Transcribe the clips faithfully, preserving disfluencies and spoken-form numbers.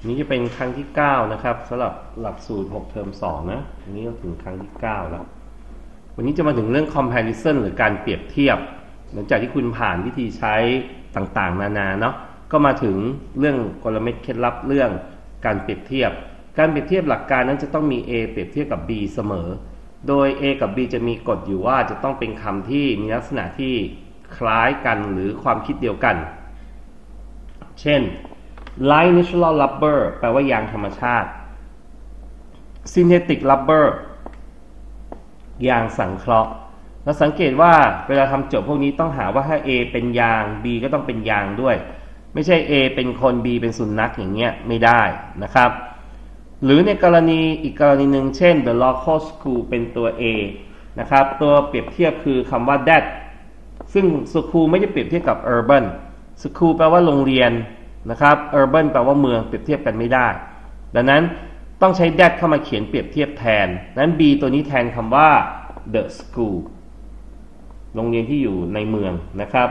นี้จะเป็นครั้งที่เก้านะครับสำหรับหลักสูตรหกเทอมสองนะอันนี้ก็ถึงครั้งที่เก้าแล้ววันนี้จะมาถึงเรื่อง comparison หรือการเปรียบเทียบหลังจากที่คุณผ่านวิธีใช้ต่างๆนานาเนาะก็มาถึงเรื่องกลเม็ดเคล็ดลับเรื่องการเปรียบเทียบการเปรียบเทียบหลักการนั้นจะต้องมี A เปรียบเทียบกับ B เสมอโดย A กับ B จะมีกฎอยู่ว่าจะต้องเป็นคำที่มีลักษณะที่คล้ายกันหรือความคิดเดียวกันเช่น like natural rubber แปลว่ายางธรรมชาติ synthetic rubber ยางสังเคราะห์เราสังเกตว่าเวลาทำโจทย์พวกนี้ต้องหาว่าถ้า A เป็นยาง B ก็ต้องเป็นยางด้วยไม่ใช่ A เป็นคน B เป็นสุนัขอย่างเงี้ยไม่ได้นะครับหรือในกรณีอีกกรณีหนึ่งเช่น the local school เป็นตัว A นะครับตัวเปรียบเทียบคือคำว่า that ซึ่ง school ไม่ได้เปรียบเทียบกับ urban school แปลว่าโรงเรียนนะครับ urban แปลว่าเมืองเปรียบเทียบกันไม่ได้ดังนั้นต้องใช้ that เข้ามาเขียนเปรียบเทียบแทนนั้น B ตัวนี้แทนคำว่า the school โรงเรียนที่อยู่ในเมืองนะครับ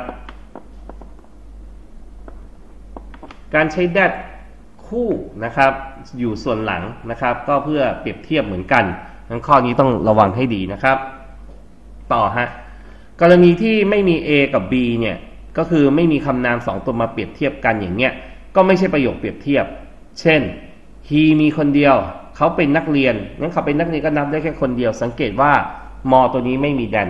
การใช้ that คู่นะครับอยู่ส่วนหลังนะครับก็เพื่อเปรียบเทียบเหมือนกันงั้นข้อนี้ต้องระวังให้ดีนะครับต่อฮะกรณีที่ไม่มี A กับ B เนี่ยก็คือไม่มีคำนามสองตัวมาเปรียบเทียบกันอย่างเงี้ยก็ไม่ใช่ประโยคเปรียบเทียบเช่น he มีคนเดียวเขาเป็นนักเรียนงั้นเขาเป็นนักเรียนก็นับได้แค่คนเดียวสังเกตว่ามอตัวนี้ไม่มีแดน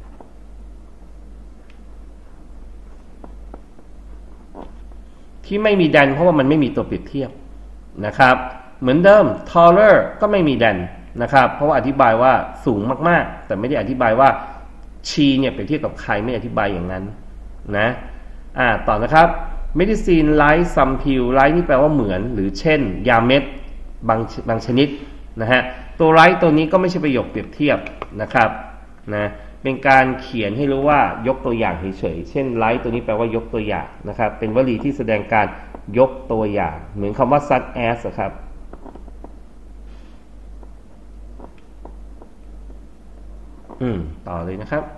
ที่ไม่มีแดนเพราะว่ามันไม่มีตัวเปรียบเทียบนะครับเหมือนเดิม taller ก็ไม่มีแดนนะครับเพราะว่าอธิบายว่าสูงมากๆแต่ไม่ได้อธิบายว่า she เนี่ยเปรียบเทียบกับใครไม่อธิบายอย่างนั้นนะอ่าต่อนะครับ medicine like some pill like นี่แปลว่าเหมือนหรือเช่นยาเม็ดบางบางชนิดนะฮะตัว like ตัวนี้ก็ไม่ใช่ประโยคเปรียบเทียบนะครับนะเป็นการเขียนให้รู้ว่ายกตัวอย่างเฉยๆเช่น like ตัวนี้แปลว่ายกตัวอย่างนะครับเป็นวลีที่แสดงการยกตัวอย่างเหมือนคำว่า such as ครับอืมต่อเลยนะครับ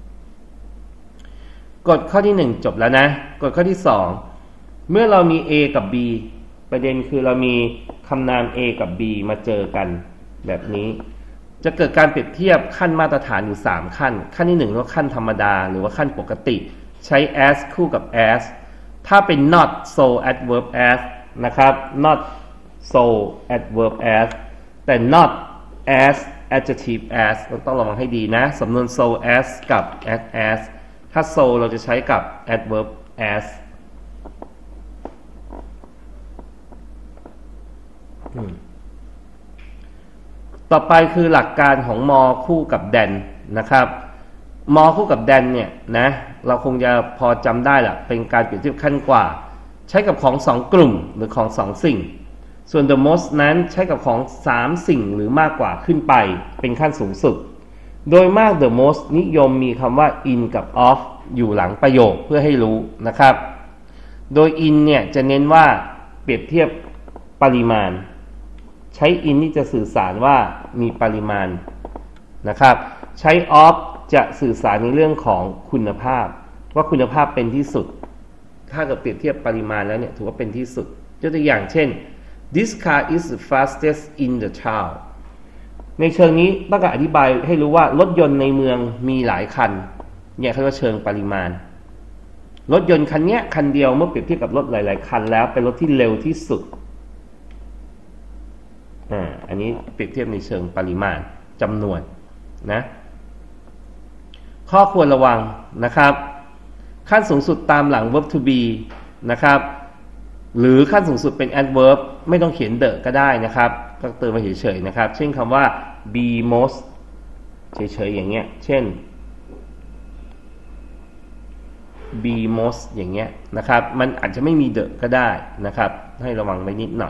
กฎข้อที่หนึ่งจบแล้วนะกฎข้อที่สองเมื่อเรามี A กับ B ประเด็นคือเรามีคำนาม A กับ B มาเจอกันแบบนี้จะเกิดการเปรียบเทียบขั้นมาตรฐานอยู่สามขั้นขั้นที่หนึ่งเรียกว่าขั้นธรรมดาหรือว่าขั้นปกติใช้ as คู่กับ as ถ้าเป็น not so adverb as นะครับ not so adverb as แต่ not as adjective as เราต้องระวังให้ดีนะสำนวน so as กับ as as ถ้า so เราจะใช้กับ adverb as ต่อไปคือหลักการของมอคู่กับแดนนะครับมอคู่กับแดนเนี่ยนะเราคงจะพอจำได้แหละเป็นการเปรียบเทียบขั้นกว่าใช้กับของสองกลุ่มหรือของสองสิ่งส่วน the most นั้นใช้กับของสามสิ่งหรือมากกว่าขึ้นไปเป็นขั้นสูงสุดโดยมาก the most นิยมมีคำว่า in กับ of อยู่หลังประโยคเพื่อให้รู้นะครับโดย in เนี่ยจะเน้นว่าเปรียบเทียบปริมาณใช้ in นี่จะสื่อสารว่ามีปริมาณนะครับใช้ of จะสื่อสารในเรื่องของคุณภาพว่าคุณภาพเป็นที่สุดถ้าเกิดเปรียบเทียบปริมาณแล้วเนี่ยถือว่าเป็นที่สุดยกตัวอย่างเช่น this car is the fastest in the town ในเชิงนี้ต้องการอธิบายให้รู้ว่ารถยนต์ในเมืองมีหลายคันเนี่ยเขาเรียกว่าเชิงปริมาณรถยนต์คันนี้คันเดียวเมื่อเปรียบเทียบกับรถหลายๆคันแล้วเป็นรถที่เร็วที่สุดอ่าอันนี้เปรียบเทียบในเชิงปริมาณจำนวนนะข้อควรระวังนะครับขั้นสูงสุดตามหลัง verb to be นะครับหรือขั้นสูงสุดเป็น adverb ไม่ต้องเขียน the ก็ได้นะครับก็เติมมาเฉยๆนะครับเช่นคำว่า be most เฉยๆอย่างเงี้ยเช่น be most อย่างเงี้ยนะครับมันอาจจะไม่มี the ก็ได้นะครับให้ระวังไว้นิดหน่อย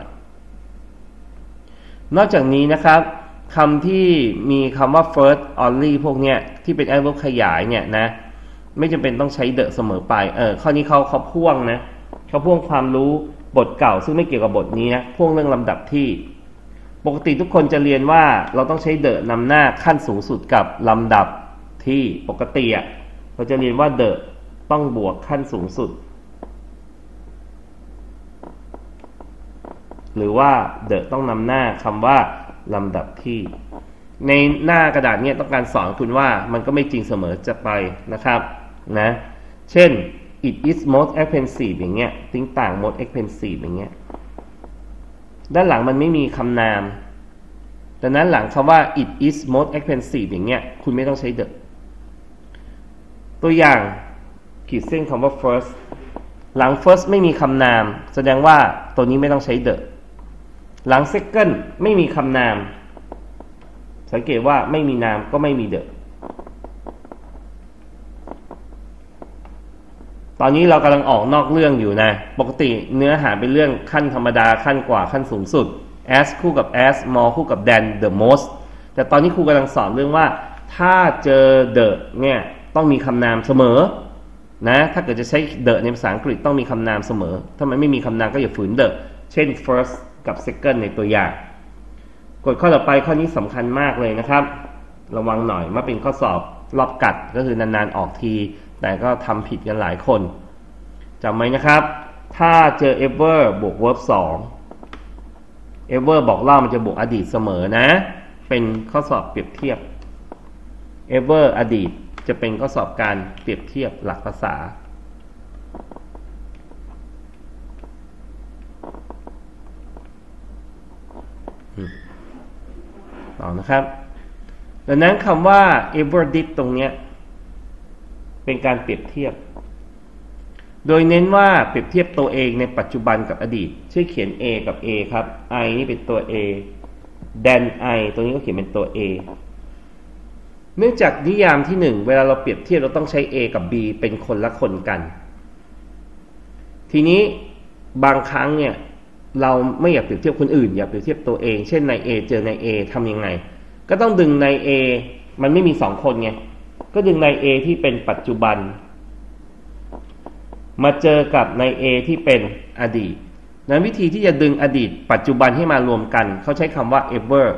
นอกจากนี้นะครับคำที่มีคำว่า first only พวกเนี้ยที่เป็น adverb ขยายเนี่ยนะไม่จำเป็นต้องใช้ the เสมอไปเออข้อนี้เขาเขาพ่วงนะเขาพ่วงความรู้บทเก่าซึ่งไม่เกี่ยวกับบทนี้นะพ่วงเรื่องลำดับที่ปกติทุกคนจะเรียนว่าเราต้องใช้ the นำหน้าขั้นสูงสุดกับลำดับที่ปกติอ่ะเราจะเรียนว่า the ต้องบวกขั้นสูงสุดหรือว่า the ต้องนำหน้าคำว่าลำดับที่ในหน้ากระดาษนี้ต้องการสอนคุณว่ามันก็ไม่จริงเสมอจะไปนะครับนะเช่น it is most expensive อย่างเงี้ยทิ้งต่าง most expensive อย่างเงี้ยด้านหลังมันไม่มีคำนามดังนั้นหลังคำว่า it is most expensive อย่างเงี้ยคุณไม่ต้องใช้ the ตัวอย่างขีดเส้นคำว่า first หลัง first ไม่มีคำนามแสดงว่าตัวนี้ไม่ต้องใช้ the หลัง second ไม่มีคำนามสังเกตว่าไม่มีนามก็ไม่มี the ตอนนี้เรากำลังออกนอกเรื่องอยู่นะปกติเนื้อหาเป็นเรื่องขั้นธรรมดาขั้นกว่าขั้นสูงสุด as คู่กับ as more คู่กับ than the most แต่ตอนนี้ครูกำลังสอนเรื่องว่าถ้าเจอ the เนี่ยต้องมีคำนามเสมอนะถ้าเกิดจะใช้ the ในภาษาอังกฤษต้องมีคำนามเสมอถ้ามันไม่มีคำนามก็อย่าฝืน the เช่น first กับ second ในตัวอย่างกฎข้อต่อไปข้อนี้สำคัญมากเลยนะครับระวังหน่อยมาเป็นข้อสอบรอบกัดก็คือนานๆออกทีแต่ก็ทำผิดกันหลายคนจำไว้นะครับถ้าเจอ ever บวก verb สอง ever บอกเล่ามันจะบวกอดีตเสมอนะเป็นข้อสอบเปรียบเทียบ ever อดีตจะเป็นข้อสอบการเปรียบเทียบหลักภาษาต่อนะครับดังนั้นคำว่า ever did ตรงเนี้ยเป็นการเปรียบเทียบโดยเน้นว่าเปรียบเทียบตัวเองในปัจจุบันกับอดีตช่วยเขียน A กับ A ครับ I นี่เป็นตัว A than I ตัวนี้ก็เขียนเป็นตัว A เนื่องจากนิยามที่หนึ่งเวลาเราเปรียบเทียบเราต้องใช้ A กับ B เป็นคนละคนกันทีนี้บางครั้งเนี่ยเราไม่อยากเปรียบเทียบคนอื่นอยากเปรียบเทียบตัวเองเช่นใน A เจอใน A ทำยังไงก็ต้องดึงใน A มันไม่มีสองคนไงก็ดึงใน A ที่เป็นปัจจุบันมาเจอกับใน A ที่เป็นอดีตนั้นวิธีที่จะดึงอดีตปัจจุบันให้มารวมกันเขาใช้คำว่า ever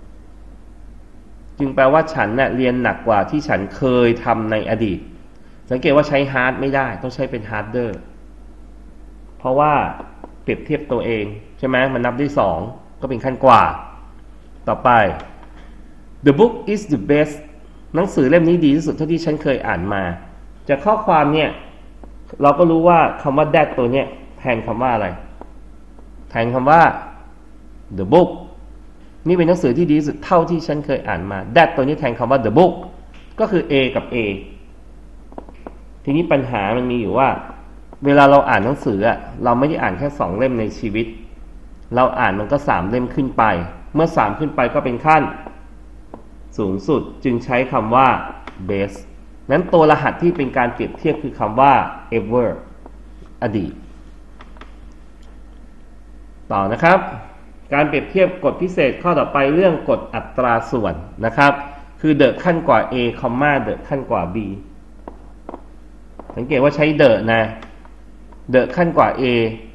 จึงแปลว่าฉันเน่ยเรียนหนักกว่าที่ฉันเคยทำในอดีตสังเกตว่าใช้ hard ไม่ได้ต้องใช้เป็น harder เพราะว่าเปรียบเทียบตัวเองใช่ไหมมันนับได้สองก็เป็นขั้นกว่าต่อไป the book is the best หนังสือเล่มนี้ดีที่สุดเท่าที่ฉันเคยอ่านมาจากข้อความเนี่ยเราก็รู้ว่าคำว่า that ตัวเนี้ยแทนคำว่าอะไรแทนคำว่า the book นี่เป็นหนังสือที่ดีที่สุดเท่าที่ฉันเคยอ่านมา that ตัวนี้แทนคำว่า the book ก็คือ A กับ A ทีนี้ปัญหามันมีอยู่ว่าเวลาเราอ่านหนังสืออะเราไม่ได้อ่านแค่สองเล่มในชีวิตเราอ่านมันก็สามเล่มขึ้นไปเมื่อสามขึ้นไปก็เป็นขั้นสูงสุดจึงใช้คำว่า base นั้นตัวรหัสที่เป็นการเปรียบเทียบคือคำว่า ever อดีตต่อนะครับการเปรียบเทียบกฎพิเศษข้อต่อไปเรื่องกฎอัตราส่วนนะครับคือ the ขั้นกว่า A, the ขั้นกว่า B สังเกตว่าใช้ the นะ the ขั้นกว่า A,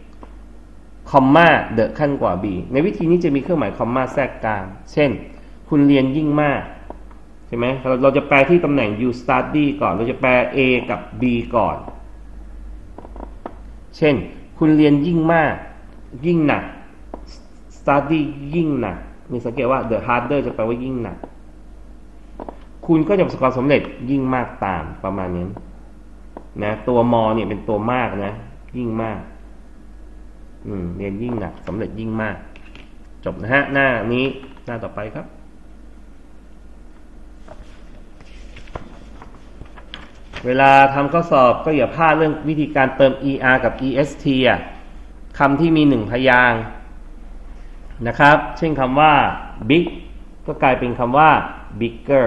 the ขั้นกว่า B ในวิธีนี้จะมีเครื่องหมายคอมมาแทรกกลางเช่นคุณเรียนยิ่งมากใช่ไหมเราเราจะแปลที่ตำแหน่ง you study ก่อนเราจะแปล A กับ B ก่อนเช่นคุณเรียนยิ่งมากยิ่งหนัก study ยิ่งหนักมีสังเกตว่า the harder จะแปลว่ายิ่งหนักคุณก็จะประสบความสำเร็จยิ่งมากตามประมาณนี้นะตัวมอเนี่ยเป็นตัวมากนะยิ่งมากอืมเรียนยิ่งหนักสำเร็จยิ่งมากจบนะฮะหน้านี้หน้าต่อไปครับเวลาทำข้อสอบก็อย่าพลาดเรื่องวิธีการเติม er กับ est อ่ะคำที่มีหนึ่งพยางค์นะครับเช่นคำว่า big ก็กลายเป็นคำว่า bigger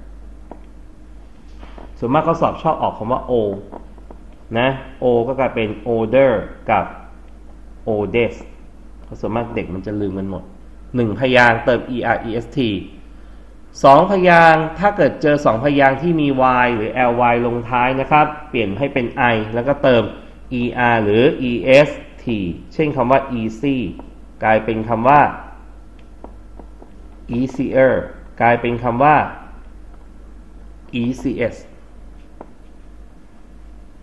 ส่วนมากข้อสอบชอบออกคำว่า o นะ o ก็กลายเป็น older กับ oldest ส่วนมากเด็กมันจะลืมกันหมดหนึ่งพยางค์เติม er est สองพยางค์ถ้าเกิดเจอสองพยางค์ที่มี y หรือ ly ลงท้ายนะครับเปลี่ยนให้เป็น i แล้วก็เติม er หรือ est เช่นคำว่า easy กลายเป็นคำว่า easier กลายเป็นคำว่า easiest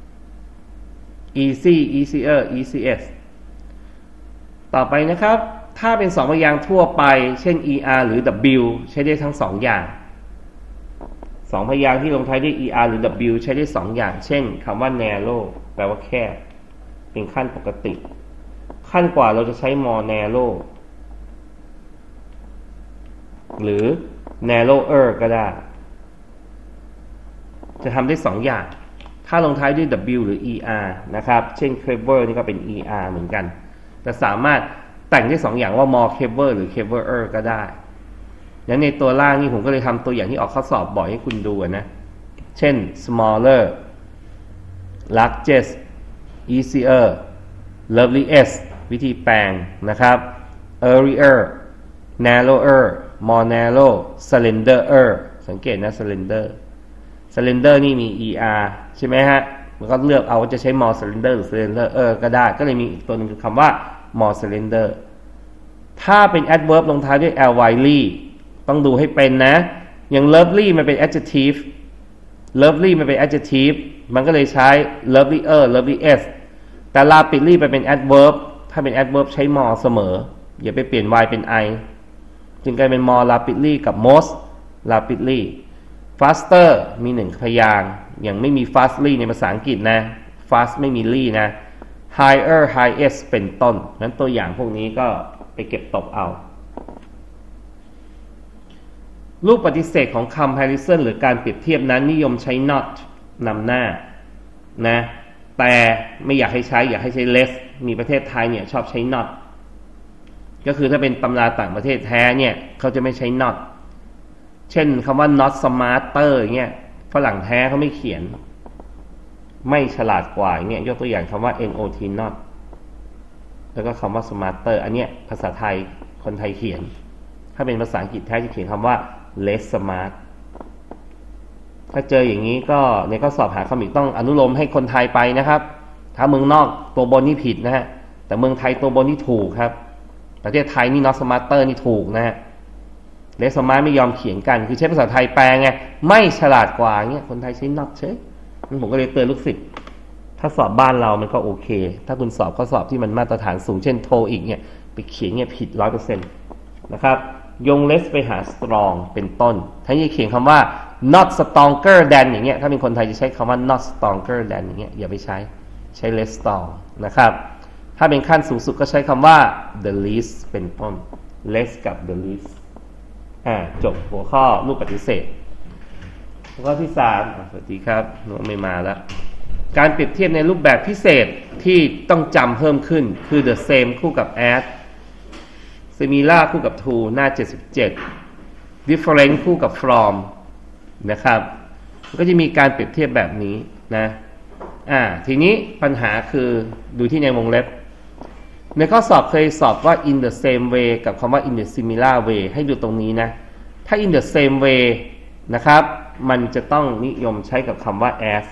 easy easier easiest ต่อไปนะครับถ้าเป็นสองพยางค์ทั่วไปเช่น er หรือ w ใช้ได้ทั้งสองอย่างสองพยางค์ที่ลงท้ายด้วย er หรือ w ใช้ได้สองอย่างเช่นคำว่า narrow แปลว่าแคบเป็นขั้นปกติขั้นกว่าเราจะใช้ more narrow หรือ narrower ก็ได้จะทำได้สองอย่างถ้าลงท้ายด้วย w หรือ er นะครับเช่น clever นี่ก็เป็น er เหมือนกันแต่สามารถแต่งได้สองอย่างว่า more clever หรือ cleverer ก็ได้อย่างในตัวล่างนี่ผมก็เลยทำตัวอย่างที่ออกข้อสอบบ่อยให้คุณดูนะเช่น smaller largest easier loveliest วิธีแปลงนะครับ earlier narrower more narrow slenderer สังเกตนะ slender slender นี่มี er ใช่ไหมฮะมันก็เลือกเอาว่าจะใช้ more slender หรือ slenderer ก็ได้ก็เลยมีอีกตัวหนึ่งคือคำว่า more slender ถ้าเป็น adverb ลงท้ายด้วย ly ต้องดูให้เป็นนะอย่าง lovely มันเป็น adjective lovely มันเป็น adjective มันก็เลยใช้ lovelier loveliest แต่ rapidly ไปเป็น adverb ถ้าเป็น adverb ใช้ more เสมออย่าไปเปลี่ยน y เป็น i จึงกลายเป็น more rapidly กับ most rapidly faster มีหนึ่งพยางค์อย่างไม่มี fastly ในภาษาอังกฤษนะ fast ไม่มี ly นะ higher highest เป็นต้นนั้นตัวอย่างพวกนี้ก็ไปเก็บตกเอารูปปฏิเสธของ comparison หรือการเปรียบเทียบนั้นนิยมใช้ not นำหน้านะแต่ไม่อยากให้ใช้อยากให้ใช้ less มีประเทศไทยเนี่ยชอบใช้ not ก็คือถ้าเป็นตำราต่างประเทศแท้เนี่ยเขาจะไม่ใช้ not เช่นคำว่า not smarter เงี้ยฝรั่งแท้เขาไม่เขียนไม่ฉลาดกว่าเงี้ยยกตัวอย่างคำว่า not not แล้วก็คำว่า smarter อันเนี้ยภาษาไทยคนไทยเขียนถ้าเป็นภาษาอังกฤษแท้จะเขียนคำว่า less smart ถ้าเจออย่างนี้ก็ในข้อสอบหาคำอีกต้องอนุโลมให้คนไทยไปนะครับถ้าเมืองนอกตัวบนนี่ผิดนะฮะแต่เมืองไทยตัวบนนี่ถูกครับประเทศไทยนี่ not smarter นี่ถูกนะฮะ less smart ไม่ยอมเขียนกันคือใช้ภาษาไทยแปลไงไม่ฉลาดกว่าเงี้ยคนไทยใช้ not เฉยผมก็เลยเตือนลูกศิษย์ถ้าสอบบ้านเรามันก็โอเคถ้าคุณสอบข้อสอบที่มันมาตรฐานสูงเช่นโทอีกเนี่ยไปเขียนเนี่ยผิด ร้อยเปอร์เซ็นต์ นะครับยง less ไปหา strong เป็นต้นถ้าจะเขียนคำว่า not stronger than อย่างเงี้ยถ้าเป็นคนไทยจะใช้คำว่า not stronger than อย่างเงี้ยอย่าไปใช้ใช้ less strong นะครับถ้าเป็นขั้นสูงสุดก็ใช้คำว่า the least เป็นต้น less กับ the least อ่าจบหัวข้อรูปปฏิเสธหัวข้อที่สามสวัสดีครับน้องไม่มาแล้วการเปรียบเทียบในรูปแบบพิเศษที่ต้องจำเพิ่มขึ้นคือ the same คู่กับ as similar คู่กับ to หน้าเจ็ดสิบเจ็ด different คู่กับ from นะครับก็จะมีการเปรียบเทียบแบบนี้นะอ่าทีนี้ปัญหาคือดูที่ในวงเล็บในข้อสอบเคยสอบว่า in the same way กับคำว่า in the similar way ให้ดูตรงนี้นะถ้า in the same way นะครับมันจะต้องนิยมใช้กับคำว่า as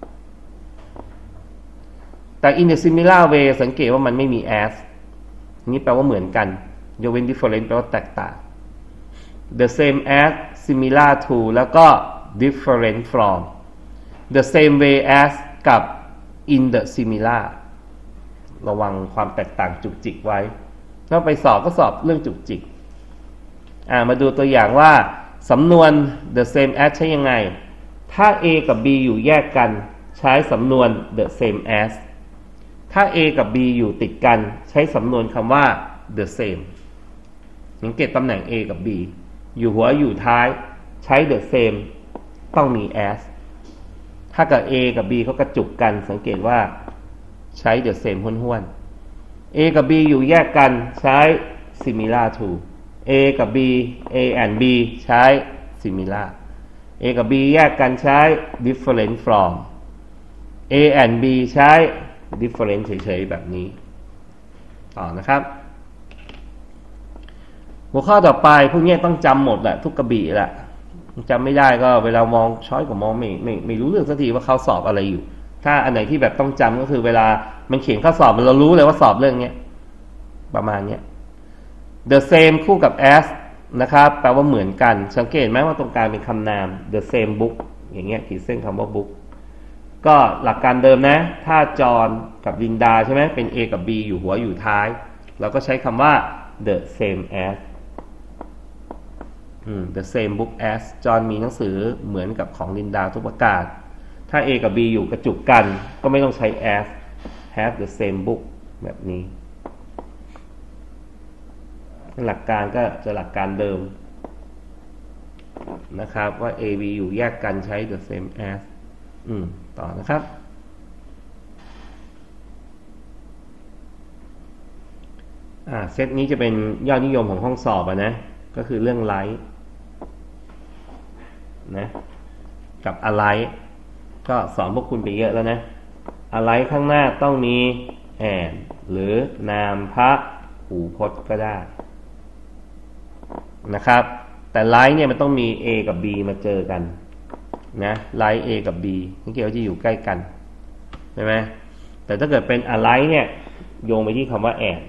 แต่ in the similar way สังเกตว่ามันไม่มี as นี่แปลว่าเหมือนกันยกเว้น different แปลว่าแตกต่าง the same as similar to แล้วก็ different from the same way as กับ in the similar ระวังความแตกต่างจุกจิกไว้ถ้าไปสอบก็สอบเรื่องจุกจิกอ่ามาดูตัวอย่างว่าสำนวน the same as ใช้ยังไงถ้า A กับ B อยู่แยกกันใช้สำนวน the same as ถ้า A กับ B อยู่ติดกันใช้สำนวนคำว่า the same สังเกตตำแหน่ง A กับ B อยู่หัวอยู่ท้ายใช้ the same ต้องมี as ถ้ากับ A กับ B เขากระจุกกันสังเกตว่าใช้ the same ห้วนๆ A กับ B อยู่แยกกันใช้ similar to A กับ B A and B ใช้ similar A กับ B แยกกันใช้ different from A and B ใช้ different เฉยๆแบบนี้ต่อนะครับหัวข้อต่อไปพวกนี้ต้องจำหมดแหละทุกกระบี่แหละจำไม่ได้ก็เวลามองช้อยก็มองไม่ไม่ไม่รู้เรื่องสักทีว่าเขาสอบอะไรอยู่ถ้าอันไหนที่แบบต้องจำก็คือเวลามันเขียนข้อสอบเรารู้เลยว่าสอบเรื่องนี้ประมาณนี้ the same คู่กับ as นะครับแปลว่าเหมือนกันสังเกตไหมว่าตรงกลางเป็นคำนาม the same book อย่างเงี้ยขีดเส้นคำว่า book ก็หลักการเดิมนะถ้าจอห์นกับลินดาใช่ไหมเป็น A กับ B อยู่หัวอยู่ท้ายเราก็ใช้คำว่า the same as อืม the same book as จอห์นมีหนังสือเหมือนกับของลินดาทุกประกาศถ้า A กับ B อยู่กระจุกกันก็ไม่ต้องใช้ as have the same book แบบนี้หลักการก็จะหลักการเดิมนะครับว่า A B อยู่แยกกันใช้ the same as อืมต่อนะครับอ่าเซตนี้จะเป็นยอดนิยมของห้องสอบอ่ะนะก็คือเรื่อง like นะกับ alike ก็สอนพวกคุณไปเยอะแล้วนะ alike ข้างหน้าต้องมี and หรือนามพหูพจน์ก็ได้นะครับแต่ like เนี่ยมันต้องมี A กับ B มาเจอกันนะ like A กับ B นี่เกี่ยวจะอยู่ใกล้กันใช่ไหมแต่ถ้าเกิดเป็น alike เนี่ยโยงไปที่คำว่า and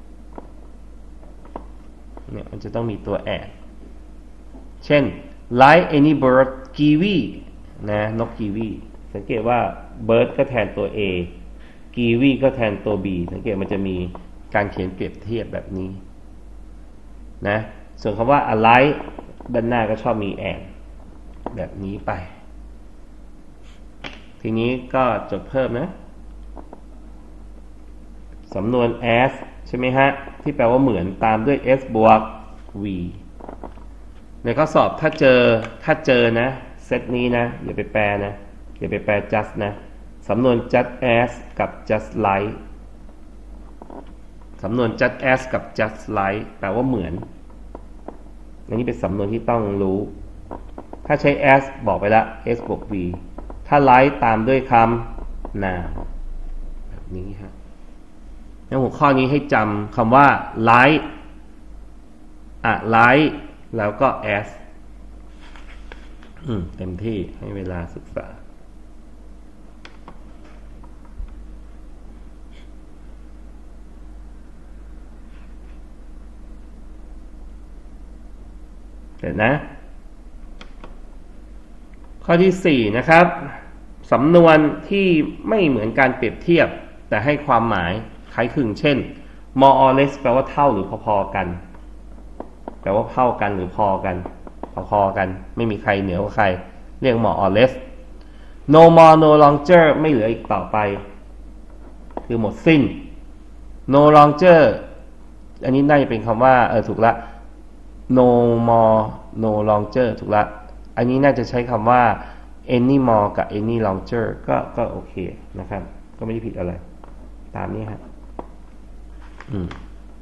เนี่ยมันจะต้องมีตัว and เช่น like any bird กีวีนะนกกีวีสังเกตว่า bird ก็แทนตัว A กีวีก็แทนตัว B สังเกตมันจะมีการเขียนเปรียบเทียบแบบนี้นะส่วนคำว่า alike ด้านหน้าก็ชอบมี and แบบนี้ไปทีนี้ก็จดเพิ่มนะสำนวน as ใช่ไหมฮะที่แปลว่าเหมือนตามด้วย s บวก v ในข้อสอบถ้าเจอถ้าเจอนะเซตนี้นะอย่าไปแปลนะอย่าไปแปล just นะสำนวน just as กับ just like สำนวน just as กับ just like แปลว่าเหมือนอันนี้เป็นสำนวนที่ต้องรู้ถ้าใช้ as บอกไปละ s บวก v ถ้า like ตามด้วยคำ noun แบบนี้ฮะในหัวข้อนี้ให้จำคำว่า like อะ like แล้วก็ as อืมเต็มที่ให้เวลาศึกษาเดี๋ยวนะข้อที่สี่นะครับสำนวนที่ไม่เหมือนการเปรียบเทียบแต่ให้ความหมายคล้ายคลึงเช่น more or less แปลว่าเท่าหรือพอๆกันแปลว่าเท่ากันหรือพอกันพอๆกันไม่มีใครเหนือกว่าใครเรียก more or less no more no longer ไม่เหลืออีกต่อไปคือหมดสิ้น no longer อันนี้น่าจะเป็นคำว่าเออถูกละ no more no longer ถูกละอันนี้น่าจะใช้คำว่า any more กับ any longer ก็ก็โอเคนะครับก็ไม่ได้ผิดอะไรตามนี้ครับอืม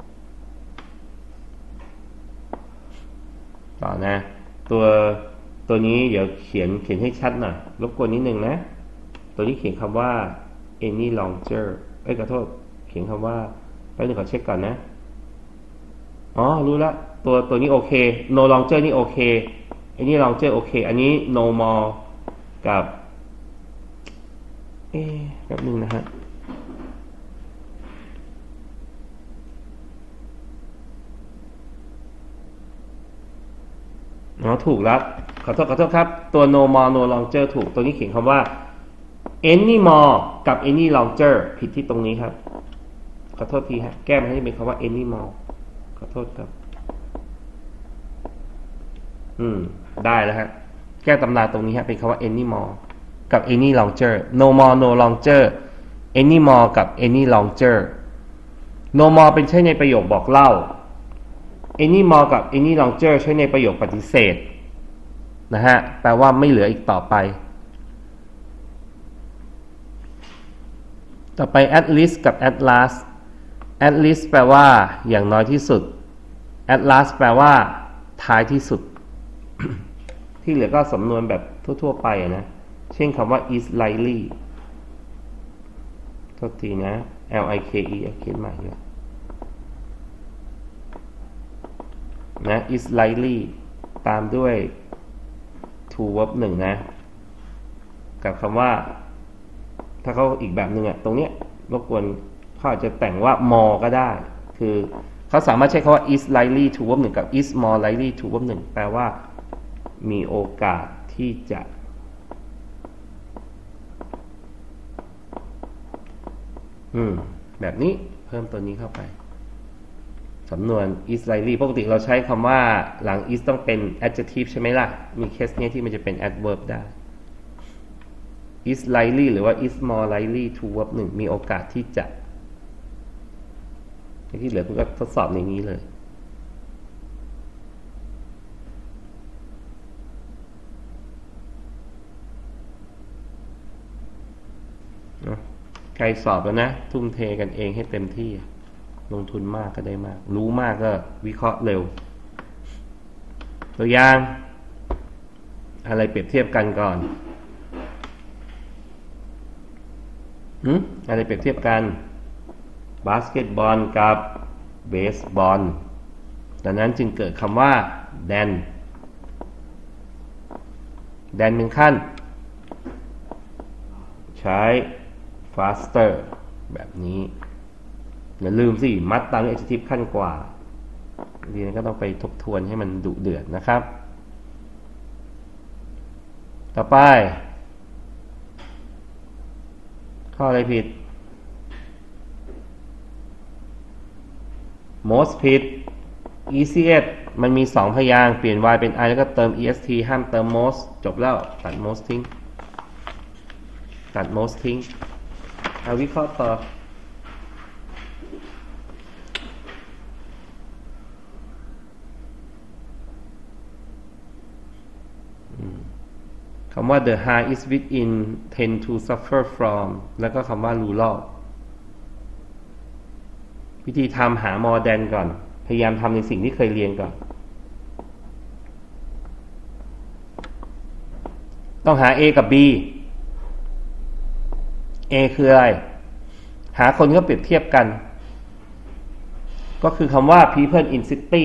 ต่อนะตัวตัวนี้เดี๋ยวเขียนเขียนให้ชัดหน่อยรบกวนนิดนึงนะตัวนี้เขียนคำว่า any longer เอ้ยขอโทษเขียนคำว่าแป๊บนึงขอเช็คก่อนนะอ๋อรู้ละตัวตัวนี้โอเค no longer นี่โอเคอันนี้ longer โอเคอันนี้ no more กับเอ๊ะแป๊บนึงนะฮะอ๋อถูกแล้วขอโทษขอโทษครับตัว no more no longer ถูกตัวนี้เขียนคำว่า any more กับ any longer ผิดที่ตรงนี้ครับขอโทษทีฮะแก้มาให้เป็นคำว่า any more ขอโทษครับอืมได้แล้วฮะแก้ตำราตรงนี้ฮะเป็นคำว่า any more กับ any longer no more no longer any more กับ any longer no more เป็นใช้ในประโยคบอกเล่า any more กับ any longer ใช้ในประโยคปฏิเสธนะฮะแปลว่าไม่เหลืออีกต่อไปต่อไป at least กับ at last at least แปลว่าอย่างน้อยที่สุด at last แปลว่าท้ายที่สุด ที่เหลือก็สำนวนแบบทั่วๆไปนะเช่นคำว่า is likely โทษทีนะ l i k e เขียนใหม่อยู่นะ is likely ตามด้วย to verb หนึ่งนะกับคำว่าถ้าเขาอีกแบบหนึ่งอ่ะตรงเนี้ยรบกวนเขาอาจจะแต่งว่า more ก็ได้คือเขาสามารถใช้คำว่า is likely to verb หนึ่งกับ is more likely to verb หนึ่งแปลว่ามีโอกาสที่จะอืมแบบนี้เพิ่มตัวนี้เข้าไปสำนวน is likely ปกติเราใช้คำว่าหลัง is ต้องเป็น adjective ใช่ไหมล่ะมีเคสเนี้ยที่มันจะเป็น adverb ได้ is likely หรือว่า is more likely to verb หนึ่งมีโอกาสที่จะที่เหลือคุณก็ทดสอบในนี้เลยใครสอบแล้วนะทุ่มเทกันเองให้เต็มที่ลงทุนมากก็ได้มากรู้มากก็วิเคราะห์เร็วตัวอย่างอะไรเปรียบเทียบกันก่อนหืมอะไรเปรียบเทียบกันบาสเกตบอลกับเบสบอลดังนั้นจึงเกิดคำว่า then then เป็นขั้นใช้ faster แบบนี้อย่าลืมสิมัดตามด้วย adjective ขั้นกว่าเรียนก็ต้องไปทบทวนให้มันดุเดือดนะครับต่อไปข้ออะไรผิด most ผิด easiest มันมีสองพยางค์เปลี่ยน y เป็น i แล้วก็เติม est ห้ามเติม most จบแล้วตัด most ทิ้งตัด most ทิ้งเอาวิเคราะห์ต่อคำว่า the heart is within tend to suffer from แล้วก็คำว่า rural วิธีทำหา more than ก่อนพยายามทำในสิ่งที่เคยเรียนก่อนต้องหา A กับ B A คืออะไรหาคนก็เปรียบเทียบกันก็คือคำว่า people in city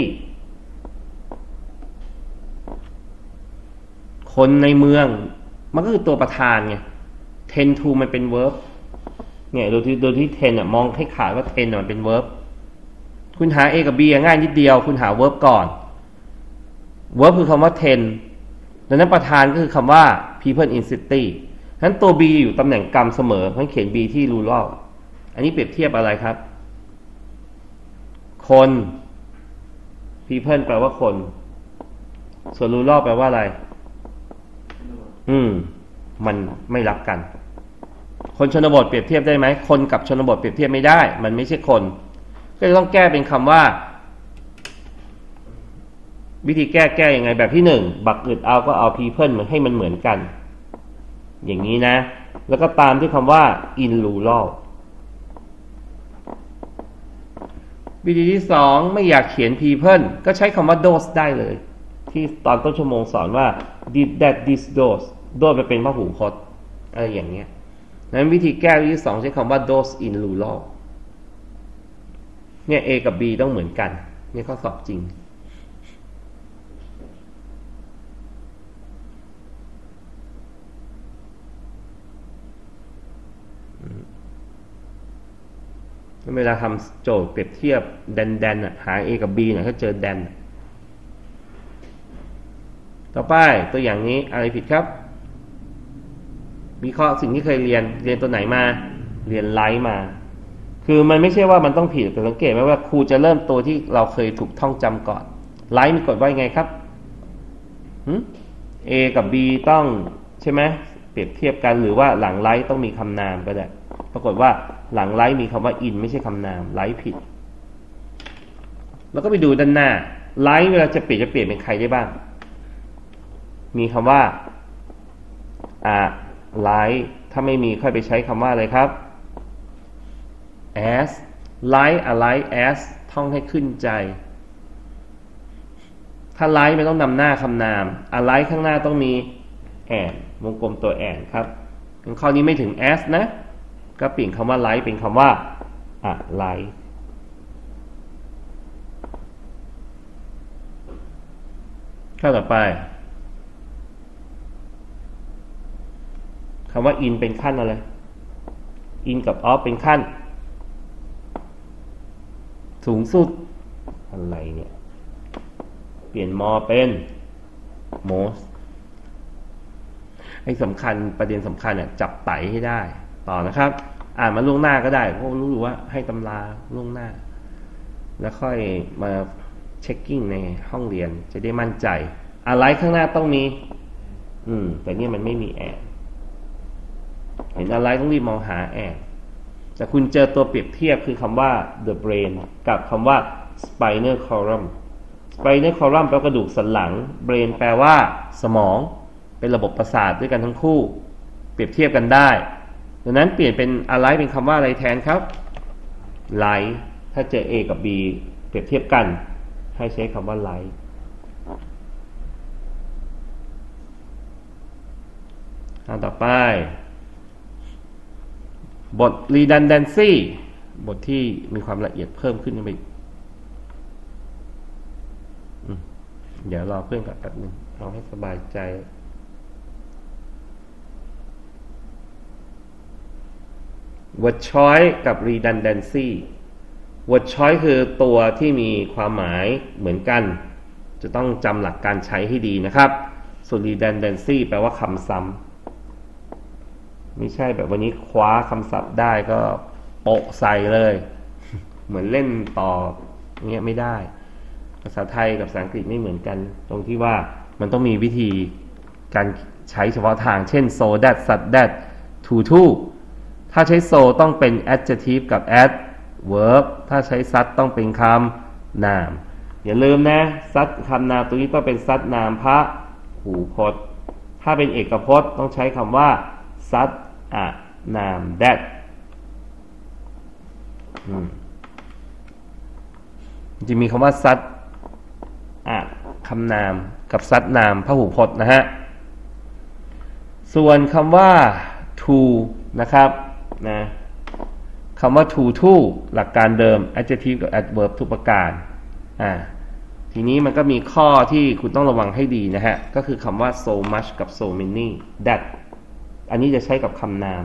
คนในเมืองมันก็คือตัวประธานไง tend to มันเป็น verb เนี่ยโดยที่โดยที่ tend อ่ะมองให้ขาดว่า tend มันเป็น verb คุณหา A กับ B ง่ายนิดเดียวคุณหา verb ก่อน verb คือคำว่า tend ดังนั้นประธานก็คือคำว่า people in city ฉะนั้นตัว B อยู่ตำแหน่งกรรมเสมอเพราะเขียน B ที่ rural อันนี้เปรียบเทียบอะไรครับคน people แปลว่าคนส่วน rural แปลว่าอะไรอืมมันไม่รับกันคนชนบทเปรียบเทียบได้ไหมคนกับชนบทเปรียบเทียบไม่ได้มันไม่ใช่คนก็จะต้องแก้เป็นคำว่าวิธีแก้แก้ยังไงแบบที่หนึ่งบักอึดเอาก็เอา people เหมือนให้มันเหมือนกันอย่างนี้นะแล้วก็ตามด้วยคำว่า in rural วิธีที่สองไม่อยากเขียน people ก็ใช้คำว่า those ได้เลยที่ตอนต้นชั่วโมงสอนว่า did that this those those ไปเป็นพหูพจน์อะไรอย่างเงี้ยนั้นวิธีแก้วิธีที่สองใช้คำว่า those in rural เนี่ย A กับ B ต้องเหมือนกันนี่ข้อสอบจริงเวลาทำโจทย์เปรียบเทียบแดนแดนหา A กับ B หน่อยถ้าเจอแดนต่อไปตัวอย่างนี้อะไรผิดครับวิเคราะห์สิ่งที่เคยเรียนเรียนตัวไหนมาเรียนไลท์มาคือมันไม่ใช่ว่ามันต้องผิดแต่สังเกตไหมว่าครูจะเริ่มตัวที่เราเคยถูกท่องจำก่อนไลท์มีกฎว่ายังไงครับ A กับ B ต้องใช่ไหมเปรียบเทียบกันหรือว่าหลังไลท์ต้องมีคำนามก็ได้ปรากฏว่าหลังไลท์มีคำว่า in ไม่ใช่คำนามไลท์ผิดแล้วก็ไปดูด้านหน้าไลท์เวลาจะเปลี่ยนจะเปลี่ยนเป็นใครได้บ้างมีคำว่าอะไลท์ถ้าไม่มีค่อยไปใช้คำว่าอะไรครับ as like a like as ท่องให้ขึ้นใจถ้า like ไม่ต้องนำหน้าคำนาม a like ข้างหน้าต้องมี and วงกลมตัว and ครับข้อนี้ไม่ถึง as นะก็เปลี่ยนคำว่า like เป็นคำว่า a like ข้อต่อไปคำว่า in เป็นขั้นอะไร in กับ of เป็นขั้นสูงสุดอะไรเนี่ยเปลี่ยน more เป็น most ให้สำคัญประเด็นสำคัญเนี่ยจับไต่ให้ได้ต่อนะครับอ่านมาล่วงหน้าก็ได้เพราะรู้ว่าให้ตำราล่วงหน้าแล้วค่อยมาเช็คกิ้งในห้องเรียนจะได้มั่นใจอะไรข้างหน้าต้องมีอืมแต่เนี่ยมันไม่มีแอนเห็นอะไรต้องรีบมองหาแอนแต่คุณเจอตัวเปรียบเทียบคือคำว่า the brain กับคำว่า spinal column spinal column แปลว่ากระดูกสันหลัง brain แปลว่าสมองเป็นระบบประสาทด้วยกันทั้งคู่เปรียบเทียบกันได้ดังนั้นเปลี่ยนเป็นอะไรเป็นคำว่าอะไรแทนครับ light ถ้าเจอ A กับ B เปรียบเทียบกันให้ใช้คำว่า light อันต่อไปบท redundancy บทที่มีความละเอียดเพิ่มขึ้นไปเดี๋ยวรอเพื่อนกับแป๊บนึงเอาให้สบายใจword choice กับ redundancy word choice คือตัวที่มีความหมายเหมือนกันจะต้องจำหลักการใช้ให้ดีนะครับส่วน redundancy แปลว่าคำซ้ำไม่ใช่แบบวันนี้คว้าคำศัพท์ได้ก็โปะใส่เลยเหมือนเล่นต่อเงี้ยไม่ได้ภาษาไทยกับภาษาอังกฤษไม่เหมือนกันตรงที่ว่ามันต้องมีวิธีการใช้เฉพาะทางเช่น so that such that to to ถ้าใช้ so ต้องเป็น adjective กับ adverb ถ้าใช้ such ต้องเป็นคำนามอย่าลืมนะ such คำนามตัวนี้ต้องเป็น such นามพหูพจน์ถ้าเป็นเอกพจน์ต้องใช้คำว่า such a นาม that จะมีคำว่า such a คำนามกับ such นามพหูพจน์นะฮะส่วนคำว่า to นะครับนะคำว่า to to หลักการเดิม adjective กับ adverb ทุกประการอ่าทีนี้มันก็มีข้อที่คุณต้องระวังให้ดีนะฮะก็คือคำว่า so much กับ so many that อันนี้จะใช้กับคำนาม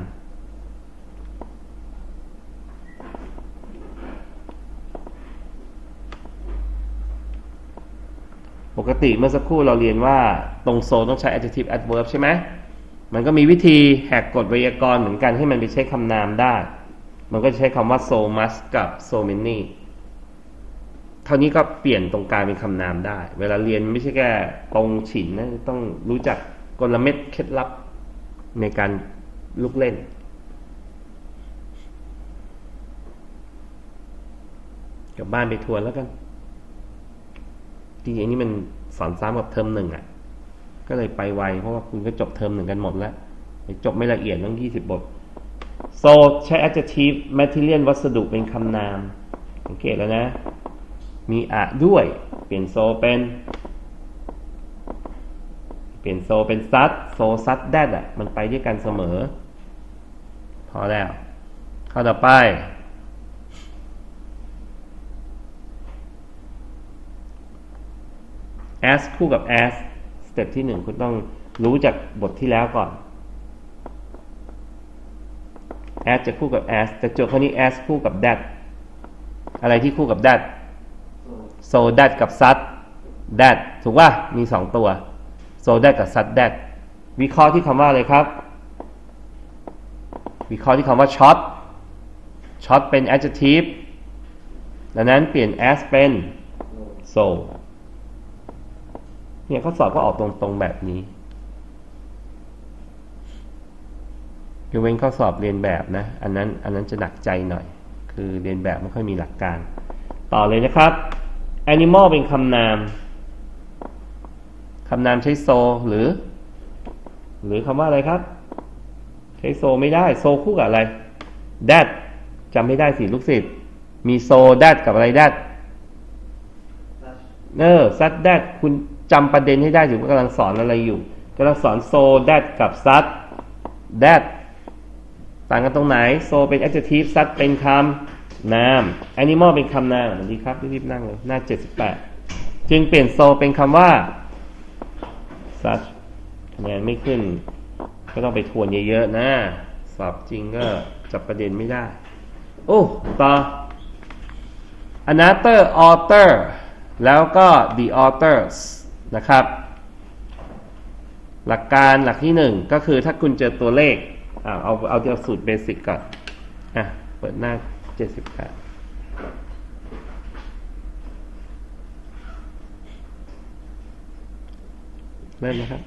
ปกติเมื่อสักครู่เราเรียนว่าตรง so ต้องใช้ adjective adverb ใช่ไหมมันก็มีวิธีแหกกฎไวยากรณ์เหมือนกันให้มันไปใช้คำนามได้มันก็จะใช้คำว่า so much กับ so many เท่านี้ก็เปลี่ยนตรงกลางเป็นคำนามได้เวลาเรียนไม่ใช่แค่ตรงฉินนะต้องรู้จักกลเม็ดเคล็ดลับในการลุกเล่นกลับบ้านไปทวนแล้วกันจริงๆนี่มันสอนซ้ำกับเทอมหนึ่งอ่ะก็เลยไปไวเพราะว่าคุณก็จบเทอมหนึ่งกันหมดแล้วจบไม่ละเอียดต้องยี่สิบบท so ใช้ adjective material วัสดุเป็นคำนามสังเกตแล้วนะมีอะด้วยเปลี่ยน so เป็นเปลี่ยน so เป็น such so such that อ่ะมันไปด้วยกันเสมอพอแล้วข้อต่อไปas คู่กับ as สเต็ปที่หนึ่งคุณต้องรู้จากบทที่แล้วก่อน as จะคู่กับ as แต่โจทย์ข้อนี้ as คู่กับ that อะไรที่คู่กับ that so that กับ such that ถูกป่ะมีสองตัว so that กับ such that วิเคราะห์ที่คำว่าอะไรครับวิเคราะห์ที่คำว่า short short เป็น adjective ดังนั้นเปลี่ยน as เป็น soเนี่ยข้อสอบก็ออกตรงๆแบบนี้ยกเว้นข้อสอบเรียนแบบนะอันนั้นอันนั้นจะหนักใจหน่อยคือเรียนแบบไม่ค่อยมีหลักการต่อเลยนะครับ animal เป็นคำนามคำนามใช้ so หรือหรือคำว่าอะไรครับใช้ so ไม่ได้ so คู่กับอะไร that จำไม่ได้สิลูกศิษย์มี so that กับอะไร that เออ such that คุณจำประเด็นให้ได้ถึงว่ากำลังสอนอะไรอยู่กำลังสอน so that กับ such that ต่างกันตรงไหน so เป็น adjective such เป็นคำนาม animal เป็นคำนามสวัสดีครับรีบๆนั่งเลยหน้าเจ็ดสิบแปดจึงเปลี่ยน so เป็นคำว่า such คะแนนไม่ขึ้นก็ต้องไปทวนเยอะๆนะสอบจริงก็จับประเด็นไม่ได้โอ้ต่อ another author แล้วก็ the authors นะครับหลักการหลักที่หนึ่งก็คือถ้าคุณเจอตัวเลขเอาเอาเอาที่สูตรเบสิกก่อนอ่ะเปิดหน้าเจ็ดสิบแปดเริ่มนะครับ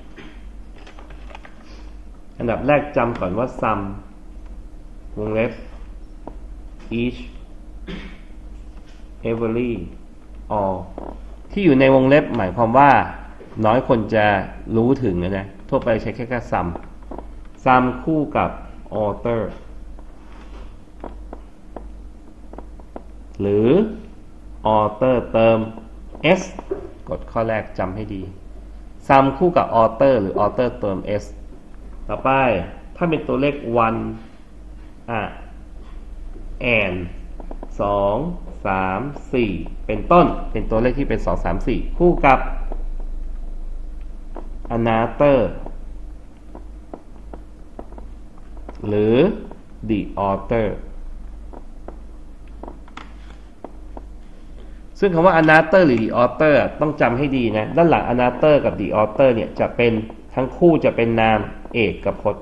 อันดับแรกจำก่อนว่า sum วงเล็บ each every all ที่อยู่ในวงเล็บหมายความว่าน้อยคนจะรู้ถึงนะทั่วไปใช้แค่แค่ sum sum คู่กับ author หรือ author เติม s กดข้อแรกจำให้ดี sum คู่กับ author หรือ author เติม s ต่อไปถ้าเป็นตัวเลข one อ่ะ and สอง สาม สี่เป็นต้นเป็นตัวเลขที่เป็นสอง สาม สี่คู่กับ another หรือ the author ซึ่งคำว่า another หรือ the author ต้องจำให้ดีนะด้านหลัง another กับ the author เนี่ยจะเป็นทั้งคู่จะเป็นนามเอกกับพจน์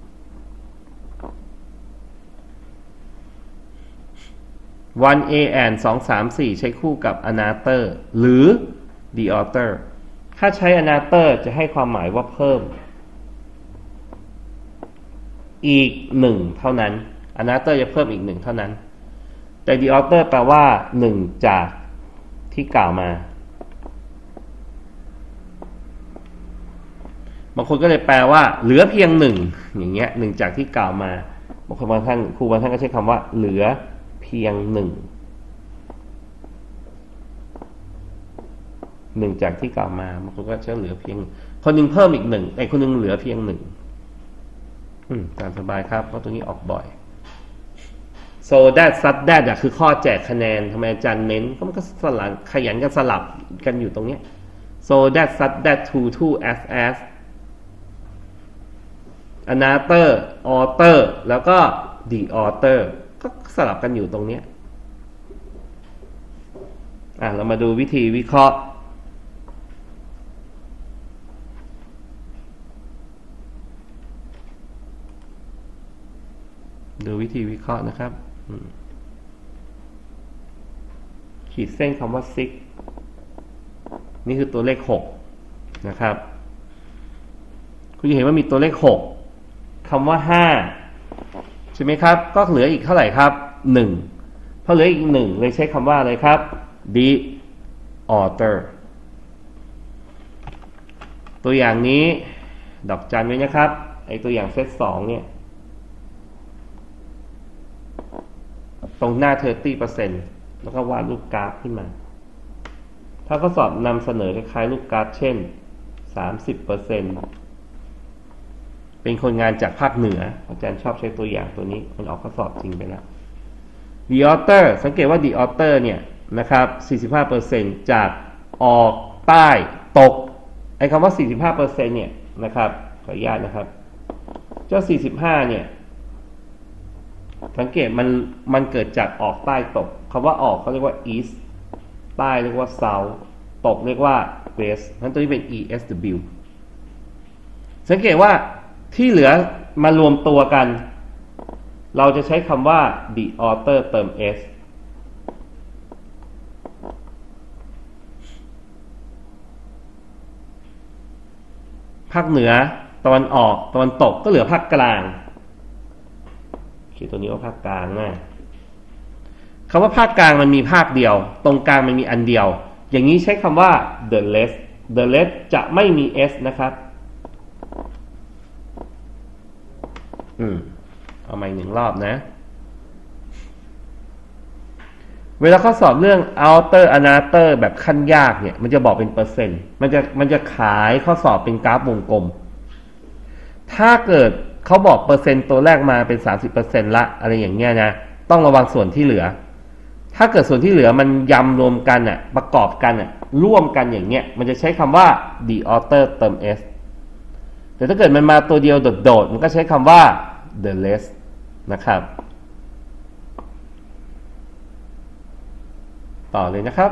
one a and สอง สาม สี่ใช้คู่กับ another หรือ the author ถ้าใช้ another จะให้ความหมายว่าเพิ่มอีกหนึ่งเท่านั้น another จะเพิ่มอีกหนึ่งเท่านั้นแต่ the author แปลว่าหนึ่งจากที่กล่าวมาบางคนก็เลยแปลว่าเหลือเพียงหนึ่งอย่างเงี้ยหนึ่งจากที่กล่าวมาบางคนบางท่านครูบางท่านก็ใช้คำว่าเหลือเพียงหนึ่งหนึ่งจากที่กล่าวมาบางคนก็ใช้เหลือเพียงคนหนึ่งเพิ่มอีกหนึ่งไอ้คนหนึ่งเหลือเพียงหนึ่งอืมตามสบายครับเพราะตรงนี้ออกบ่อย so that such that อะคือข้อแจกคะแนนทำไมอาจารย์เน้นก็มันก็สลับขยันกันสลับกันอยู่ตรงเนี้ย so that such that to to as as another author แล้วก็ the author ก็สลับกันอยู่ตรงเนี้ยอ่ะเรามาดูวิธีวิเคราะห์ดูวิธีวิเคราะห์นะครับขีดเส้นคำว่า six นี่คือตัวเลขหกนะครับคุณจะเห็นว่ามีตัวเลขหกคำว่าห้าใช่ไหมครับก็เหลืออีกเท่าไหร่ครับหนึ่งเพราะเหลืออีกหนึ่งเลยใช้คำว่าอะไรครับ the author ตัวอย่างนี้ดอกจันไว้นะครับไอตัวอย่างเซตสองเนี่ยตรงหน้า สามสิบเปอร์เซ็นต์ แล้วก็วาดรูปกราฟขึ้นมาถ้าข้อสอบนำเสนอคล้ายๆรูปกราฟเช่น สามสิบเปอร์เซ็นต์ เป็นคนงานจากภาคเหนืออาจารย์ชอบใช้ตัวอย่างตัวนี้มันออกข้อสอบจริงไปแล้ว the author สังเกตว่า the author เนี่ยนะครับ สี่สิบห้าเปอร์เซ็นต์ จากออกใต้ตกไอ้คำว่า สี่สิบห้าเปอร์เซ็นต์ เนี่ยนะครับขออนุญาตนะครับเจ้า สี่สิบห้า เนี่ยสังเกตมันมันเกิดจากออกใต้ตกคำว่าออกเขาเรียกว่า east ใต้เรียกว่า south ตกเรียกว่า west นั้นตัวนี้เป็น e s w สังเกตว่าที่เหลือมารวมตัวกันเราจะใช้คำว่า the author เติม s ภาคเหนือตะวันออกตะวันตกก็เหลือภาคกลางคิดตัวนี้ว่าภาคกลางนะคำว่าภาคกลางมันมีภาคเดียวตรงกลางมันมีอันเดียวอย่างนี้ใช้คำว่า the rest the rest จะไม่มี s นะครับอืมเอาใหม่หนึ่งรอบนะเวลาข้อสอบเรื่อง outer another แบบขั้นยากเนี่ยมันจะบอกเป็นเปอร์เซ็นต์มันจะมันจะขายข้อสอบเป็นกราฟวงกลมถ้าเกิดเขาบอกเปอร์เซ็นต์ตัวแรกมาเป็น สามสิบเปอร์เซ็นต์ ละอะไรอย่างเงี้ยนะต้องระวังส่วนที่เหลือถ้าเกิดส่วนที่เหลือมันยำรวมกันอ่ะประกอบกันอ่ะร่วมกันอย่างเงี้ยมันจะใช้คำว่า the author เติม s แต่ถ้าเกิดมันมาตัวเดียวโดดๆมันก็ใช้คำว่า the rest นะครับต่อเลยนะครับ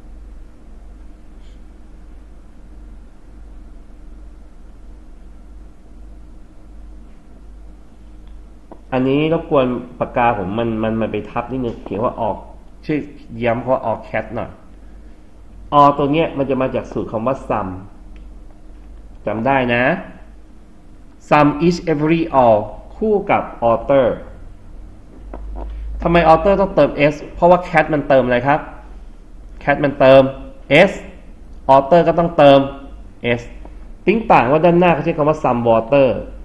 อันนี้รบกวนปากกาผมมันมันมันไปทับนิดนึงเขียนว่าออกชื่อย้ำเพราะออกแคทหน่อยอตัวเนี้ยมันจะมาจากสูตรคำว่า sum จำได้นะ some each every all คู่กับ author ทำไม author ต้องเติม s เพราะว่า cat มันเติมอะไรครับ cat มันเติม s author ก็ต้องเติม s ติ้งต่างว่าด้านหน้าเขาใช้คำว่า some water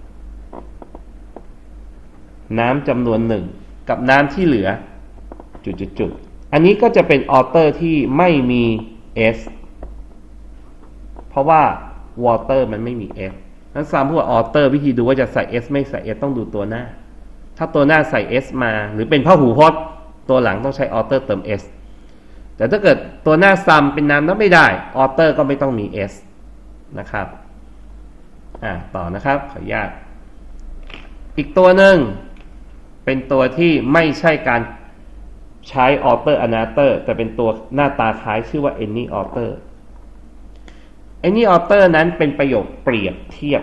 น้ำจำนวนหนึ่งกับน้ำที่เหลือจุดๆอันนี้ก็จะเป็น author ที่ไม่มี s เพราะว่า water มันไม่มี s นั้นซ้ำพวก author วิธีดูว่าจะใส่ s ไม่ใส่ s ต้องดูตัวหน้าถ้าตัวหน้าใส่ s มาหรือเป็นพหูพจน์ตัวหลังต้องใช้ author เติม s แต่ถ้าเกิดตัวหน้า some เป็นนามนับไม่ได้ author ก็ไม่ต้องมี s นะครับอ่ะต่อนะครับขออนุญาตอีกตัวหนึ่งเป็นตัวที่ไม่ใช่การใช้ author another แต่เป็นตัวหน้าตาคล้ายชื่อว่า any author any author นั้นเป็นประโยคเปรียบเทียบ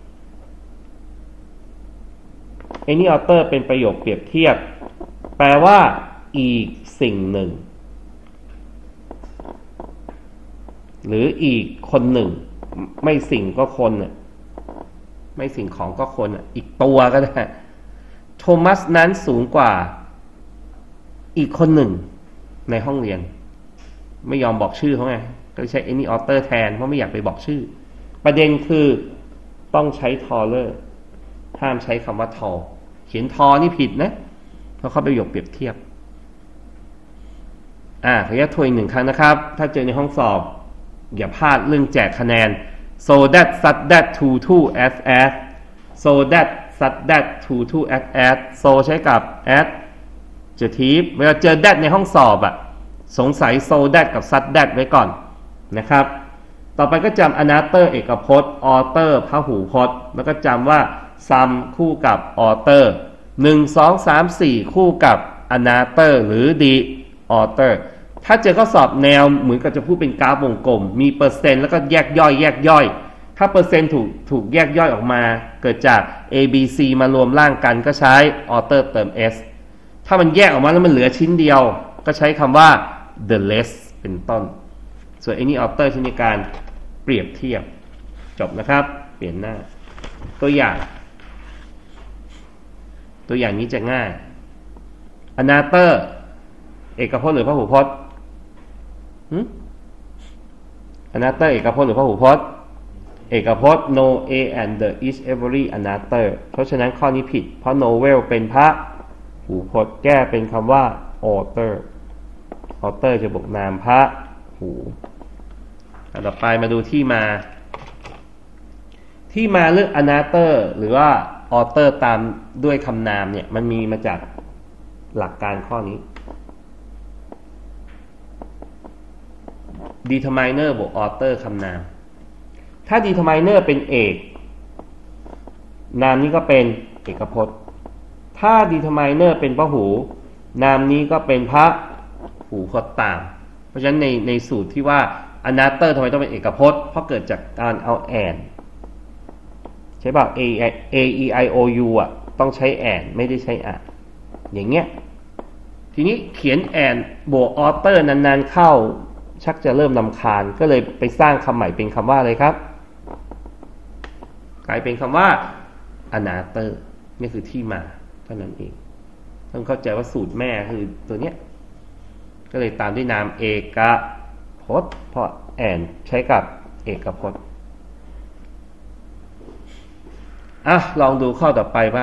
any author เป็นประโยคเปรียบเทียบแปลว่าอีกสิ่งหนึ่งหรืออีกคนหนึ่งไม่สิ่งก็คนน่ะไม่สิ่งของก็คนน่ะอีกตัวก็ได้โทมัสนั้นสูงกว่าอีกคนหนึ่งในห้องเรียนไม่ยอมบอกชื่อเขาไงก็ใช้ any author แทนเพราะไม่อยากไปบอกชื่อประเด็นคือต้องใช้ taller ห้ามใช้คำว่า tall เขียน tall นี่ผิดนะเพราะเขาประโยคเปรียบเทียบอ่าขออนุญาตทวนอีกหนึ่งครั้งนะครับถ้าเจอในห้องสอบอย่าพลาดเรื่องแจกคะแนน so that such that to to as as so that such that to to as as so ใช้กับ as จะทีฟเวลาเจอ that ในห้องสอบอะสงสัย so that กับ such that ไว้ก่อนนะครับต่อไปก็จำ another เอกพจน์ author พหูพจน์แล้วก็จำว่า some คู่กับ author หนึ่ง สอง สาม สี่คู่กับ another หรือ the author ถ้าเจอข้อสอบแนวเหมือนกับจะพูดเป็นกราฟวงกลมมีเปอร์เซ็นต์แล้วก็แยกย่อยแยกย่อยถ้าเปอร์เซ็นต์ถูกถูกแยกย่อยออกมาเกิดจาก A B C มารวมร่างกันก็ใช้ author เติม s ถ้ามันแยกออกมาแล้วมันเหลือชิ้นเดียวก็ใช้คำว่า the less เป็นต้นส่วน any author ใช้ในการเปรียบเทียบจบนะครับเปลี่ยนหน้าตัวอย่างตัวอย่างนี้จะง่าย another เอกพจน์หรือพหูพจน์another เอกพจน์หรือพหูพจน์เอกพจน์ no a and the each every another เพราะฉะนั้นข้อนี้ผิดเพราะ novel เป็นพหูพจน์แก้เป็นคำว่า author author จะบวกนามพหูต่อไปมาดูที่มาที่มาเรื่อง another หรือว่า author ตามด้วยคำนามเนี่ยมันมีมาจากหลักการข้อนี้ determiner บวก author คำนามถ้า determiner เป็นเอกนามนี้ก็เป็นเอกพจน์ถ้า determiner เป็นพหูนามนี้ก็เป็นพหูพจน์ตามเพราะฉะนั้นในในสูตรที่ว่า another ทำไมต้องเป็นเอกพจน์เพราะเกิดจากการเอา and ใช่ป่ะ a a e i o u อ่ะต้องใช้ and ไม่ได้ใช้ a อย่างเงี้ยทีนี้เขียน and บวก author นานๆเข้าชักจะเริ่มรำคาญก็เลยไปสร้างคำใหม่เป็นคำว่าอะไรครับกลายเป็นคำว่า another นี่คือที่มาเท่านั้นเองต้องเข้าใจว่าสูตรแม่คือตัวเนี้ยก็เลยตามด้วยนามเอกพจน์เพราะ and ใช้กับเอกพจน์อ่ะลองดูข้อต่อไปบ้าง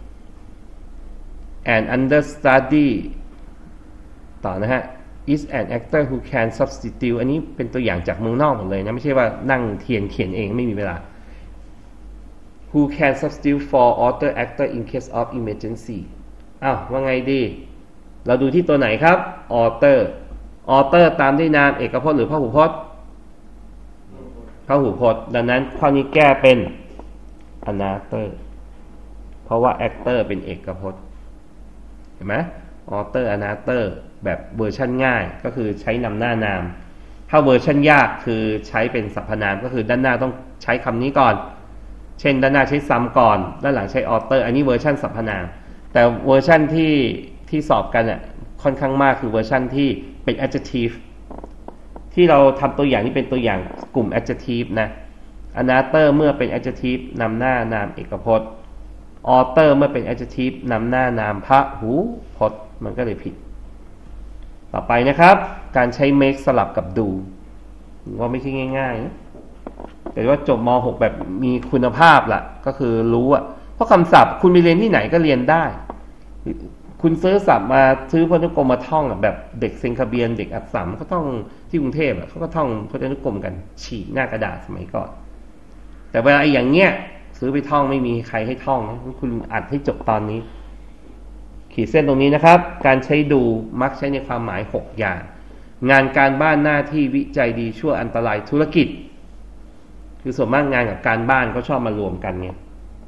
and understudy ต่อนะฮะis an actor who can substitute อันนี้เป็นตัวอย่างจากเมืองนอกหมดเลยนะไม่ใช่ว่านั่งเทียนเขียนเองไม่มีเวลา who can substitute for author actor in case of emergency อ้าวว่าไงดีเราดูที่ตัวไหนครับ author author ตามด้วยนามเอกพจน์หรือพหูพจน์พหูพจน์ดังนั้นข้อนี้แก้เป็น another เพราะว่า actor เป็นเอกพจน์เห็นไหม author another แบบเวอร์ชันง่ายก็คือใช้นำหน้านามถ้าเวอร์ชันยากคือใช้เป็นสรรพนามก็คือด้านหน้าต้องใช้คำนี้ก่อนเช่นด้านหน้าใช้ some ก่อนด้านหลังใช้ author อันนี้เวอร์ชันสรรพนามแต่เวอร์ชันที่ที่สอบกันอ่ะค่อนข้างมากคือเวอร์ชันที่เป็น adjective ที่เราทำตัวอย่างนี้เป็นตัวอย่างกลุ่ม adjective นะ another เมื่อเป็น adjective นำหน้านามเอกพจน์ author เมื่อเป็น adjective นำหน้านามพหูพจน์มันก็เลยผิดต่อไปนะครับการใช้ make สลับกับ do ก็ไม่ใช่ง่ายๆนะแต่ว่าจบม หกแบบมีคุณภาพล่ะก็คือรู้อ่ะเพราะคำศัพท์คุณไปเรียนที่ไหนก็เรียนได้คุณซื้อศัพท์มาซื้อพจนานุกรมมาท่องอ่ะแบบเด็กเซนคาเบียนเด็กอักษรเขาท่องที่กรุงเทพอ่ะเขาก็ท่องพจนานุกรมกันฉีกหน้ากระดาษสมัยก่อนแต่เวลาไอ้อย่างเงี้ยซื้อไปท่องไม่มีใครให้ท่องนะคุณอัดให้จบตอนนี้ขีดเส้นตรงนี้นะครับการใช้ดูมักใช้ในความหมายหกอย่างงานการบ้านหน้าที่วิจัยดีชั่วอันตรายธุรกิจคือส่วนมากงานกับการบ้านเขาชอบมารวมกันเนี่ย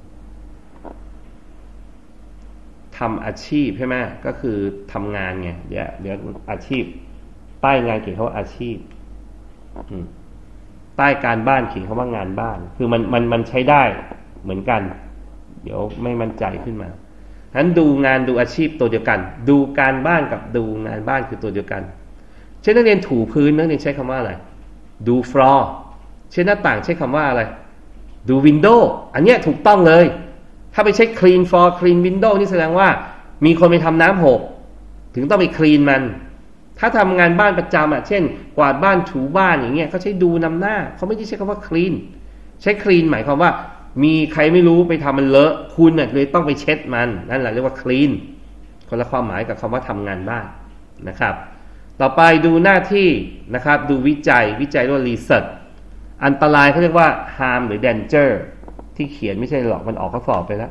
ทำอาชีพใช่ไหมก็คือทำงานไงเดี๋ยวเดี๋ยวอาชีพใต้งานเขียนคำว่าอาชีพใต้การบ้านเขียนคำว่างานบ้านคือมันมันมันใช้ได้เหมือนกันเดี๋ยวไม่มั่นใจขึ้นมาฉะนั้นดูงานดูอาชีพตัวเดียวกันดูการบ้านกับดูงานบ้านคือตัวเดียวกันเช่นนักเรียนถูพื้นนักเรียนใช้คำว่าอะไรดู floor เช่นหน้าต่างใช้คำว่าอะไรดู window อันเนี้ยถูกต้องเลยถ้าไปใช้ clean floor clean window นี่แสดงว่ามีคนไปทำน้ำหกถึงต้องไป clean มันถ้าทำงานบ้านประจำอ่ะเช่นกวาดบ้านถูบ้านอย่างเงี้ยเขาใช้ดูนำหน้าเขาไม่ได้ใช้คำว่า clean ใช้ clean หมายความว่ามีใครไม่รู้ไปทำมันเลอะคุณน่ะเลยต้องไปเช็ดมันนั่นแหละเรียกว่า clean คนละความหมายกับคำว่าทำงานบ้านนะครับต่อไปดูหน้าที่นะครับดูวิจัยวิจัยเรียกว่า research อันตรายเขาเรียกว่า harm หรือ danger ที่เขียนไม่ใช่หรอกมันออกข้อสอบไปแล้ว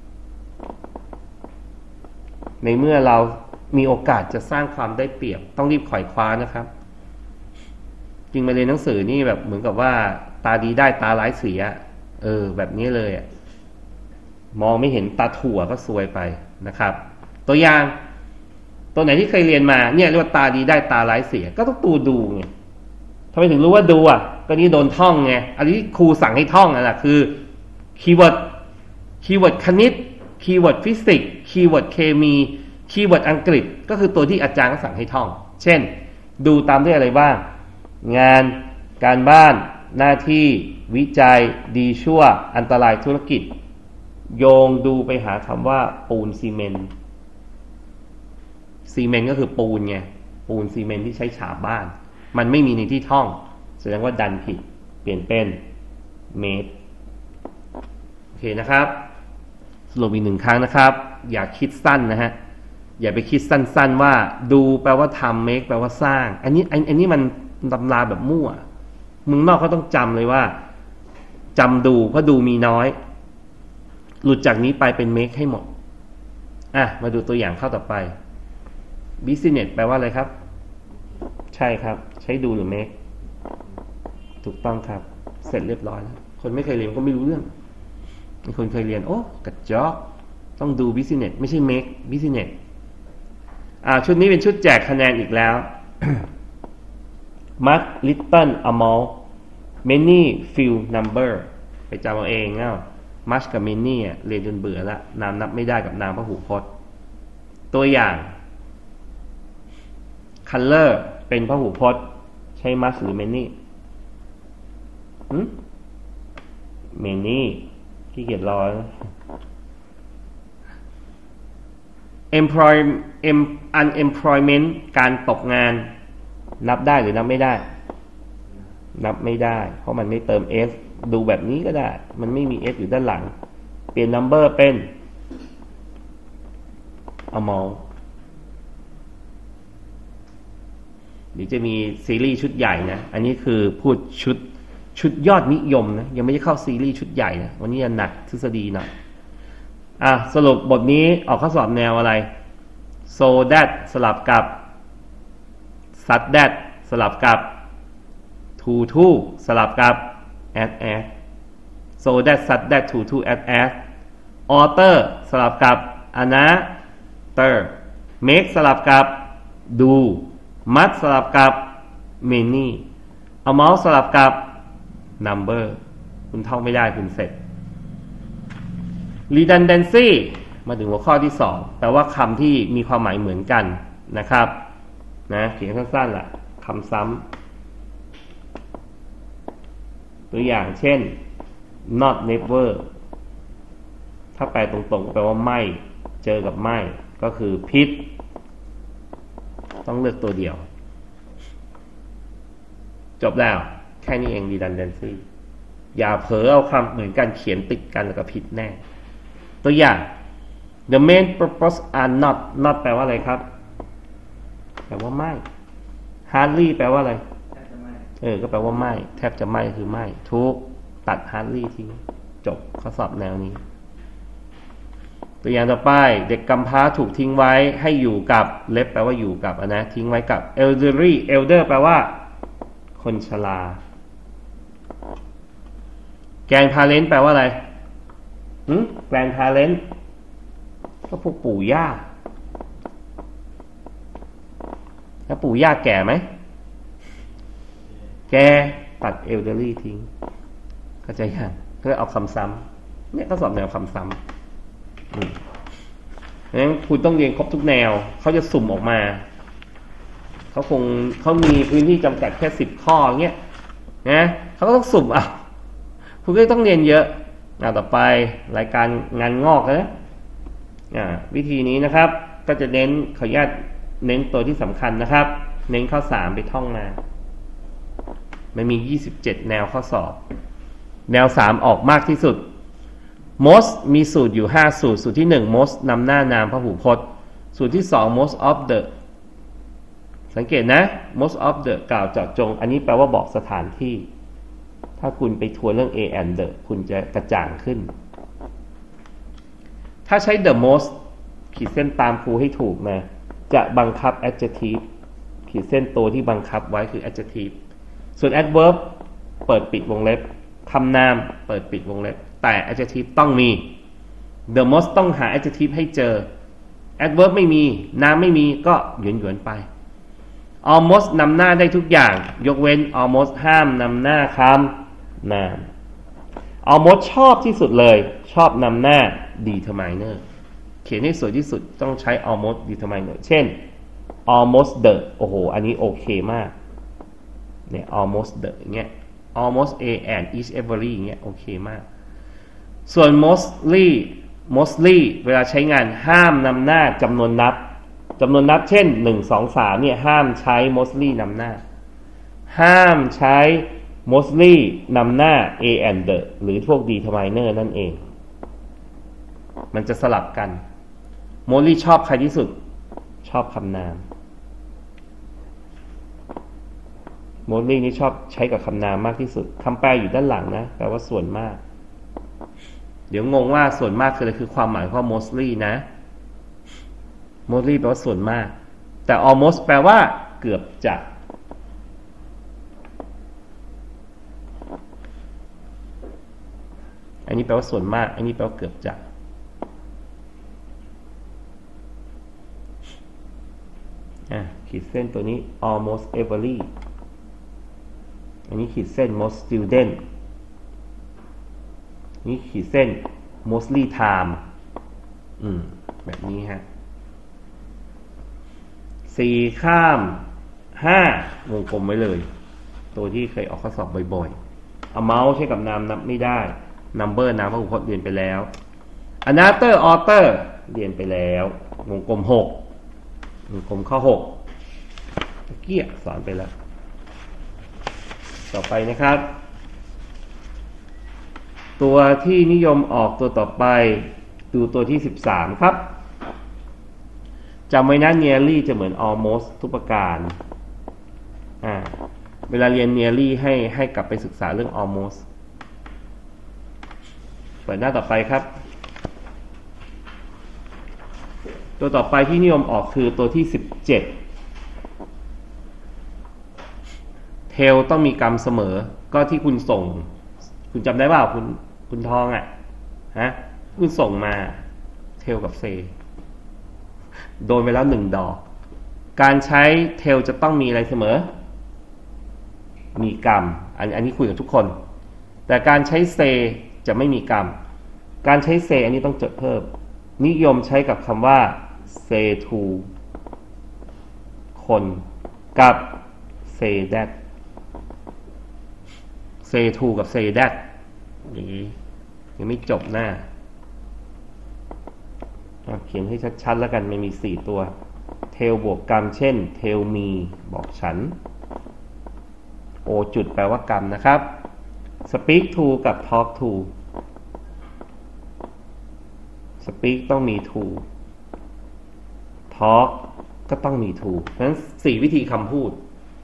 ในเมื่อเรามีโอกาสจะสร้างความได้เปรียบต้องรีบขวายคว้านะครับจริงมาเรียนหนังสือนี่แบบเหมือนกับว่าตาดีได้ตาร้ายเสียเออแบบนี้เลยอ่ะมองไม่เห็นตาถั่วก็ซวยไปนะครับตัวอย่างตัวไหนที่เคยเรียนมาเนี่ยเรียกว่าตาดีได้ตาร้ายเสียก็ต้องตูดูไงทำไมถึงรู้ว่าดูอ่ะก็นี่โดนท่องไงอันนี้ครูสั่งให้ท่องนั่นแหละคือคีย์เวิร์ดคีย์เวิร์ดคณิตคีย์เวิร์ดฟิสิกส์คีย์เวิร์ดเคมีคีย์เวิร์ดอังกฤษก็คือตัวที่อาจารย์สั่งให้ท่องเช่นดูตามด้วยอะไรบ้างงานการบ้านหน้าที่วิจัยดีชั่วอันตรายธุรกิจโยงดูไปหาคำว่าปูนซีเมนต์ซีเมนต์ก็คือปูนไงปูนซีเมนต์ที่ใช้ฉาบบ้านมันไม่มีในที่ท่องแสดงว่าดันผิดเปลี่ยนเป็นเมตรโอเคนะครับสรุปอีกหนึ่งครั้งนะครับอย่าคิดสั้นนะฮะอย่าไปคิดสั้นๆว่าดูแปลว่าทำ make แปลว่าสร้างอันนี้อันนี้มันตำราแบบมั่วเมืองนอกเขาต้องจำเลยว่าจำดูเพราะดูมีน้อยหลุดจากนี้ไปเป็น make ให้หมดอ่ะมาดูตัวอย่างข้อต่อไป business แปลว่าอะไรครับใช่ครับใช้ดูหรือ make ถูกต้องครับเสร็จเรียบร้อยแล้วคนไม่เคยเรียนก็ไม่รู้เรื่องมีคนเคยเรียนโอ้กระจอกต้องดู business ไม่ใช่ make business อ่าชุดนี้เป็นชุดแจกคะแนนอีกแล้ว much little amount many few number ไปจำเอาเองเนาะ much กับ many อ่ะเรียนจนเบื่อละนามนับไม่ได้กับนามพหูพจน์ตัวอย่าง color เป็นพหูพจน์ใช้ much หรือ many หืม many ขี้เกียจรอ employ unemployment การตกงานนับได้หรือนับไม่ได้นับไม่ได้เพราะมันไม่เติม s ดูแบบนี้ก็ได้มันไม่มี s อยู่ด้านหลังเปลี่ยน number เป็น amount เดี๋ยวจะมีซีรีส์ชุดใหญ่นะอันนี้คือพูดชุดชุดยอดนิยมนะยังไม่ได้เข้าซีรีส์ชุดใหญ่นะวันนี้จะหนักทฤษฎีหน่อยอ่ะสรุปบทนี้ออกข้อสอบแนวอะไร so that สลับกับ such that สลับกับ to to สลับกับ as as so that such that to to as as author สลับกับ another make สลับกับ do must สลับกับ many amount สลับกับ number คุณท่องไม่ได้คุณเสร็จ redundancy มาถึงหัวข้อที่สองแปลว่าคำที่มีความหมายเหมือนกันนะครับนะเขียนสั้นๆล่ะคำซ้ำตัวอย่างเช่น not never ถ้าแปลตรงๆแปลว่าไม่เจอกับไม่ก็คือพิษต้องเลือกตัวเดียวจบแล้วแค่นี้เอง redundancy อย่าเผลอเอาคำเหมือนกันเขียนติดกันแล้วก็ผิดแน่ตัวอย่าง the main purpose are not not แปลว่าอะไรครับแปลว่าไม่ hardly แปลว่าอะไรเออก็แปลว่าไม่แทบจะไม่คือไม่ทุกตัด hardly ทิ้งจบข้อสอบแนวนี้ตัวอย่างต่อไปเด็กกำพร้าถูกทิ้งไว้ให้อยู่กับเล็บแปลว่าอยู่กับนะทิ้งไว้กับ elderly elder แปลว่าคนชรา grandparent แปลว่าอะไรหืม grandparent ก็พวกปู่ย่าแล้วปู่ย่าแก่ไหมแกตัด elderly ทิ้งเข้าใจยังเพื่อเอาคำซ้ำเนี่ยก็สอบแนวคำซ้ำอืมงั้นคุณต้องเรียนครบทุกแนวเขาจะสุ่มออกมาเขาคงเขามีพื้นที่จำกัดแค่สิบข้อเงี้ยนะเขาก็ต้องสุ่มอ่ะคุณก็ต้องเรียนเยอะอ่าต่อไปรายการงานงอกนะอ่าวิธีนี้นะครับก็จะเน้นขออนุญาตเน้นตัวที่สำคัญนะครับเน้นข้อสามไปท่องมามันมียี่สิบเจ็ดแนวข้อสอบแนวสามออกมากที่สุด most มีสูตรอยู่ห้าสูตรสูตรที่หนึ่ง most นำหน้านามพหูพจน์สูตรที่สอง most of the สังเกตนะ most of the กล่าวเจาะจงอันนี้แปลว่าบอกสถานที่ถ้าคุณไปทวนเรื่อง a and the คุณจะกระจ่างขึ้นถ้าใช้ the most ขีดเส้นตามครูให้ถูกนะจะบังคับ adjective ขีดเส้นตัวที่บังคับไว้คือ adjective ส่วน adverb เปิดปิดวงเล็บคำนามเปิดปิดวงเล็บแต่ adjective ต้องมี the most ต้องหา adjective ให้เจอ adverb ไม่มีนามไม่มีก็หยวนหยวนไป almost นำหน้าได้ทุกอย่างยกเว้น almost ห้ามนำหน้าคำนาม almost ชอบที่สุดเลยชอบนำหน้า determiner เขียนให้สวยที่สุดต้องใช้ almost determiner เช่น almost the โอ้โหอันนี้โอเคมากเนี่ย almost the อย่างเงี้ย almost a and each every อย่างเงี้ยโอเคมากส่วน mostly mostly เวลาใช้งานห้ามนำหน้าจำนวนนับจำนวนนับเช่นหนึ่ง สอง สามเนี่ยห้ามใช้ mostly นำหน้าห้ามใช้ mostly นำหน้า a and the หรือพวก determiner นั่นเองมันจะสลับกัน mostly ชอบใครที่สุดชอบคำนามmostly นี่ชอบใช้กับคำนามมากที่สุดคำแปลอยู่ด้านหลังนะแปลว่าส่วนมากเดี๋ยวงงว่าส่วนมากคืออะไรคือความหมายของ mostly นะ mostly แปลว่าส่วนมากแต่ almost แปลว่าเกือบจะอันนี้แปลว่าส่วนมากอันนี้แปลว่าเกือบจะอ่ะขีดเส้นตัวนี้ almost every อันนี้ขีดเส้น most student นี่ขีดเส้น mostly time อืมแบบนี้ฮะสี่ข้ามห้าวงกลมไว้เลยตัวที่เคยออกข้อสอบบ่อยๆ amount ใช้กับนามนับไม่ได้ number นามพหูพจน์เรียนไปแล้ว another author เรียนไปแล้ววงกลมหกวงกลมข้อหกตะเกียบสอนไปแล้วต่อไปนะครับตัวที่นิยมออกตัวต่อไปดูตัวที่สิบสามครับจำไว้นะ nearly จะเหมือน almost ทุกประการอ่าเวลาเรียน nearly ให้ให้กลับไปศึกษาเรื่อง almost เปิดหน้าต่อไปครับตัวต่อไปที่นิยมออกคือตัวที่สิบเจ็ด tail ต้องมีกรรมเสมอก็ที่คุณส่งคุณจำได้เปล่าคุณคุณทองอ่ะฮะคุณส่งมา tail กับ say โดนไปแล้วหนึ่งดอกการใช้ tail จะต้องมีอะไรเสมอมีกรรมอันอันนี้คุยกับทุกคนแต่การใช้ say จะไม่มีกรรมการใช้ say อันนี้ต้องจดเพิ่มนิยมใช้กับคำว่า say to คนกับ say that say to กับ say that อย่างนี้ยังไม่จบหน้าเขียนให้ชัดๆแล้วกันมันมีสี่ตัว tell บวกกรรมเช่น tell me บอกฉัน o จุดแปลว่ากรรมนะครับ speak to กับ talk to speak ต้องมี to talk ก็ต้องมี to เพราะฉะนั้นสี่วิธีคำพูด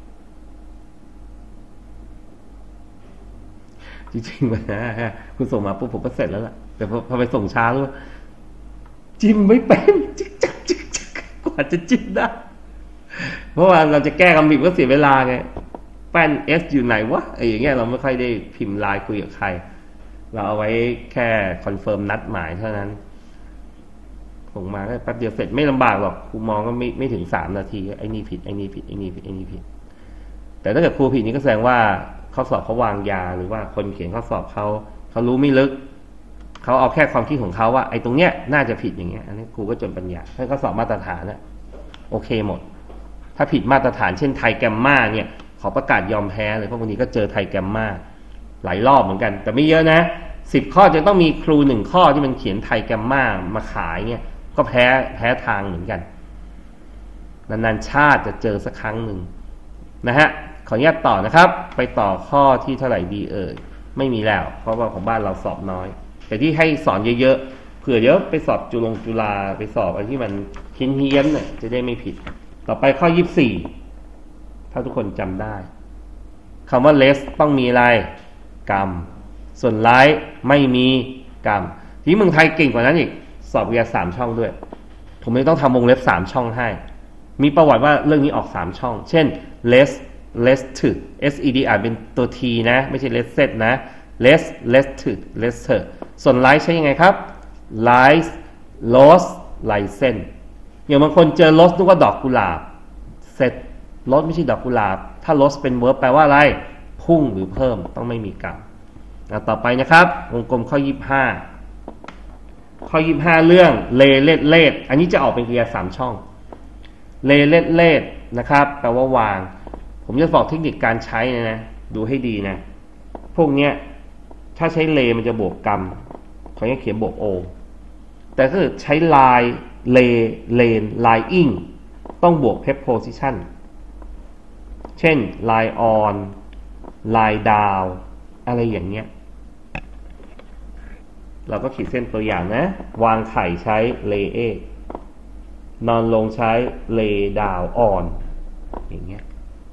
จริงๆมันนะคุณส่งมาปุ๊บผมก็เสร็จแล้วล่ะแต่พอพอไปส่งช้ารู้ว่าจิ้มไม่เป็นจิกจักจิกจักกว่าจะจิ้มได้เพราะว่าเราจะแก้คำผิดก็เสียเวลาไงแป้น S อยู่ไหนวะไอ้อย่างเงี้ยเราไม่ค่อยได้พิมพ์ไลน์คุยกับใครเราเอาไว้แค่คอนเฟิร์มนัดหมายเท่านั้นส่งมาแป๊บเดียวเสร็จไม่ลำบากหรอกครูมองก็ไม่ไม่ถึงสามนาทีไอ้นี่ผิดไอ้นี่ผิดไอ้นี่ผิดไอ้นี่ผิดแต่ถ้าเกิดครูผิดนี่ก็แสดงว่าข้อสอบเขาวางยาหรือว่าคนเขียนข้อสอบเขาเขารู้ไม่ลึกเขาเอาแค่ความคิดของเขาว่าไอ้ตรงเนี้ยน่าจะผิดอย่างเงี้ยอันนี้ครูก็จนปัญญาถ้าข้อสอบมาตรฐานนะโอเคหมดถ้าผิดมาตรฐานเช่นไทยแกมมาเนี่ยขอประกาศยอมแพ้เลยเพราะบางทีก็เจอไทยแกมมาหลายรอบเหมือนกันแต่ไม่เยอะนะสิบข้อจะต้องมีครูหนึ่งข้อที่มันเขียนไทยแกมมามาขายเนี่ยก็แพ้แพ้ทางเหมือนกันนานๆชาติจะเจอสักครั้งหนึ่งนะฮะขออนุญาตต่อนะครับไปต่อข้อที่เท่าไหร่ดีเอ่ยไม่มีแล้วเพราะว่าของบ้านเราสอบน้อยแต่ที่ให้สอนเยอะๆเผื่อเดี๋ยวไปสอบจุฬาจุฬาไปสอบอะไรที่มันเฮี้ยนๆเนี่ยจะได้ไม่ผิดต่อไปข้อยี่สิบสี่ถ้าทุกคนจำได้คำว่า less ต้องมีอะไรกรรมส่วน like ไม่มีกรรมที่เมืองไทยเก่งกว่านั้นอีกสอบวิทยาสามช่องด้วยผมไม่ต้องทำวงเล็บสามช่องให้มีประวัติว่าเรื่องนี้ออกสามช่องเช่น less less to s e d อ่านเป็นตัว t นะไม่ใช่ less set นะ less less to less to ส่วน like ใช้ยังไงครับ like lost license อย่างบางคนเจอ lost นึกว่าดอกกุหลาบ set lost ไม่ใช่ดอกกุหลาบถ้า lost เป็น verb แปลว่าอะไรพุ่งหรือเพิ่มต้องไม่มีกรรมต่อไปนะครับวงกลมข้อยี่สิบห้าข้อยี่สิบห้าเรื่องเลเลดเลดอันนี้จะออกเป็นกริยาสามช่องเลเลดเลดนะครับแปลว่าวางผมจะบอกเทคนิคการใช้นะนะดูให้ดีนะพวกเนี้ยถ้าใช้เลมันจะบวกกรรมเขาจะเขียนบวกโอแต่ถ้าใช้ลายเลเลนไลอิงต้องบวก preposition เช่น lie on lie down อะไรอย่างเงี้ยเราก็ขีดเส้นตัวอย่างนะวางไข่ใช้ lay egg นอนลงใช้ lay down on อย่างเงี้ย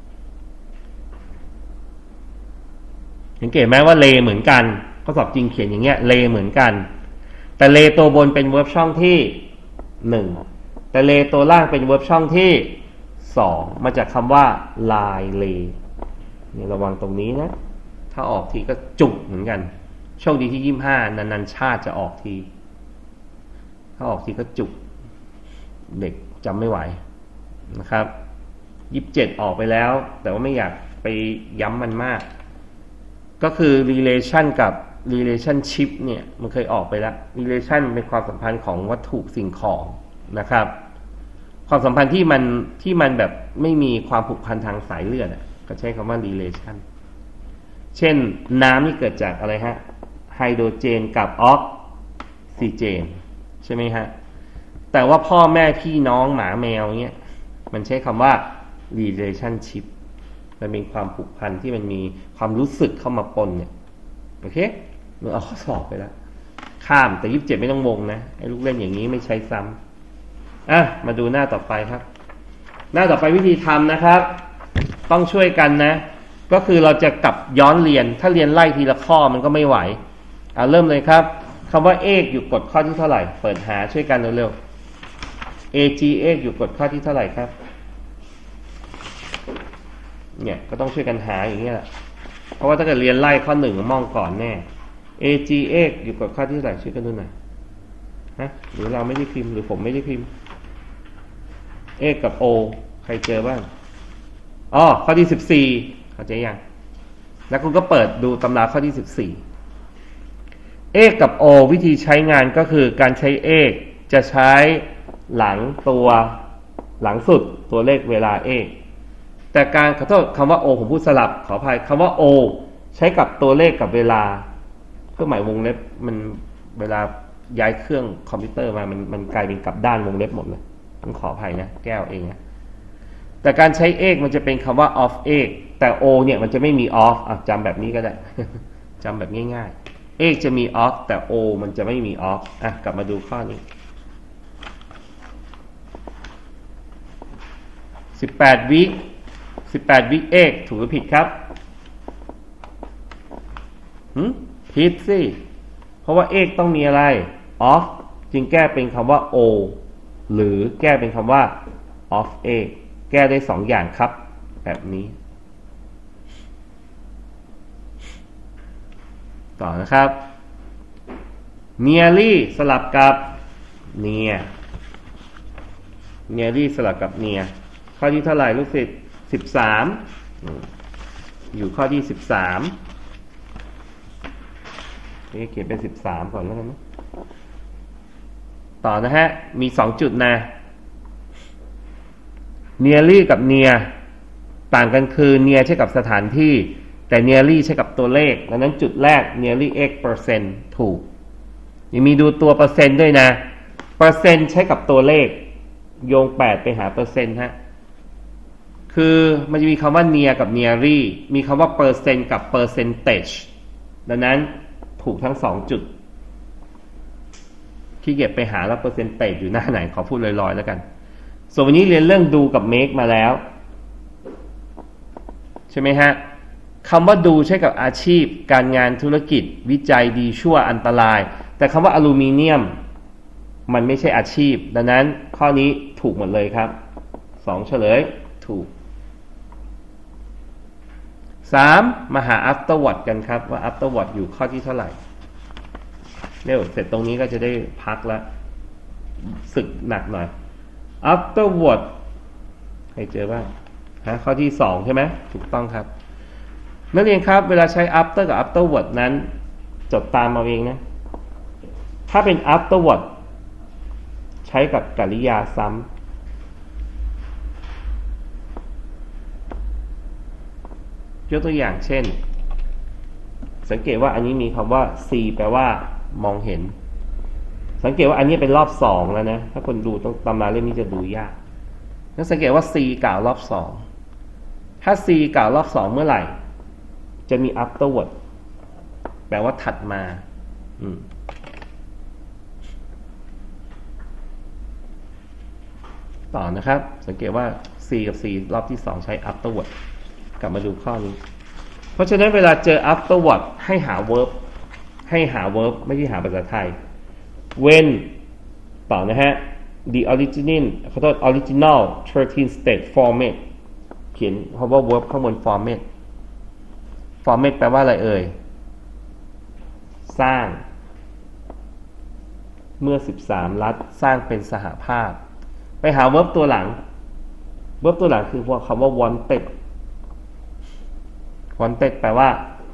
สังเกตไหมว่า lay เหมือนกันข้อสอบจริงเขียนอย่างเงี้ย lay เหมือนกันแต่ lay ตัวบนเป็น verb ช่องที่หนึ่งแต่ lay ตัวล่างเป็น verb ช่องที่สองมาจากคำว่า lie lay นี่ระวังตรงนี้นะถ้าออกทีก็จุกเหมือนกันโชคดีที่ยี่สิบห้านานๆชาติจะออกทีถ้าออกทีก็จุกเด็กจำไม่ไหวนะครับยี่สิบเจ็ดออกไปแล้วแต่ว่าไม่อยากไปย้ำมันมากก็คือ relation กับ relationship เนี่ยมันเคยออกไปแล้ว relation เป็นความสัมพันธ์ของวัตถุสิ่งของนะครับความสัมพันธ์ที่มันที่มันแบบไม่มีความผูกพันทางสายเลือดก็ใช้คำว่า relation เช่นน้ำนี่เกิดจากอะไรฮะไฮโดรเจนกับออกซิเจนใช่ไหมฮะแต่ว่าพ่อแม่พี่น้องหมาแมวเนี่ยมันใช้คำว่า relationship มันเป็นความผูกพันที่มันมีความรู้สึกเข้ามาปนเนี่ยโอเคเราเอาข้อสอบไปแล้วข้ามแต่ยี่สิบเจ็ดไม่ต้องวงนะไอ้ลูกเล่นอย่างนี้ไม่ใช้ซ้ำอ่ะมาดูหน้าต่อไปครับหน้าต่อไปวิธีทำนะครับต้องช่วยกันนะก็คือเราจะกลับย้อนเรียนถ้าเรียนไล่ทีละข้อมันก็ไม่ไหวเอาเริ่มเลยครับคำว่าเอกอยู่กฎข้อที่เท่าไหร่เปิดหาช่วยกันเร็วๆ ag เอกอยู่กฎข้อที่เท่าไหร่ครับเนี่ยก็ต้องช่วยกันหาอย่างนี้แหละเพราะว่าถ้าเกิดเรียนไล่ข้อหนึ่งมองก่อนแน่ ag เอกอยู่กฎข้อที่เท่าไหร่ช่วยกันดูหน่อยฮะหรือเราไม่ได้พิมพ์หรือผมไม่ได้พิมพ์เอกกับ o ใครเจอบ้างอ๋อข้อที่สิบสี่เข้าใจยังแล้วคุณก็เปิดดูตำราข้อที่สิบสี่เอกกับ o วิธีใช้งานก็คือการใช้เอกจะใช้หลังตัวหลังสุดตัวเลขเวลาเอกแต่การขอโทษคำว่า o ผมพูดสลับขออภัยคำว่า o ใช้กับตัวเลขกับเวลาเครื่องหมายวงเล็บมันเวลาย้ายเครื่องคอมพิวเตอร์มามันมันกลายเป็นกลับด้านวงเล็บหมดเลยต้องขออภัยนะแก้วเองนะแต่การใช้เอกมันจะเป็นคำว่า of เอกแต่ o เนี่ยมันจะไม่มี of อ่ะจำแบบนี้ก็ได้ จำแบบง่ายๆเอกจะมี of แต่ o มันจะไม่มี of อ่ะกลับมาดูข้อนี้สิบแปดวิสิบแปดวิเอกถูกหรือผิดครับหืมผิดสิเพราะว่าเอกต้องมีอะไร of จึงแก้เป็นคำว่า o หรือแก้เป็นคำว่า of เอกแก้ได้สองอย่างครับแบบนี้ต่อนะครับ nearly สลับกับ near nearly สลับกับ near ข้อที่เท่าไหร่ลูกศิษย์สิบสามอยู่ข้อที่สิบสามนี่เขียนเป็นสิบสามก่อนแล้วกันนะต่อนะฮะมีสองจุดนะ nearly กับ near ต่างกันคือ near ใช้กับสถานที่แต่ nearly ใช้กับตัวเลขดังนั้นจุดแรก nearly x percent ถูกยังมีดูตัวเปอร์เซ็นต์ด้วยนะเปอร์เซ็นต์ใช้กับตัวเลขโยงแปดไปหาเปอร์เซ็นต์ฮะคือมันจะมีคำว่า near กับ nearly มีคำว่า percent กับ percentage ดังนั้นถูกทั้งสองจุดขี้เกียจไปหาแล้ว percentage อยู่หน้าไหนขอพูดลอยๆแล้วกันส่วนวันนี้เรียนเรื่อง do กับ make มาแล้วใช่ไหมฮะคำว่า do ใช้กับอาชีพการงานธุรกิจวิจัยดีชั่วอันตรายแต่คำว่าอลูมิเนียมมันไม่ใช่อาชีพดังนั้นข้อนี้ถูกหมดเลยครับสองเฉลยถูกสามมาหา afterward กันครับว่า afterward อยู่ข้อที่เท่าไหร่เร็วเสร็จตรงนี้ก็จะได้พักแล้วสึกหนักหน่อย afterward ใครเจอบ้างฮะข้อที่สองใช่ไหมถูกต้องครับนักเรียนครับเวลาใช้ after กับ afterward นั้นจดตามเอาเองนะถ้าเป็น afterward ใช้กับกริยาซ้ำยกตัวอย่างเช่นสังเกตว่าอันนี้มีคำว่า see แปลว่ามองเห็นสังเกตว่าอันนี้เป็นรอบสองแล้วนะถ้าคนดูต้องตำราเล่มนี้จะดูยากแล้วสังเกตว่า see กล่าวรอบสองถ้า see กล่าวรอบสองเมื่อไหร่จะมี afterward แปลว่าถัดมาอืมต่อนะครับสังเกตว่า see กับ see รอบที่สองใช้ afterward กลับมาดูข้อนี้เพราะฉะนั้นเวลาเจอ afterward ให้หา verb ให้หา verb ไม่ใช่หาภาษาไทย when ต่อนะฮะ the original ขอโทษ original thirteen state format เขียนคำว่า verb ข้างบน format format แปลว่าอะไรเอ่ยสร้างเมื่อสิบสามรัฐสร้างเป็นสหภาพไปหา verb ตัวหลัง verb ตัวหลังคือคำว่า wanted wanted แปลว่า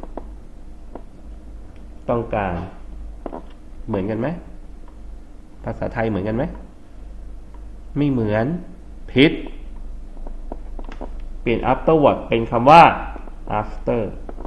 ต้องการเหมือนกันไหมภาษาไทยเหมือนกันไหมไม่เหมือนผิดเปลี่ยน afterward เป็นคำว่า after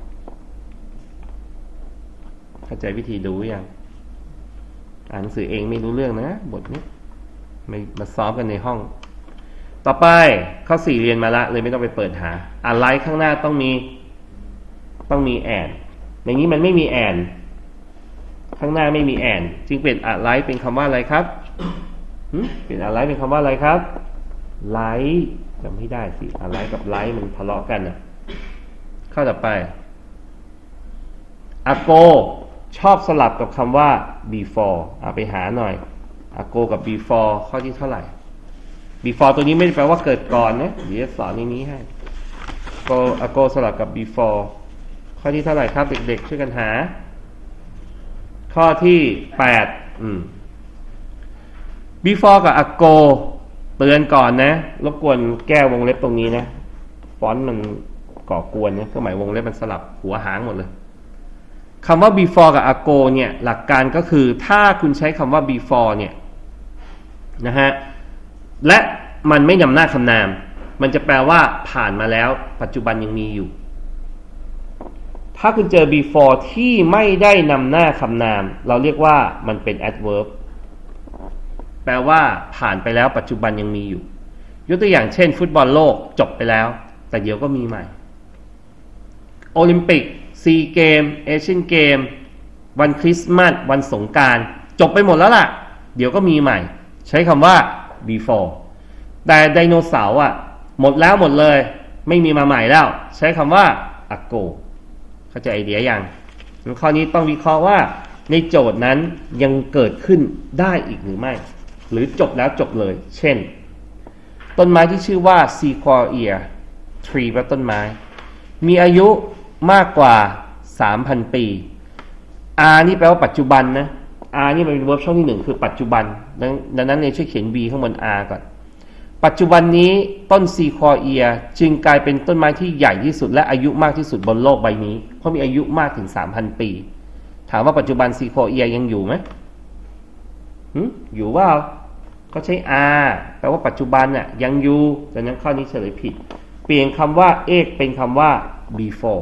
เข้าใจวิธีดูยังอ่านหนังสือเองไม่รู้เรื่องนะบทนี้ไม่มาซ้อมกันในห้องต่อไปข้อสี่เรียนมาละเลยไม่ต้องไปเปิดหาอะไรข้างหน้าต้องมีต้องมีแอนในนี้มันไม่มีแอนข้างหน้าไม่มีแอนจึงเปลี่ยนอะไรเป็นคำว่าอะไรครับเปลี่ยนอะไรเป็นคำว่าอะไรครับไลท์จำไม่ได้สิอะไรกับไลท์มันทะเลาะกันอ่ะข้อต่อไปอาโกชอบสลับกับคำว่า before เอาไปหาหน่อยอาโกกับ before ข้อที่เท่าไหร่ before ตัวนี้ไม่ได้แปลว่าเกิดก่อนนะเดี๋ยวสอนในนี้ให้โกอาโกสลับกับ before ข้อที่เท่าไหร่ครับเด็กๆช่วยกันหาข้อที่แปดอืม before กับ ago เตือนก่อนนะรบกวนแก้วงเล็บตรงนี้นะฟอนต์มันก่อกวนเนี่ยเครื่องหมายวงเล็บมันสลับหัวหางหมดเลยคำว่า before กับ ago เนี่ยหลักการก็คือถ้าคุณใช้คำว่า before เนี่ยนะฮะและมันไม่นำหน้าคำนามมันจะแปลว่าผ่านมาแล้วปัจจุบันยังมีอยู่ถ้าคุณเจอ before ที่ไม่ได้นำหน้าคำนามเราเรียกว่ามันเป็น adverb แปลว่าผ่านไปแล้วปัจจุบันยังมีอยู่ยกตัวอย่างเช่นฟุตบอลโลกจบไปแล้วแต่เดี๋ยวก็มีใหม่โอลิมปิกซีเกมเอเชียนเกมวันคริสต์มาสวันสงกรานต์จบไปหมดแล้วล่ะเดี๋ยวก็มีใหม่ใช้คำว่า before แต่ไดโนเสาร์อ่ะหมดแล้วหมดเลยไม่มีมาใหม่แล้วใช้คำว่า ago เข้าใจไอเดียยังข้อนี้ต้องวิเคราะห์ว่าในโจทย์นั้นยังเกิดขึ้นได้อีกหรือไม่หรือจบแล้วจบเลยเช่นต้นไม้ที่ชื่อว่า sequoia tree แปลต้นไม้มีอายุมากกว่า สามพัน ปี R นี่แปลว่าปัจจุบันนะ R นี่มันเป็น verb ช่องที่หนึ่งคือปัจจุบันดังนั้นเนี่ยช่วยเขียน V ข้างบน R ก่อนปัจจุบันนี้ต้น sequoia จึงกลายเป็นต้นไม้ที่ใหญ่ที่สุดและอายุมากที่สุดบนโลกใบนี้เพราะมีอายุมากถึง สามพัน ปีถามว่าปัจจุบัน sequoia ยังอยู่ไหมหืมอยู่ว่าเขาใช้ R แปลว่าปัจจุบันน่ะยังอยู่ดังนั้นข้อนี้เฉลยผิดเปลี่ยนคำว่า age เป็นคำว่า before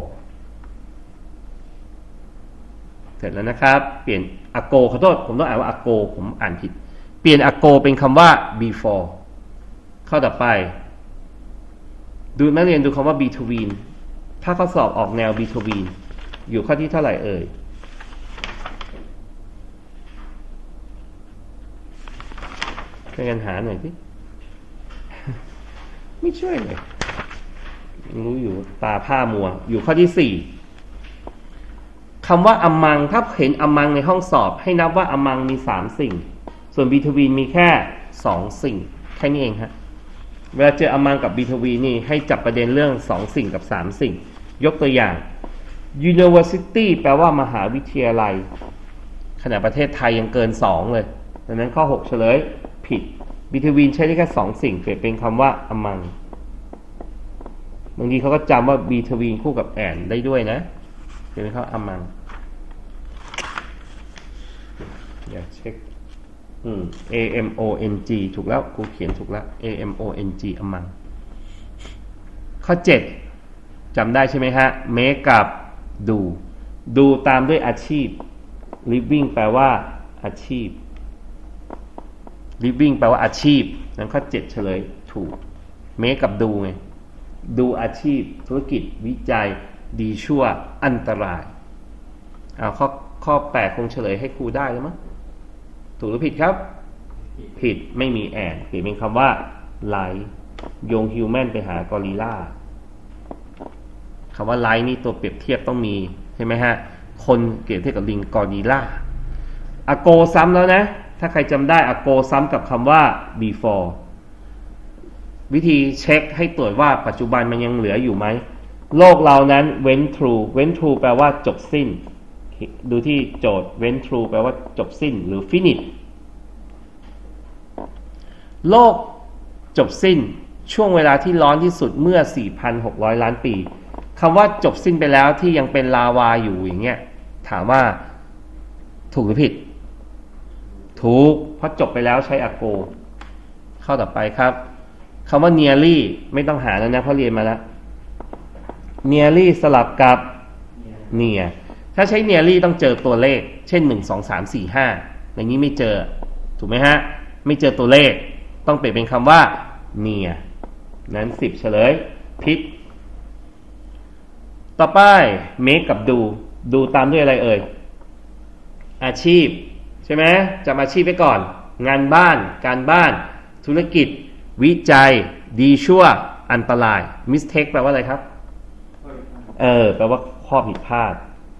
เสร็จแล้วนะครับเปลี่ยน ago ขอโทษผมต้องอ่านว่า ago ผมอ่านผิดเปลี่ยน ago เป็นคำว่า before ข้อต่อไปดูนักเรียนดูคำว่า between ถ้าข้อสอบออกแนว between อยู่ข้อที่เท่าไหร่เอ่ยช่วยกันหาหน่อยสิ ไม่ช่วยเลยรู้อยู่ตาผ้ามัวอยู่ข้อที่สี่คำว่าอมังถ้าเห็นอมังในห้องสอบให้นับว่าอมังมีสามสิ่งส่วนบีทวีนมีแค่สองสิ่งแค่นี้เองฮะเวลาเจออมังกับบีทวีนนี่ให้จับประเด็นเรื่องสองสิ่งกับสามสิ่งยกตัวอย่าง University แปลว่ามหาวิทยาลัยขณะประเทศไทยยังเกินสองเลยดังนั้นข้อหกเฉลยผิดบีทวีนใช้ได้แค่สองสิ่งเปลี่ยนเป็นคำว่าอมังบางทีเขาก็จำว่าบีทวีนคู่กับแอนได้ด้วยนะเปลี่ยนเป็นคำอมังอย่าเช็คอืม A M O N G ถูกแล้วกูเขียนถูกแล้ว A M O N G อมังข้อเจ็ดจำได้ใช่ไหมฮะ make กับดูดูตามด้วยอาชีพ living แปลว่าอาชีพ living แปลว่าอาชีพนั้นข้อเจ็ดเฉลยถูก make กับดูไงดูอาชีพธุรกิจวิจัยดีชั่วอันตรายเอาข้อข้อแปดคงเฉลยให้ครูได้แล้วมั้งถูกหรือผิดครับผิดไม่มีแอนเปลี่ยนเป็นคำว่าไลท์โยงฮิวแมนไปหากอริลลาคำว่าไลท์นี่ตัวเปรียบเทียบต้องมีใช่ไหมฮะคนเปรียบเทียบกับลิงกอริลลาอะโกซ้ำแล้วนะถ้าใครจำได้อะโกซ้ำกับคำว่า before วิธีเช็คให้ตรวจว่าปัจจุบันมันยังเหลืออยู่ไหมโลกเรานั้น went through went through แปลว่าจบสิ้นดูที่โจทย์ went through แปลว่าจบสิ้นหรือ finish โลกจบสิ้นช่วงเวลาที่ร้อนที่สุดเมื่อ สี่พันหกร้อย ล้านปีคำว่าจบสิ้นไปแล้วที่ยังเป็นลาวาอยู่อย่างเงี้ยถามว่าถูกหรือผิดถูกเพราะจบไปแล้วใช้ ago เข้าต่อไปครับคำว่า nearly ไม่ต้องหาแล้วนะเพราะเรียนมาแล้ว nearly สลับกับ near ถ้าใช้ nearly ต้องเจอตัวเลขเช่นหนึ่ง สอง สาม สี่ ห้าอย่างนี้ไม่เจอถูกไหมฮะไม่เจอตัวเลขต้องเปลี่ยนเป็นคำว่า near นั้นสิบเฉลยผิดต่อไป make กับdo ดูตามด้วยอะไรเอ่ยอาชีพใช่ไหมจำอาชีพไว้ก่อนงานบ้านการบ้านธุรกิจวิจัยดีชั่วอันตราย mistake แปลว่าอะไรครับเออแปลว่าข้อผิดพลาด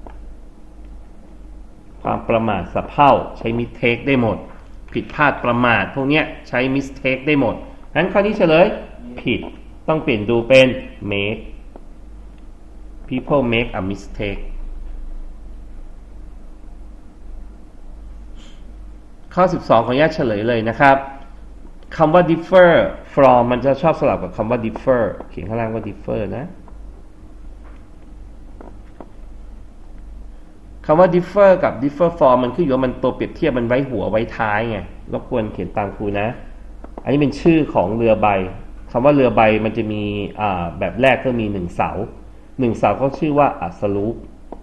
ความประมาทสะเพร่าใช้ mistake ได้หมดผิดพลาดประมาทพวกเนี้ยใช้ mistake ได้หมดงั้นข้อนี้เฉลยผิดต้องเปลี่ยนดูเป็น make people make a mistake ข้อสิบสองขออนุญาตเฉลยเลยนะครับคำว่า differ from มันจะชอบสลับกับคำว่า differ เขียนข้างล่างว่า differ นะคำว่า differ กับ differ from มันคืออยู่ว่ามันตัวเปรียบเทียบมันไว้หัวไว้ท้ายไงรบกวนเขียนตามครูนะอันนี้เป็นชื่อของเรือใบคำว่าเรือใบมันจะมีอ่าแบบแรกก็มีหนึ่งเสาหนึ่งเสาเขาชื่อว่า a sloop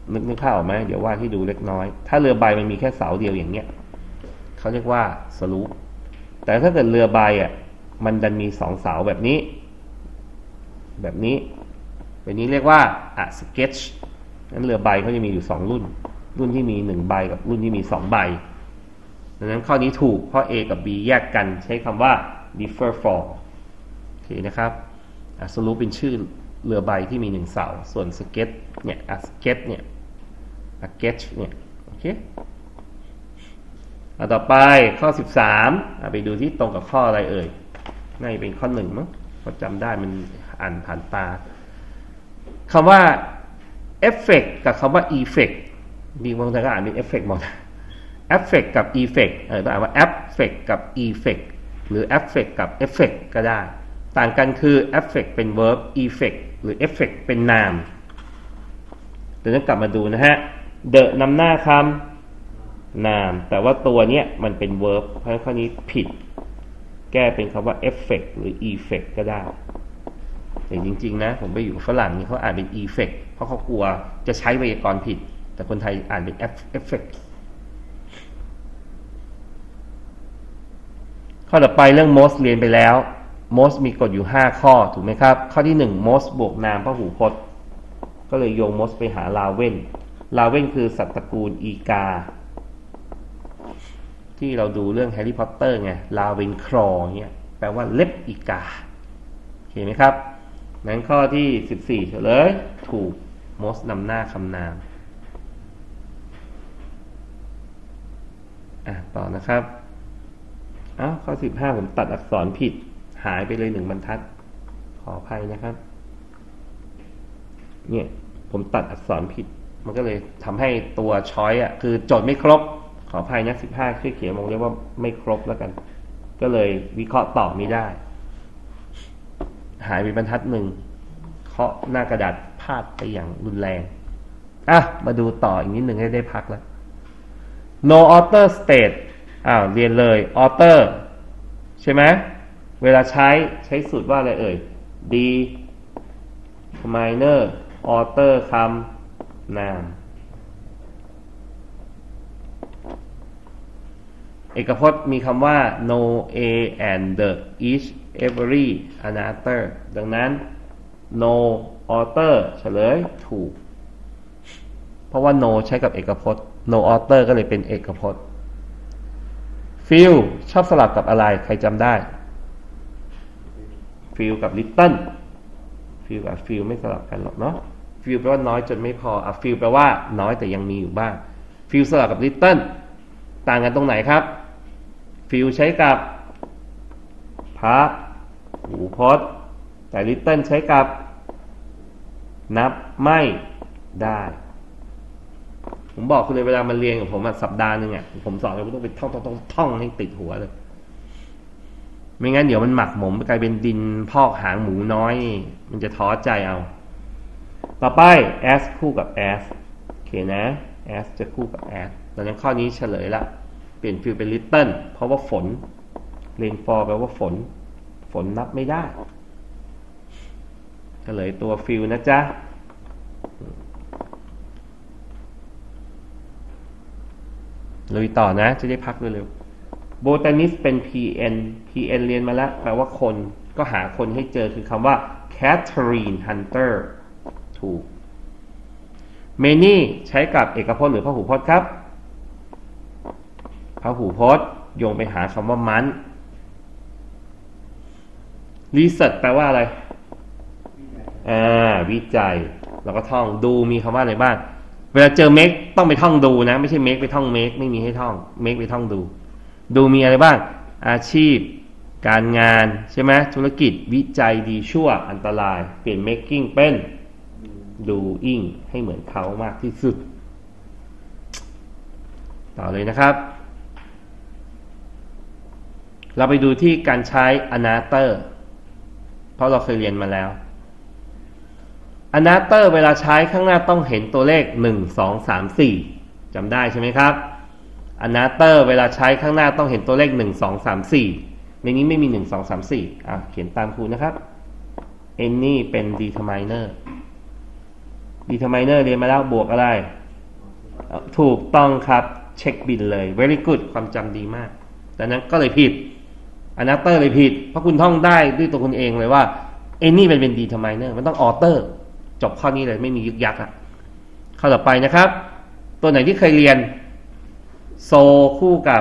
นึกนึกภาพออกไหมเดี๋ยววาดให้ดูเล็กน้อยถ้าเรือใบมันมีแค่เสาเดียวอย่างเงี้ยเขาเรียกว่าสลูปแต่ถ้าเกิดเรือใบอ่ะมันดันมีสองเสาแบบนี้แบบนี้แบบนี้เรียกว่าอะสเก็ตช์นั้นเรือใบเขาจะมีอยู่สองรุ่นรุ่นที่มีหนึ่งใบกับรุ่นที่มีสองใบดังนั้นข้อนี้ถูกเพราะ A กับ B แยกกันใช้คำว่า differ from โอเคนะครับอะสลูปเป็นชื่อเรือใบที่มีหนึ่งเสาส่วนสเก็ตเนี่ยอะสเก็ตเนี่ยอะเก็ตเนี่ยโอเคเอาต่อไปข้อสิบสามเอาไปดูที่ตรงกับข้ออะไรเอ่ยน่าจะเป็นข้อหนึ่งมั้งพอจำได้มันอ่านผ่านตาคำว่า effect กับคำว่า effect ดีบางทีก็อ่านเป็น effect หมด effect กับ effect เออต้องอ่านว่า effect กับ effect หรือ effect กับ effect ก็ได้ต่างกันคือ effect เป็น verb effect หรือ effect เป็น noun เดี๋ยวต้องกลับมาดูนะฮะ the นำหน้าคำ noun แต่ว่าตัวเนี้ยมันเป็น verb เพราะฉะนั้นข้อนี้ผิดแก้เป็นคำว่า effect หรือ effect ก็ได้แต่จริงๆนะผมไปอยู่ฝรั่งนี่เขาอ่านเป็น effect เพราะเขากลัวจะใช้ไวยากรณ์ผิดแต่คนไทยอ่านเป็น effect ข้อต่อไปเรื่อง most เรียนไปแล้ว most มีกฎอยู่ห้าข้อถูกไหมครับข้อที่หนึ่ง most บวกนามพหูพจน์ก็เลยโยง most ไปหา raven raven คือสัตว์ตระกูลอีกาที่เราดูเรื่องแฮร์รี่พอตเตอร์ไง raven claw เนี่ยแปลว่าเล็บอีกาโอเคไหมครับนั้นข้อที่สิบสี่เฉลยถูก most นำหน้าคำนามอ่ะต่อนะครับอ้าวข้อสิบห้าผมตัดอักษรผิดหายไปเลยหนึ่งบรรทัดขออภัยนะครับเนี่ยผมตัดอักษรผิดมันก็เลยทำให้ตัวช้อยอ่ะคือโจทย์ไม่ครบขออภัยนะสิบห้าช่วยเขียนมองเรียกว่าไม่ครบแล้วกันก็เลยวิเคราะห์ต่อไม่ได้หายไปบรรทัดหนึ่งเคาะหน้ากระดาษพลาดไปอย่างรุนแรงอ่ะมาดูต่ออีกนิดหนึ่งให้ได้พักแล้ว no author state อ้าวเรียนเลย author ใช่ไหมเวลาใช้ใช้สูตรว่าอะไรเอ่ย d minor author คำนามเอกพจน์มีคำว่า no a and the each every another ดังนั้น no author เฉลยถูกเพราะว่า no ใช้กับเอกพจน์ no author ก็เลยเป็นเอกพจน์ feel ชอบสลับกับอะไรใครจำได้ feel กับ little feel กับ feel ไม่สลับกันหรอกเนาะ feel แปลว่าน้อยจนไม่พออ่ะ feel แปลว่าน้อยแต่ยังมีอยู่บ้าง feel สลับกับ little ต่างกันตรงไหนครับ feel ใช้กับพระหูพจน์แต่ little ใช้กับนับไม่ได้ผมบอกคุณเลยเวลามันเรียนกับผมสัปดาห์นึงอ่ะผมสอนเลยว่าต้องไปท่องท่องท่องให้ติดหัวเลยไม่งั้นเดี๋ยวมันหมักหมมกลายเป็นดินพอกหางหมูน้อยมันจะท้อใจเอาต่อไป as คู่กับ as โอเคนะ as จะคู่กับ as ดังนั้นข้อนี้เฉลยละเปลี่ยนฟิลเป็น little เพราะว่าฝน rainfall แปลว่าฝนฝนนับไม่ได้เฉลยตัวฟิลนะจ๊ะเลยต่อนะจะได้พักเร็วๆ botanist เป็น พี เอ็น พี เอ็น เรียนมาแล้วแปลว่าคนก็หาคนให้เจอคือคำว่า Catherine Hunter ถูก many ใช้กับเอกพจน์หรือพหูพจน์ครับพหูพจน์โยงไปหาคำว่ามัน research แปลว่าอะไรอ่าวิจัยแล้วก็ท่องดูมีคำว่าอะไรบ้างเวลาเจอ make ต้องไปท่องดูนะไม่ใช่ make ไปท่อง make ไม่มีให้ท่อง make ไปท่องดูดูมีอะไรบ้างอาชีพการงานใช่ไหมธุรกิจวิจัยดีชั่วอันตรายเปลี่ยน making เป็น doing ให้เหมือนเขามากที่สุดต่อเลยนะครับเราไปดูที่การใช้ another เพราะเราเคยเรียนมาแล้วanother เวลาใช้ข้างหน้าต้องเห็นตัวเลขหนึ่ง สอง สาม สี่จำได้ใช่ไหมครับ another เวลาใช้ข้างหน้าต้องเห็นตัวเลขหนึ่ง สอง สาม สี่ในนี้ไม่มีหนึ่ง สอง สาม สี่อ่ะเขียนตามครูนะครับ any เป็น determiner determiner เรียนมาแล้วบวกอะไรถูกต้องครับเช็คบินเลย very good ความจำดีมากดังนั้นก็เลยผิดอนาเตอร์เลยผิดเพราะคุณท่องได้ด้วยตัวคุณเองเลยว่าเอ็นนี่เป็นเป็น determiner มันต้องออเตอร์จบข้อนี้เลยไม่มียึกยักอ่ะข้อต่อไปนะครับตัวไหนที่เคยเรียนโซคู่กับ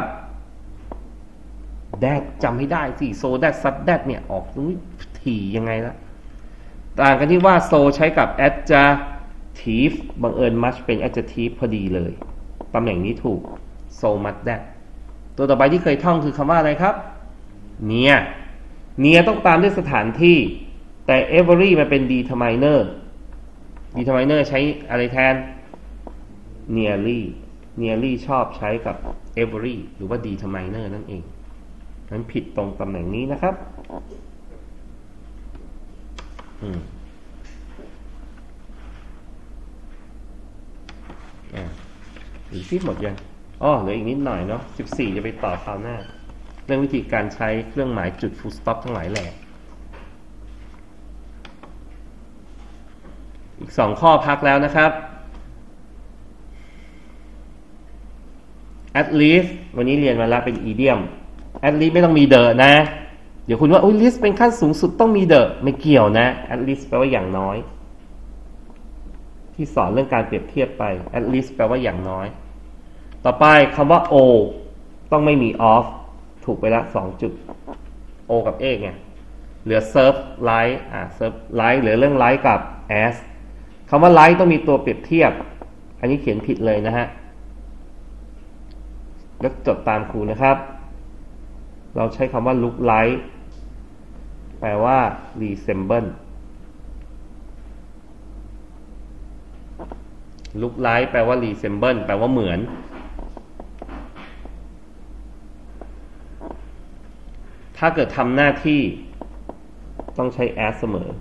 that จำให้ได้สิ so that such that เนี่ยออกถี่ยังไงละต่างกันที่ว่า so ใช้กับ adjective บังเอิญ much เป็น adjective พอดีเลยตำแหน่งนี้ถูก so much that ตัวต่อไปที่เคยท่องคือคำว่าอะไรครับ near near ต้องตามด้วยสถานที่แต่ every มันเป็น determiner determiner ใช้อะไรแทน nearly nearly ชอบใช้กับ every หรือว่า determiner นั่นเองนั้นผิดตรงตำแหน่งนี้นะครับอืมอ่าอีกที่หมดยังอ๋อเหลืออีกนิดหน่อยเนาะสิบสี่จะไปต่อคราวหน้าเรื่องวิธีการใช้เครื่องหมายจุด full stop ทั้งหลายแหล่อีกสองข้อพักแล้วนะครับ at least วันนี้เรียนมาแล้วเป็น idiom at least ไม่ต้องมี the นะเดี๋ยวคุณว่า โอ้ย list เป็นขั้นสูงสุดต้องมี the ไม่เกี่ยวนะ at least แปลว่าอย่างน้อยที่สอนเรื่องการเปรียบเทียบไป at least แปลว่าอย่างน้อยต่อไปคำว่า o ต้องไม่มี of ถูกไปละสองจุด o กับ a ไงเหลือ serve like อ่า serve like เหลือเรื่อง like กับ as คำว่า like ต้องมีตัวเปรียบเทียบอันนี้เขียนผิดเลยนะฮะแล้วจดตามครูนะครับเราใช้คำว่า look like แปลว่า resemble look like แปลว่า resemble แปลว่าเหมือนถ้าเกิดทำหน้าที่ต้องใช้ as เสมอ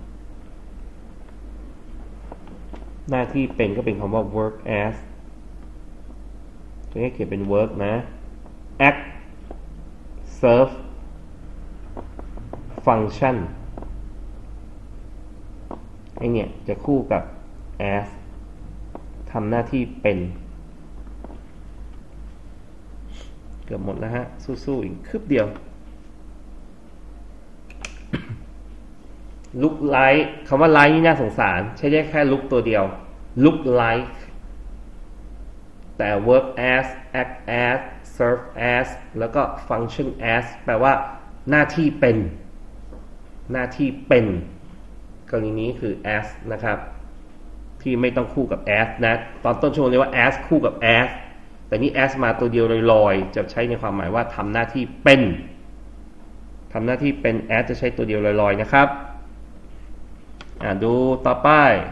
หน้าที่เป็นก็เป็นคำว่า work as ตัวนี้เขียนเป็น work นะ act serve function ไอเนี่ยจะคู่กับ as ทำหน้าที่เป็นเกือบหมดแล้วฮะสู้ๆอีกคืบเดียว look like คำว่า like นี่น่าสงสารใช้ได้แค่ look ตัวเดียว look like แต่ work as act as serve as แล้วก็ function as แปลว่าหน้าที่เป็นหน้าที่เป็นกรณีนี้คือ as นะครับที่ไม่ต้องคู่กับ as นะตอนต้นชั่วโมงเรียกว่า as คู่กับ as แต่นี่ as มาตัวเดียวลอยๆจะใช้ในความหมายว่าทำหน้าที่เป็นทำหน้าที่เป็น as จะใช้ตัวเดียวลอยๆนะครับอ่าดูต่อไป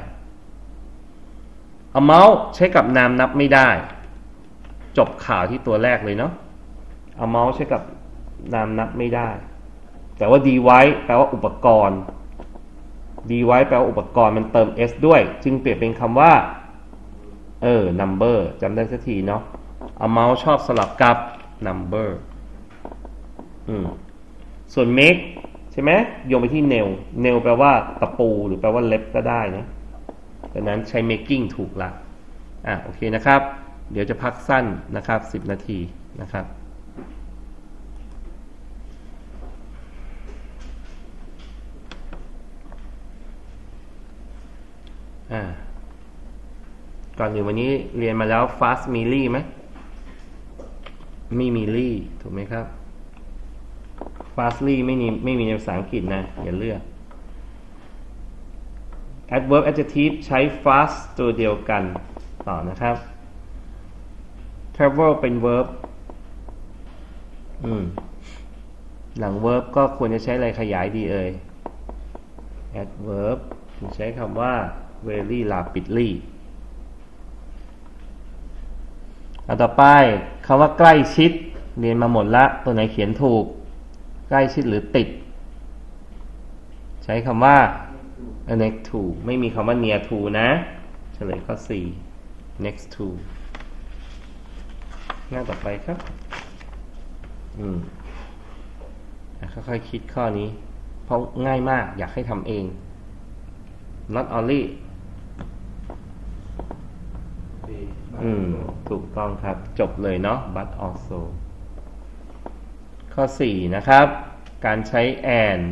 amount ใช้กับนามนับไม่ได้จบข่าวที่ตัวแรกเลยเนาะ amount ใช้กับนามนับไม่ได้แต่ว่า device แปลว่าอุปกรณ์ device แปลว่าอุปกรณ์มันเติม s ด้วยจึงเปลี่ยนเป็นคำว่าเออ number จำได้สักทีเนาะ amount ชอบสลับกับ number อืมส่วน make ใช่ไหมโยงไปที่ nail nail แปลว่าตะปูหรือแปลว่าเล็บก็ได้นะดังนั้นใช้ making ถูกละอ่ะโอเคนะครับเดี๋ยวจะพักสั้นนะครับสิบนาทีนะครับอ่าก่อนอื่นวันนี้เรียนมาแล้ว fast milli ไหมไม่มีลี่ถูกไหมครับ fastly ไม่มีไม่มีในภาษาอังกฤษนะอย่าเลือก adverb adjective ใช้ fast ตัวเดียวกันต่อนะครับ travel เป็น verb อืมหลัง verb ก็ควรจะใช้อะไรขยายดีเอ่ย adverb ใช้คำว่า very rapidly อันต่อไปคำว่าใกล้ชิดเรียนมาหมดละตัวไหนเขียนถูกใกล้ชิดหรือติดใช้คำว่า next to ไม่มีคำว่า near to นะเฉลยข้อสี่ next to หน้าต่อไปครับอืมค่อยๆคิดข้อนี้เพราะง่ายมากอยากให้ทำเอง not only อืมถูกต้องครับจบเลยเนาะ but also ข้อสี่นะครับการใช้ and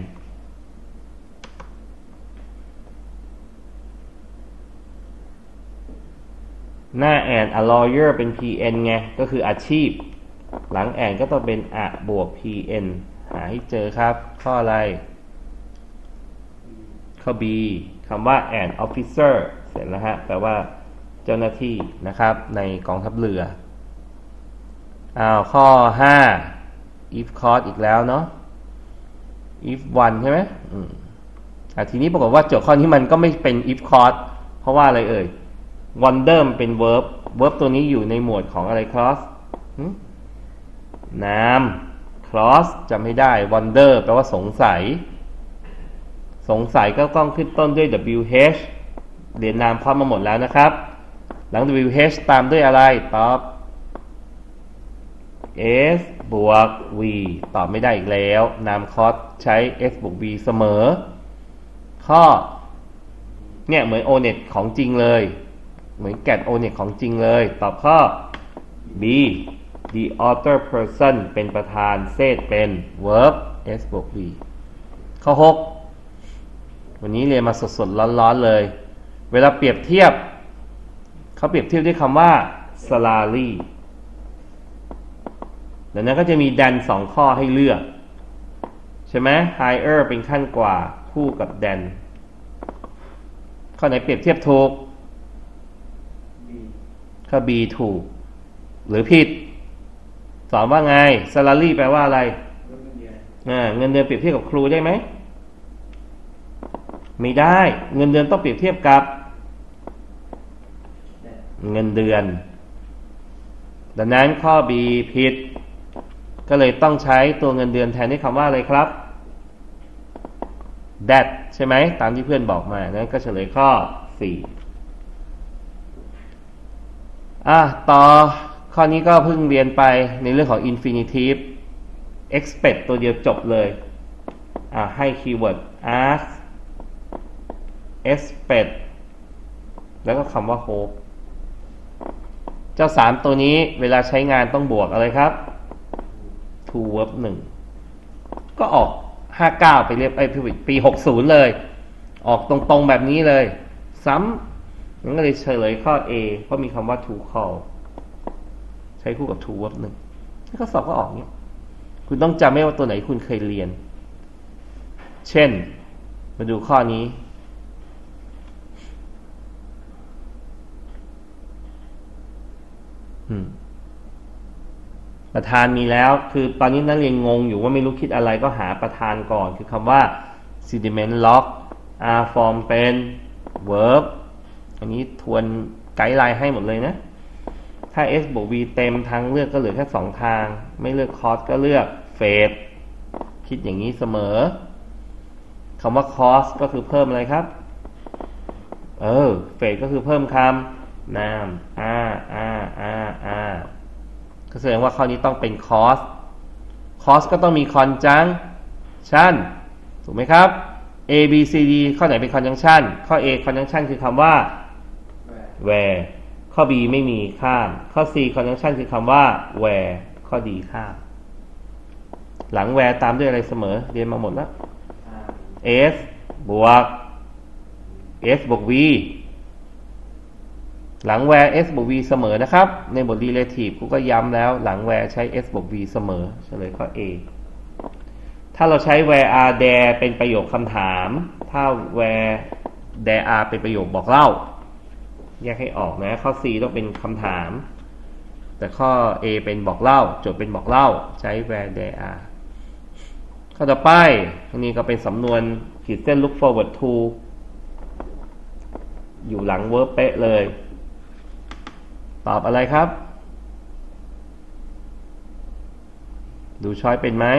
หน้า and a lawyer เป็น พี เอ็น ไงก็คืออาชีพหลัง and ก็ต้องเป็น a บวก พี เอ็น หาให้เจอครับข้ออะไรข้อ B คำว่า an officer เสร็จแล้วฮะแปลว่าเจ้าหน้าที่นะครับในกองทัพเรืออ้าวข้อห้า if clause อีกแล้วเนาะ if one ใช่ไหมอืมอ่ะทีนี้ปรากฏว่าโจทย์ข้อนี้มันก็ไม่เป็น if clause เพราะว่าอะไรเอ่ย wonder มันเป็น verb verb ตัวนี้อยู่ในหมวดของอะไร clause นาม clause จำให้ได้ wonder แปลว่าสงสัยสงสัยก็ต้องขึ้นต้นด้วย ว เอช เรียนนาม clause มาหมดแล้วนะครับหลัง ว เอช ตามด้วยอะไรตอบ s บวก v ตอบไม่ได้อีกแล้วนาม clause ใช้ s บวก v เสมอข้อเนี่ยเหมือน โอ เน็ต ของจริงเลยเหมือน get โอ เน็ต ของจริงเลยตอบข้อ b the author person เป็นประธาน said เป็น verb s บวก v ข้อหกวันนี้เรียนมาสดๆร้อนๆเลยเวลาเปรียบเทียบเขาเปรียบเทียบด้วยคำว่า salary ดังนั้นก็จะมี than สองข้อให้เลือกใช่ไหม higher เป็นขั้นกว่าคู่กับ than ข้อไหนเปรียบเทียบถูก B ข้อ B ถูกหรือผิดสอนว่าไง salary แปลว่าอะไรเงินเดือนอ่าเงินเดือนเปรียบเทียบกับครูได้ไหมไม่ได้เงินเดือนต้องเปรียบเทียบกับเงินเดือนดังนั้นข้อ B ผิดก็เลยต้องใช้ตัวเงินเดือนแทนด้วยคำว่าอะไรครับ that ใช่ไหมตามที่เพื่อนบอกมานั้นก็เฉลยข้อสี่อ่ะต่อข้อนี้ก็เพิ่งเรียนไปในเรื่องของ infinitive expect ตัวเดียวจบเลยอ่ะให้คีย์เวิร์ด ask expect แล้วก็คำว่า hope เจ้าสามตัวนี้เวลาใช้งานต้องบวกอะไรครับ to verb หนึ่งก็ออกห้าสิบเก้าไปเรียบไอ้ปีหกสิบเลยออกตรงๆแบบนี้เลยซ้ำงั้นก็เลยเฉลยข้อ A เพราะมีคำว่า to call ใช้คู่กับ to verb หนึ่งแล้วก็สอบก็ออกเนี้ยคุณต้องจำไม่ว่าตัวไหนคุณเคยเรียนเช่นมาดูข้อนี้ประธานมีแล้วคือตอนนี้นักเรียนงงอยู่ว่าไม่รู้คิดอะไรก็หาประธานก่อนคือคำว่า sediment lock r form เป็น verb อันนี้ทวนไกด์ไลน์ให้หมดเลยนะถ้า s บวก v เต็มทางเลือกก็เหลือแค่สองทางไม่เลือก cos ก็เลือก fade คิดอย่างนี้เสมอคำว่า cos ก็คือเพิ่มอะไรครับเออ fade ก็คือเพิ่มคำนาม r r r r ก็แสดงว่าข้อนี้ต้องเป็น cos cos ก็ต้องมี conjunction ถูกไหมครับ a b c d ข้อไหนเป็น conjunction ข้อ a conjunction คือคำว่า where ข้อ b ไม่มีข้ามข้อ c conjunction คือคำว่า where ข้อ d ข้ามหลัง where ตามด้วยอะไรเสมอเรียนมาหมดแล้ว s บวก s บวก vหลัง where s บวก v เสมอนะครับในบท relative กูก็ย้ำแล้วหลัง where ใช้ s บวก v เสมอเฉลยข้อ a ถ้าเราใช้ where are there เป็นประโยคคำถามถ้า where there are เป็นประโยคบอกเล่าแยกให้ออกนะข้อ c ต้องเป็นคำถามแต่ข้อ a เป็นบอกเล่าโจทย์เป็นบอกเล่าใช้ where there are ข้อต่อไปอันนี้ก็เป็นสำนวนขีดเส้น look forward to อยู่หลัง verb เป๊ะเลยตอบอะไรครับดูช้อยเป็นไหม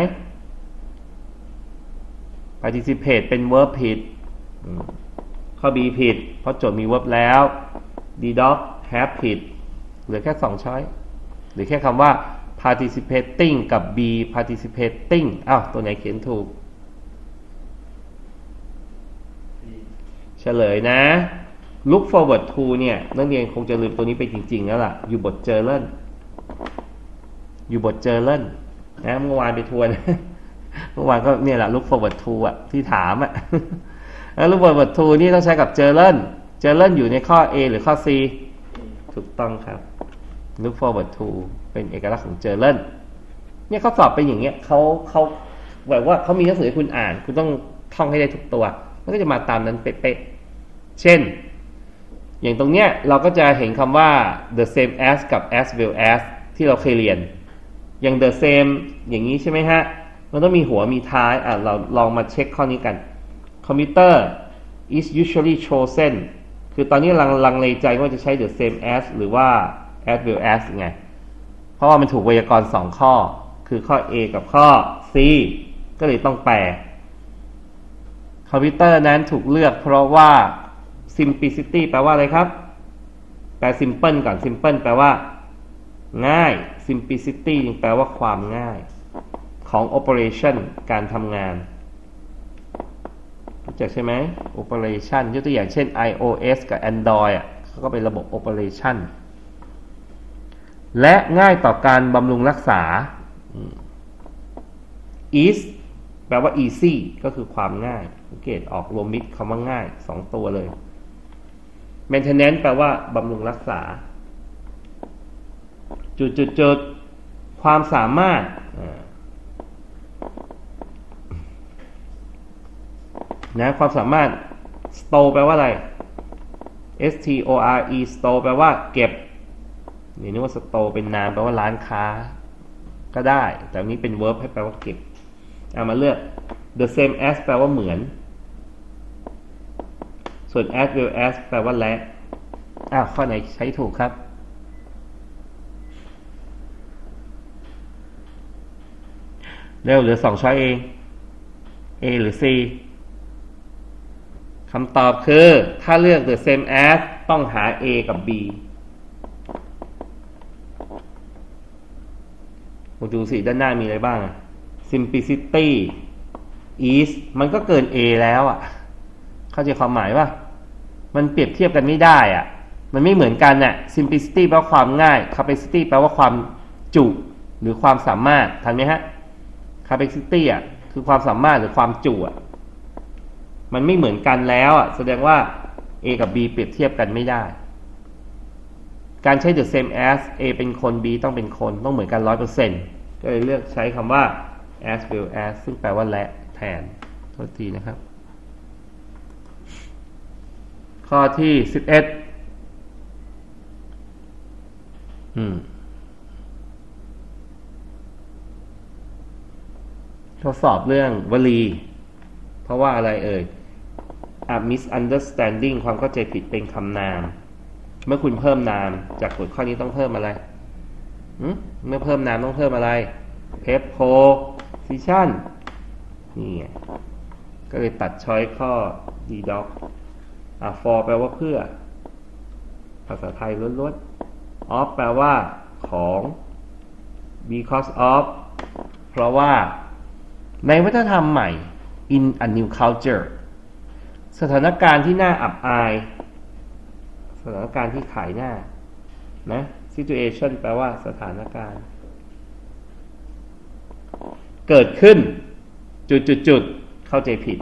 participate เป็น verb ผิดข้อ B ผิดเพราะโจทย์มี verb แล้ว D dog have ผิดเหลือแค่สองช้อยหรือแค่คำว่า participating กับ B participating อ้าวตัวไหนเขียนถูก C เฉลยนะ look forward to เนี่ยนักเรียนคงจะลืมตัวนี้ไปจริงๆแล้วล่ะอยู่บทเจอเล่นอยู่บทเจอเล่นนะเมื่อวานไปทวน เมื่อวานก็เนี่ยแหละ look forward to อ่ะที่ถามอ่ะ แล้ว look forward to นี่ต้องใช้กับเจอเล่นเจอเล่นอยู่ในข้อ A หรือข้อ C ถูกต้องครับ look forward to เป็นเอกลักษณ์ของเจอเล่นเนี่ยเขาสอบเป็นอย่างเงี้ยเขาเขาแบบว่าเขามีหนังสือให้คุณอ่านคุณต้องท่องให้ได้ทุกตัวมันก็จะมาตามนั้นเป๊ะๆเช่นอย่างตรงเนี้ยเราก็จะเห็นคำว่า the same as กับ as well as ที่เราเคยเรียนอย่าง the same อย่างนี้ใช่ไหมฮะมันต้องมีหัวมีท้ายอ่ะเราลองมาเช็คข้อนี้กัน computer is usually chosen คือตอนนี้ลังลังเลใจว่าจะใช้ the same as หรือว่า as well as ไงเพราะว่ามันถูกไวยากรณ์สองข้อคือข้อ A กับข้อ C ก็เลยต้องแปลคอมพิวเตอร์นั้นถูกเลือกเพราะว่า simplicity แปลว่าอะไรครับแปล simple ก่อน simple แปลว่าง่าย simplicity แปลว่าความง่ายของ operation การทำงานรู้จักใช่ไหม operation ยกตัวอย่างเช่น iOS กับ Android อ่ะเขาก็เป็นระบบ operation และง่ายต่อการบำรุงรักษา is แปลว่า easy ก็คือความง่ายสังเกตออกรวมมิตรคำว่าง่ายสองตัวเลย maintenance แปลว่าบำรุงรักษาจุดๆๆความสามารถนะความสามารถ store แปลว่าอะไร s t o r e store แปลว่าเก็บนี่นึกว่า store เป็นนามแปลว่าร้านค้าก็ได้แต่นี้เป็น verb ให้แปลว่าเก็บเอามาเลือก the same as แปลว่าเหมือนส่วน as well as แปลว่าและอ้าวข้อไหนใช้ถูกครับเร็วเหลือสองช้อยเอง A หรือ C คำตอบคือถ้าเลือก the same as ต้องหา A กับ B มาดูสิด้านหน้ามีอะไรบ้าง simplicity is มันก็เกิน A แล้วอ่ะเข้าใจความหมายป่ะมันเปรียบเทียบกันไม่ได้อ่ะมันไม่เหมือนกันน่ะ simplicity แปลว่าความง่าย capacity แปลว่าความจุหรือความสามารถทันไหมฮะ capacity อ่ะคือความสามารถหรือความจุอ่ะมันไม่เหมือนกันแล้วอ่ะแสดงว่า A กับ B เปรียบเทียบกันไม่ได้การใช้ the same as A เป็นคน B ต้องเป็นคนต้องเหมือนกัน ร้อยเปอร์เซ็นต์ ก็เลยเลือกใช้คำว่า as well as ซึ่งแปลว่าและแทนโทษทีนะครับข้อที่สิบเอ็ดอืมทดสอบเรื่องวลีเพราะว่าอะไรเอ่ย a misunderstanding ความเข้าใจผิดเป็นคำนามเมื่อคุณเพิ่มนามจากบทข้อนี้ต้องเพิ่มอะไรเมื่อเพิ่มนามต้องเพิ่มอะไร preposition นี่ไงก็เลยตัดช้อยข้อ d doc อ่ะ for แปลว่าเพื่อภาษาไทยล้วนๆ of แปลว่าของ because of เพราะว่าในวัฒนธรรมใหม่ in a new culture สถานการณ์ที่น่าอับอายสถานการณ์ที่ขายหน้านะ situation แปลว่าสถานการณ์เกิดขึ้นจุดๆๆเข้าใจผิด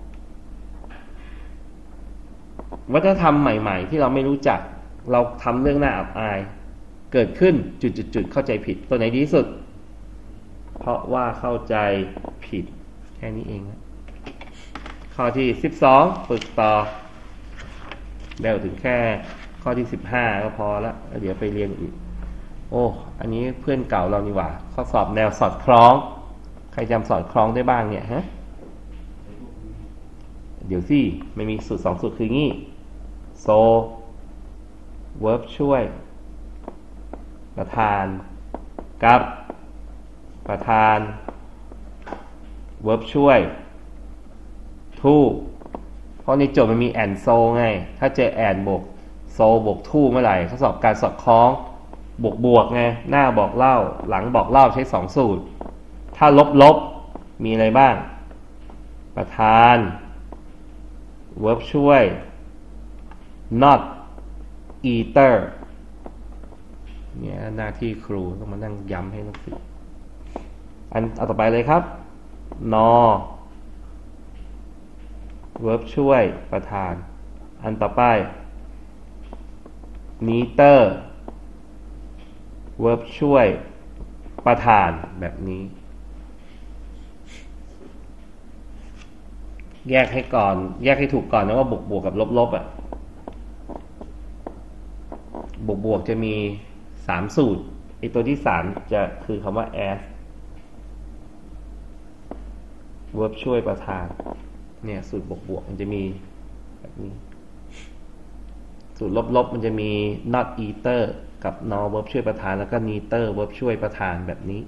วัฒนธรรมใหม่ๆที่เราไม่รู้จักเราทำเรื่องน่าอับอายเกิดขึ้นจุดๆๆเข้าใจผิดตัวไหนดีที่สุดเพราะว่าเข้าใจผิดแค่นี้เองนะข้อที่สิบสองฝึกต่อเดี๋ยวถึงแค่ข้อที่สิบห้าก็พอละเดี๋ยวไปเรียนอีกโอ้อันนี้เพื่อนเก่าเรานี่หว่าข้อสอบแนวสอดคล้องใครจำสอดคล้องได้บ้างเนี่ยฮะเดี๋ยวสิไม่มีสูตรสองสูตรคืองี้ so verb ช่วยประธานกับประธาน verb ช่วย to เพราะในโจทย์มันมี and so ไงถ้าเจอ and บวก so บวก to เมื่อไหร่ข้อสอบการสอดคล้องบวกบวกไงหน้าบอกเล่าหลังบอกเล่าใช้สองสูตรถ้าลบลบมีอะไรบ้างประธาน verb ช่วย not eater เนี่ยหน้าที่ครูต้องมานั่งย้ำให้นักศึกษาอันเอาต่อไปเลยครับ nor verb ช่วยประธานอันต่อไป neither verb ช่วยประธานแบบนี้แยกให้ก่อนแยกให้ถูกก่อนนะว่าบวกบวกกับลบลบอ่ะบวกบวกจะมีสามสูตรไอตัวที่สามจะคือคำว่า as verb ช่วยประธานเนี่ยสูตรบวกบวกมันจะมีแบบนี้สูตรลบลบมันจะมี not eater กับ nor verb ช่วยประธานแล้วก็ neither verb ช่วยประธานแบบนี้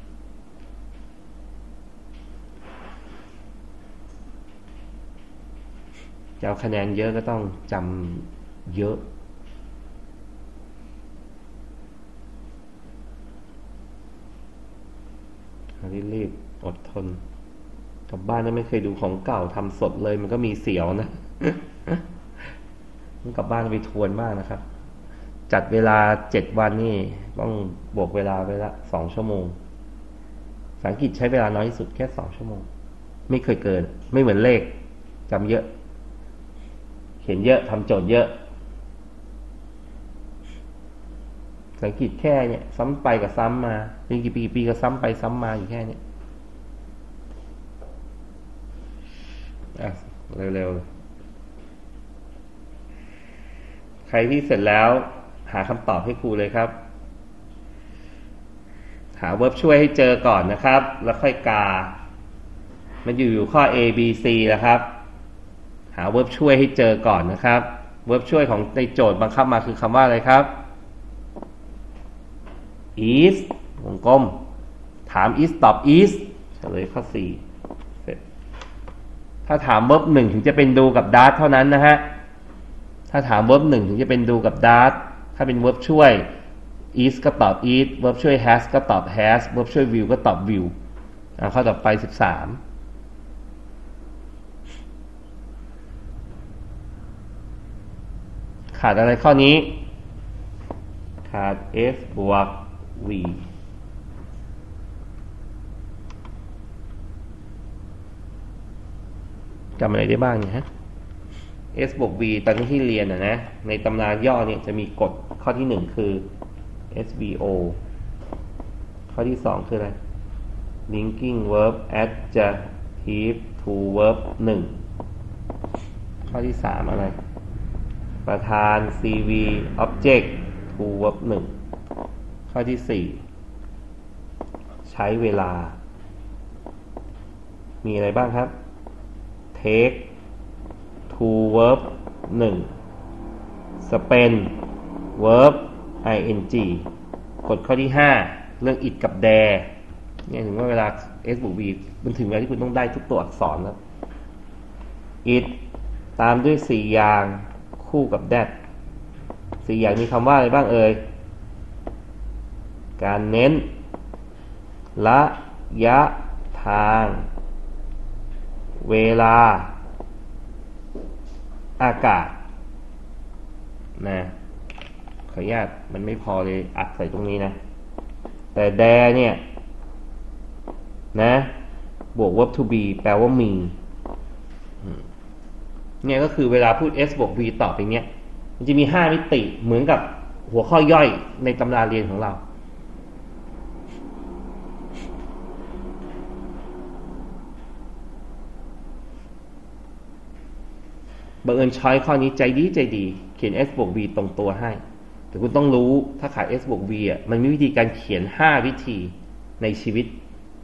จะเอาคะแนนเยอะก็ต้องจำเยอะรีบๆอดทนกลับบ้านไม่เคยดูของเก่าทำสดเลยมันก็มีเสียวนะ กลับบ้านไปทวนมากนะครับ จัดเวลาเจ็ดวันนี่ต้องบวกเวลาไปละสองชั่วโมงภาษาอังกฤษใช้เวลาน้อยที่สุดแค่สองชั่วโมงไม่เคยเกินไม่เหมือนเลขจำเยอะเขียนเยอะทำโจทย์เยอะภาษาอังกฤษแค่เนี่ยซ้ำไปกับซ้ำมาเป็นกี่ปีปีก็ซ้ำไปซ้ำมาอยู่แค่นี้อ่ะเร็วๆใครที่เสร็จแล้วหาคำตอบให้ครูเลยครับหา verb ช่วยให้เจอก่อนนะครับแล้วค่อยกามันอยู่อยู่ข้อ A B C แล้วครับหา verb ช่วยให้เจอก่อนนะครับ verb ช่วยของในโจทย์บังคับมาคือคำว่าอะไรครับ is วงกลมถาม is ตอบ is เฉลยข้อ สี่เสร็จถ้าถาม verb หนึ่งถึงจะเป็นdoกับ does เท่านั้นนะฮะถ้าถาม verb หนึ่งถึงจะเป็น do กับ does ถ้าเป็น verb ช่วย is ก็ตอบ is verb ช่วย has ก็ตอบ has verb ช่วย will ก็ตอบ will อ่ะข้อต่อไปสิบสามขาดอะไรข้อนี้ขาด s บวก v จำอะไรได้บ้างเนี่ยฮะ s บวก v ตอนที่เรียนนะนะในตำราย่อเนี่ยจะมีกฎข้อที่หนึ่งคือ เอส วี โอ ข้อที่สองคืออะไร linking verb adjective to verb หนึ่งข้อที่สามอะไรประธาน ซี วี object to verb หนึ่งข้อที่สี่ใช้เวลามีอะไรบ้างครับ take to verb หนึ่ง spend verb ing กฎข้อที่ห้าเรื่อง it กับ there เนี่ยถึงว่าเวลา s บวก v มันถึงเวลาที่คุณต้องได้ทุกตัวอักษรแล้ว it ตามด้วยสี่อย่างคู่กับ that สี่อย่างมีคำว่าอะไรบ้างเอ่ยการเน้นระยะทางเวลาอากาศนะขออนุญาตมันไม่พอเลยอัดใส่ตรงนี้นะแต่แดเนี่ยนะบวก verb to be แปลว่ามีเนี่ยก็คือเวลาพูด s บวก v ต่อไปเนี้ยมันจะมีห้ามิติเหมือนกับหัวข้อย่อยในตำราเรียนของเราบังเอิญช้อยข้อนี้ใจดีใจดีเขียน s บวก v ตรงตัวให้แต่คุณต้องรู้ถ้าขาด s บวก v อ่ะมันมีวิธีการเขียนห้าวิธีในชีวิต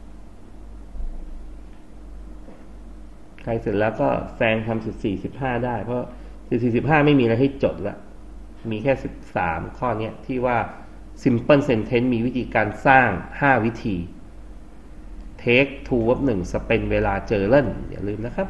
ใครเสร็จแล้วก็แซงทำสิบสี่ สิบห้าได้เพราะสิบสี่ สิบห้าไม่มีอะไรให้จดละมีแค่สิบสามข้อนี้ที่ว่า simple sentence มีวิธีการสร้างห้าวิธี take to verb หนึ่ง spend เวลาเจอเล่นอย่าลืมนะครับ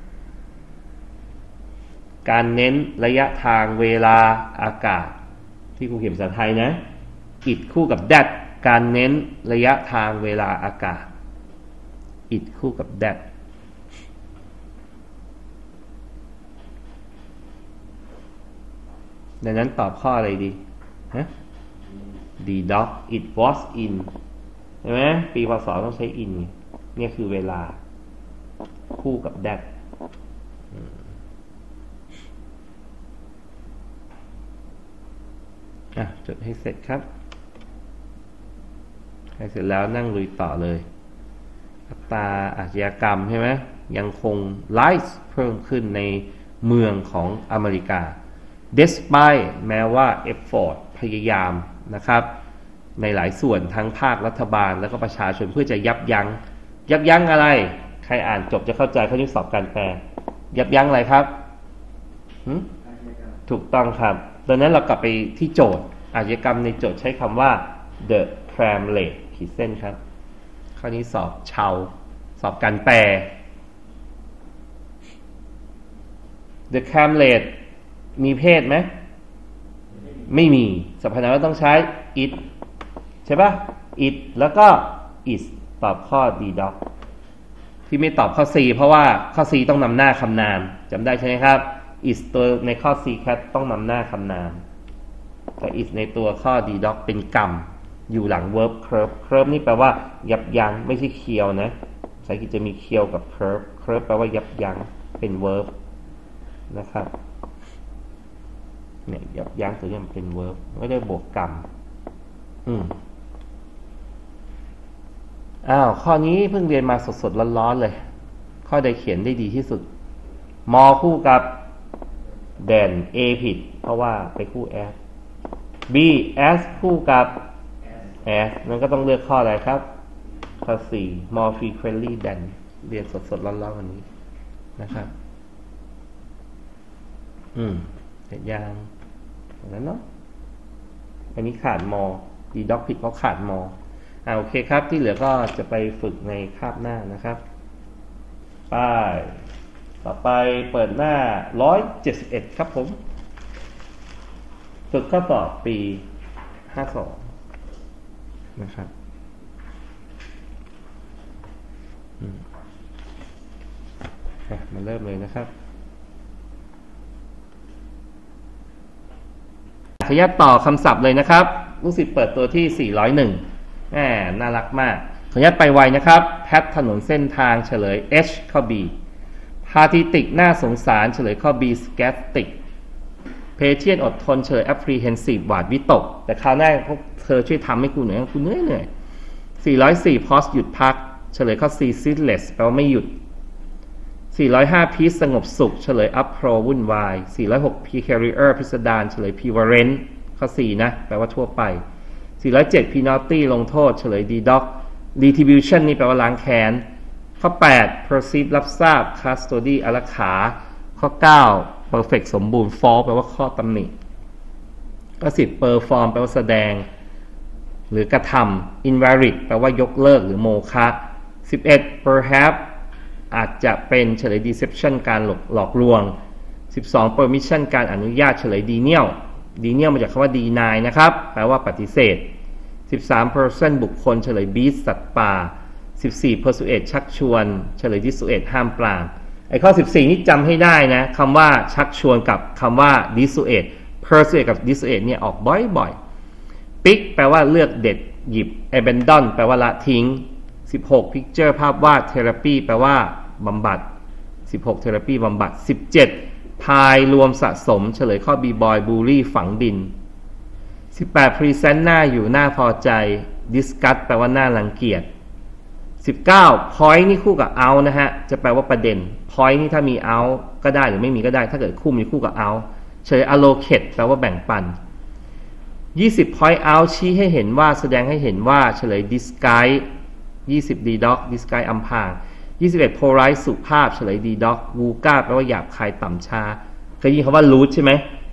การเน้นระยะทางเวลาอากาศที่ครูเขียนภาษาไทยนะ it คู่กับ that การเน้นระยะทางเวลาอากาศ it คู่กับ that ขดังนั้นตอบข้ออะไรดีฮะ the dog it was in ใช่ไหมปีพศต้องใช้ in เนี่ยคือเวลาคู่กับ that อ่ะจดให้เสร็จครับให้เสร็จแล้วนั่งลุยต่อเลยอัตราอาชญากรรมใช่ไหมยังคง rise เพิ่มขึ้นในเมืองของอเมริกา despite แม้ว่า effort พยายามนะครับในหลายส่วนทั้งภาครัฐบาลแล้วก็ประชาชนเพื่อจะยับยั้งยับยั้งอะไรใครอ่านจบจะเข้าใจเขาจะสอบการแปลยับยั้งอะไรครับถูกต้องครับดังนั้นเรากลับไปที่โจทย์อาชญากรรมในโจทย์ใช้คำว่า the crime rate ขีดเส้นครับข้อนี้สอบชาวสอบการแปล the crime rate มีเพศไหมไม่มีสรรพนามว่าต้องใช้ it ใช่ปะ it แล้วก็ is ตอบข้อ D dog ที่ไม่ตอบข้อ C เพราะว่าข้อ C ต้องนำหน้าคำนามจำได้ใช่ไหมครับ is ตัวในข้อ C cat ต้องนำหน้าคำนามแต่ is ในตัวข้อ D dog เป็นกรรมอยู่หลัง verb curve curve นี่แปลว่ายับยั้งไม่ใช่เคียวนะภาษาอังกฤษจะมีเคียวกับ curve curve แปลว่ายับยั้งเป็น verb นะครับเนี่ยยับยั้งตัวนี้มันเป็น verb ไม่ได้บวกกรรมอืมอ้าวข้อนี้เพิ่งเรียนมาสดๆร้อนๆเลยข้อใดเขียนได้ดีที่สุดมอคู่กับแดน A ผิดเพราะว่าไปคู่ S B S คู่กับ S นั่นก็ต้องเลือกข้ออะไรครับข้อ C more frequently than เรียนสดๆร้อนๆวันนี้นะครับอืมเสร็จยังอย่างนั้นเนาะอันนี้ขาดมอดีด็อกผิดเพราะขาดมออ่าโอเคครับที่เหลือก็จะไปฝึกในคาบหน้านะครับไปต่อไปเปิดหน้าหนึ่งร้อยเจ็ดสิบเอ็ดครับผมฝึกข้อสอบปีห้าสิบสองนะครับอืมมาเริ่มเลยนะครับขออนุญาตต่อคำศัพท์เลยนะครับลูกศิษย์เปิดตัวที่สี่ร้อยเอ็ดแหมน่ารักมากขออนุญาตไปไวนะครับแพทถนนเส้นทางเฉลย H ข้อ B พาทิติกน่าสงสารเฉลยข้อ B sceptic เพเชียนอดทนเฉลย apprehensive หวาดวิตกแต่คราวหน้าพวกเธอช่วยทำให้กูหน่อยกูเหนื่อยเหนื่อยสี่ร้อยสี่ pause หยุดพักเฉลยข้อ C ceaseless แปลว่าไม่หยุดสี่ร้อยห้า peace สงบสุขเฉลย uproar วุ่นวายสี่ร้อยหก peculiar พิสดารเฉลย prevalent ข้อ C นะแปลว่าทั่วไปสี่ร้อยเจ็ด penalty ลงโทษเฉลย D dog retribution นี่แปลว่าล้างแค้นข้อแปด proceed รับทราบ custody อารักขาข้อเก้า perfect สมบูรณ์ false แปลว่าข้อตำหนิข้อสิบ perform แปลว่าแสดงหรือกระทำ invalid แปลว่ายกเลิกหรือโมฆะสิบเอ็ด perhaps อาจจะเป็นเฉลย deception การหลอกหลอกลวงสิบสอง permission การอนุญาตเฉลย denial denial มาจากคำว่า deny นะครับแปลว่าปฏิเสธสิบสาม person บุคคลเฉลย beast สัตว์ป่าสิบสี่ persuade ชักชวนเฉลย dissuade ห้ามปรามไอ้ข้อสิบสี่นี่จำให้ได้นะคำว่าชักชวนกับคำว่า dissuade persuade กับ dissuade เนี่ยออกบ่อยๆ pick แปลว่าเลือกเด็ดหยิบ abandon แปลว่าละทิ้งสิบหก picture ภาพวาด therapy แปลว่าบำบัดสิบหก therapy บำบัดสิบเจ็ดพายรวมสะสมเฉลยข้อ B boy bully ฝังดินสิบแปด present หน้าอยู่หน้าพอใจ disgust แปลว่าหน้ารังเกียจสิบเก้า point นี่คู่กับ out นะฮะจะแปลว่าประเด็น point นี่ถ้ามี out ก็ได้หรือไม่มีก็ได้ถ้าเกิดคู่มีคู่กับ out เฉลย allocate แปลว่าแบ่งปันยี่สิบ point out ชี้ให้เห็นว่าแสดงให้เห็นว่าเฉลย disguise ยี่สิบ D dog disguise อำพรางยี่สิบเอ็ด polite สุภาพเฉลย D dog vulgar แปลว่าหยาบคายต่ำช้าเคยยินคำว่า rude ใช่ไหม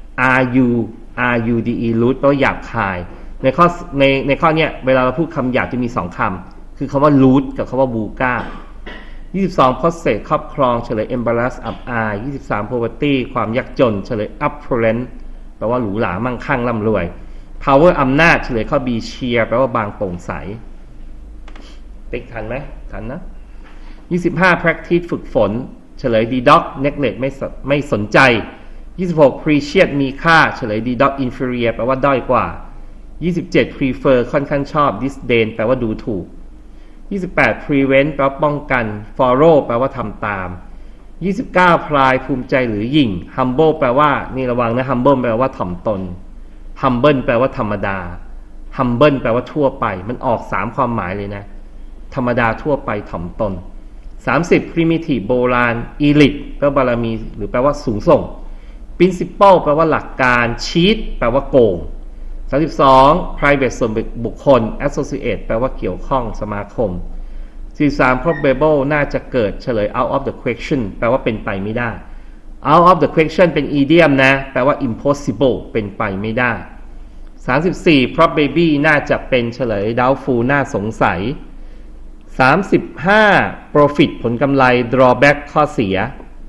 R U R U D E rude แปลว่าหยาบคายในข้อในในข้อเนี้ยเวลาเราพูดคำหยาบจะมีสองคำคือคำว่า rude กับคำว่า vulgar ยี่สิบสอง possess ครอบครองเฉลย embarrass อับอายยี่สิบสาม poverty ความยากจนเฉลย opulent แปลว่าหรูหรามั่งคั่งร่ำรวย power อำนาจเฉลยข้อ B cheer แปลว่าบางโปร่งใสติ๊กทันไหมทันนะยี่สิบห้า practice ฝึกฝนเฉลย D dog neglect ไม่ไม่สนใจยี่สิบหก precious มีค่าเฉลย d inferior แปลว่าด้อยกว่ายี่สิบเจ็ด prefer ค่อนข้างชอบ disdain แปลว่าดูถูกยี่สิบแปด prevent แปลว่าป้องกัน follow แปลว่าทำตามยี่สิบเก้า pride ภูมิใจหรือหยิ่ง humble แปลว่านี่ระวังนะ humble แปลว่าถ่อมตน humble แปลว่าธรรมดา humble แปลว่าทั่วไปมันออกสามความหมายเลยนะธรรมดาทั่วไปถ่อมตนสามสิบ primitive โบราณ elite แปลว่าบารมีหรือแปลว่าสูงส่ง principle แปลว่าหลักการ cheat แปลว่าโกงสามสิบสอง private ส่วนบุคคล associate แปลว่าเกี่ยวข้องสมาคมสี่สิบสาม probable น่าจะเกิดเฉลย out of the question แปลว่าเป็นไปไม่ได้ out of the question เป็น idiom นะแปลว่า impossible เป็นไปไม่ได้สามสิบสี่ probably น่าจะเป็นเฉลย doubtful น่าสงสัยสามสิบห้า profit ผลกำไร drawback ข้อเสีย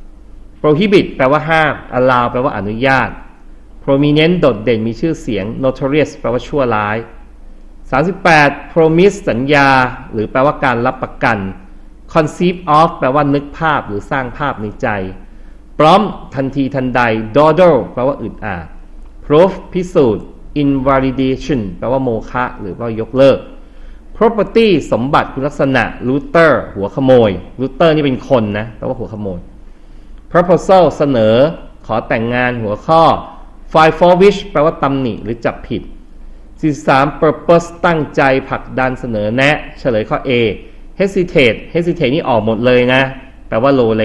prohibit แปลว่าห้าม allow แปลว่าอนุญาต prominent โดดเด่นมีชื่อเสียง notorious แปลว่าชั่วร้ายสามสิบแปด promise สัญญาหรือแปลว่าการรับประกัน conceive of แปลว่านึกภาพหรือสร้างภาพในใจ prompt ทันทีทันใด dawdle แปลว่าอึดอัด proof พิสูจน์ invalidation แปลว่าโมฆะหรือว่ายกเลิก property สมบัติคุณลักษณะ looter หัวขโมย looter นี่เป็นคนนะแปลว่าหัวขโมย proposal เสนอขอแต่งงานหัวข้อ file for which แปลว่าตำหนิหรือจับผิดสี่สิบสาม purpose ตั้งใจผลักดันเสนอแนะเฉลยข้อ A hesitate hesitate นี่ออกหมดเลยนะแปลว่าโลเล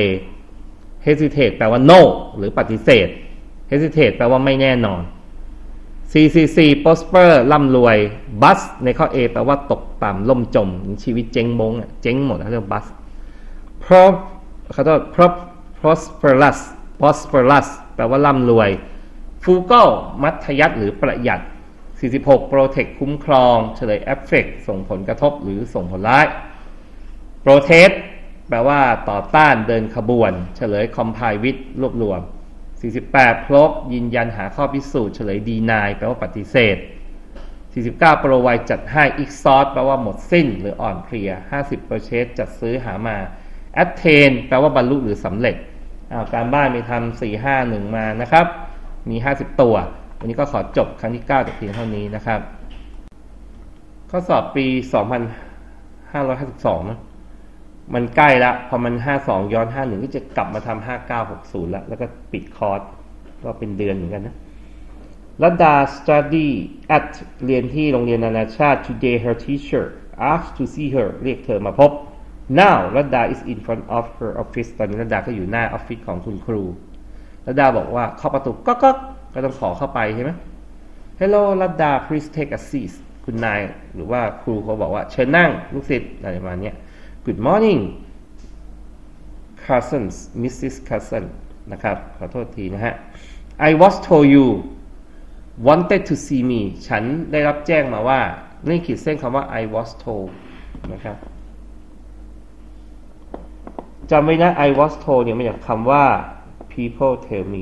hesitate แปลว่า no หรือปฏิเสธ hesitate แปลว่าไม่แน่นอนสี่สิบสี่ prosper ร่ำรวย bust ในข้อ A แปลว่าตกต่ำล่มจมชีวิตเจ๊งมงเจ๊งหมดเรียก bust pro ขอโทษ pro prosperous prosperous แปลว่าร่ำรวย frugal มัธยัสถ์หรือประหยัดสี่สิบหก protect คุ้มครองเฉลย affect ส่งผลกระทบหรือส่งผลร้าย protest แปลว่าต่อต้านเดินขบวนเฉลย compile with รวบรวมสี่สิบแปด prove ยืนยันหาข้อพิสูจน์เฉลย deny แปลว่าปฏิเสธสี่สิบเก้า provide จัดให้ exhaust แปลว่าหมดสิ้นหรืออ่อนเพลียห้าสิบ purchase จัดซื้อหามา attain แปลว่าบรรลุหรือสำเร็จอ้าวการบ้านมีทำสี่ ห้า หนึ่งมานะครับมีห้าสิบตัววันนี้ก็ขอจบครั้งที่เก้าแต่เพียงเท่านี้นะครับข้อสอบปีสองพันห้าร้อยห้าสิบสองนะมันใกล้ละพอมันห้าสิบสองย้อนห้าสิบเอ็ดก็จะกลับมาทำห้าสิบเก้า หกสิบแล้วแล้วก็ปิดคอร์สก็เป็นเดือนเหมือนกันนะรัตดา study at เรียนที่โรงเรียนนานาชาติ today her teacher asked to see her เรียกเธอมาพบ now รัตดา is in front of her office ตอนนี้รัตดาก็อยู่หน้าออฟฟิศของคุณครูรัตดาบอกว่าเคาะประตูก๊อกก๊อกก็ต้องขอเข้าไปใช่ไหม Hello รัตดา please take a seat คุณนายหรือว่าครูเขาบอกว่าเชิญนั่งลูกศิษย์อะไรประมาณนี้ Good morning cousins Missus Cousin นะครับขอโทษทีนะฮะ I was told you wanted to see me ฉันได้รับแจ้งมาว่านี่ขีดเส้นคำว่า I was told นะครับจำไว้นะ I was told เนี่ยมาจากคำว่า people tell me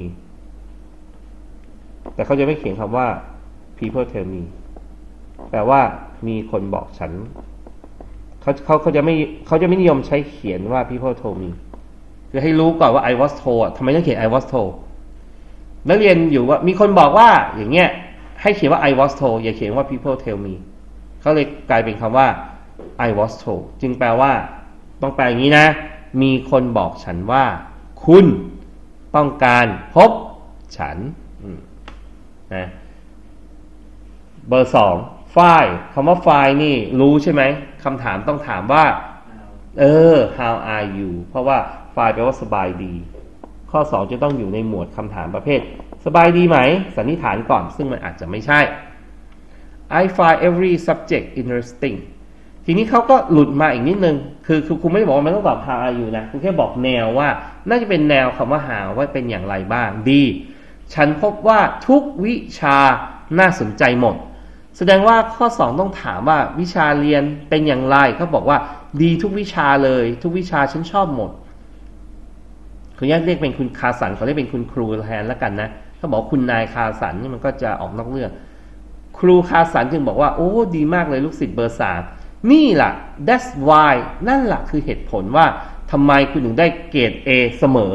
แต่เขาจะไม่เขียนคำว่า people tell me แปลว่ามีคนบอกฉันเขาเขาเขาจะไม่เขาจะไม่นิยมใช้เขียนว่า people told me คือให้รู้ก่อนว่า I was told ทำไมต้องเขียน I was told นักเรียนอยู่ว่ามีคนบอกว่าอย่างเงี้ยให้เขียนว่า I was told อย่าเขียนว่า people tell me เขาเลยกลายเป็นคำว่า I was told จึงแปลว่าต้องแปลอย่างนี้นะมีคนบอกฉันว่าคุณต้องการพบฉันนะเบอร์สองฝ่ายคำว่าฝ่ายนี่รู้ใช่ไหมคำถามต้องถามว่าเออ how are you เพราะว่าฝ่ายแปลว่าสบายดีข้อสองจะต้องอยู่ในหมวดคำถามประเภทสบายดีไหมสันนิษฐานก่อนซึ่งมันอาจจะไม่ใช่ I find every subject interesting ทีนี้เขาก็หลุดมาอีกนิดนึงคือคือคุณไม่ได้บอกว่ามันต้องตอบ how are you นะคุณแค่บอกแนวว่าน่าจะเป็นแนวคำว่า how ว่าเป็นอย่างไรบ้างดีฉันพบว่าทุกวิชาน่าสนใจหมดแสดงว่าข้อสองต้องถามว่าวิชาเรียนเป็นอย่างไรเขาบอกว่าดีทุกวิชาเลยทุกวิชาฉันชอบหมดคุณย่าเรียกเป็นคุณคาสันเขาเรียกเป็นคุณครูแทนแล้วกันนะเขาบอกคุณนายคาสันนี่มันก็จะออกนอกเรื่องครูคาสันจึงบอกว่าโอ้ดีมากเลยลูกศิษย์เบอร์สามนี่แหละ that's why นั่นแหละคือเหตุผลว่าทำไมคุณถึงได้เกรด A เสมอ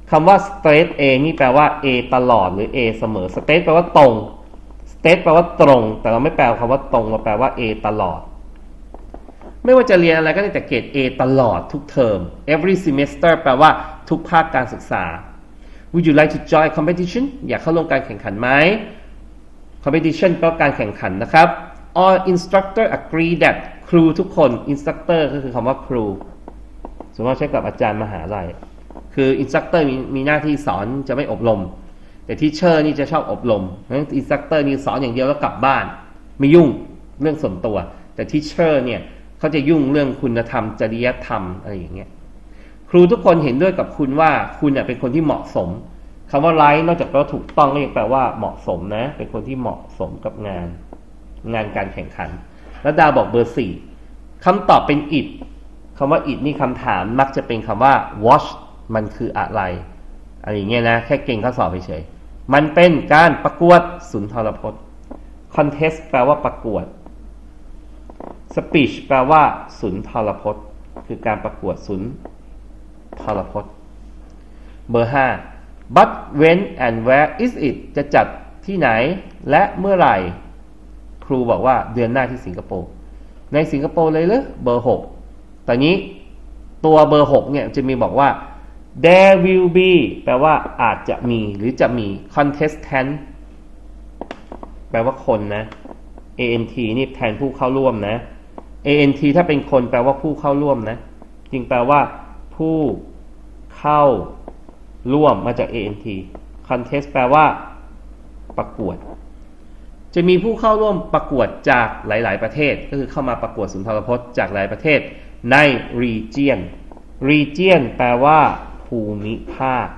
คำว่า straight A นี่แปลว่า A ตลอดหรือ A เสมอ straight แปลว่าตรง straight แปลว่าตรงแต่เราไม่แปลคำว่าตรงเราแปลว่า A ตลอดไม่ว่าจะเรียนอะไรก็ได้แต่เกรด A ตลอดทุกเทอม every semester แปลว่าทุกภาคการศึกษา Would you like to join competition อยากเข้าร่วมการแข่งขันไหม competition แปลว่าการแข่งขันนะครับ All instructor agree that ครูทุกคน instructor ก็คือคำว่าครูสมมติว่าใช้กับอาจารย์มหาลัยคือ instructor มีมีหน้าที่สอนจะไม่อบรมแต่ teacher นี่จะชอบอบรมเพราะฉะนั้น instructor นี่สอนอย่างเดียวแล้วกลับบ้านไม่ยุ่งเรื่องส่วนตัวแต่ teacher เนี่ยเขาจะยุ่งเรื่องคุณธรรมจริยธรรมอะไรอย่างเงี้ยครูทุกคนเห็นด้วยกับคุณว่าคุณเนี่ยเป็นคนที่เหมาะสมคำว่า right นอกจากแปลว่าถูกต้องก็ยังแปลว่าเหมาะสมนะเป็นคนที่เหมาะสมกับงานงานการแข่งขันแล้วดาบอกเบอร์สี่คำตอบเป็น it คำว่า it นี่คำถามมักจะเป็นคำว่า watch มันคืออะไรอะไรอย่างเงี้ยนะแค่เก่งข้อสอบเฉยๆมันเป็นการประกวดสุนทรพจน์ contest แปลว่าประกวดspeech แปลว่าสุนทรพจน์คือการประกวดสุนทรพจน์เบอร์ห้า but when and where is it จะจัดที่ไหนและเมื่อไหร่ครูบอกว่าเดือนหน้าที่สิงคโปร์ในสิงคโปร์เลยเหรอเบอร์หกตอนนี้ตัวเบอร์หกเนี่ยจะมีบอกว่า there will be แปลว่าอาจจะมีหรือจะมี contestant แปลว่าคนนะ ant นี่แทนผู้เข้าร่วมนะ ant ถ้าเป็นคนแปลว่าผู้เข้าร่วมนะจริงแปลว่าผู้เข้าร่วมมาจาก ant contest แปลว่าประกวดจะมีผู้เข้าร่วมประกวดจากหลายๆประเทศก็คือเข้ามาประกวดสุนทรพจน์จากหลายประเทศใน region region แปลว่าภูมิภาค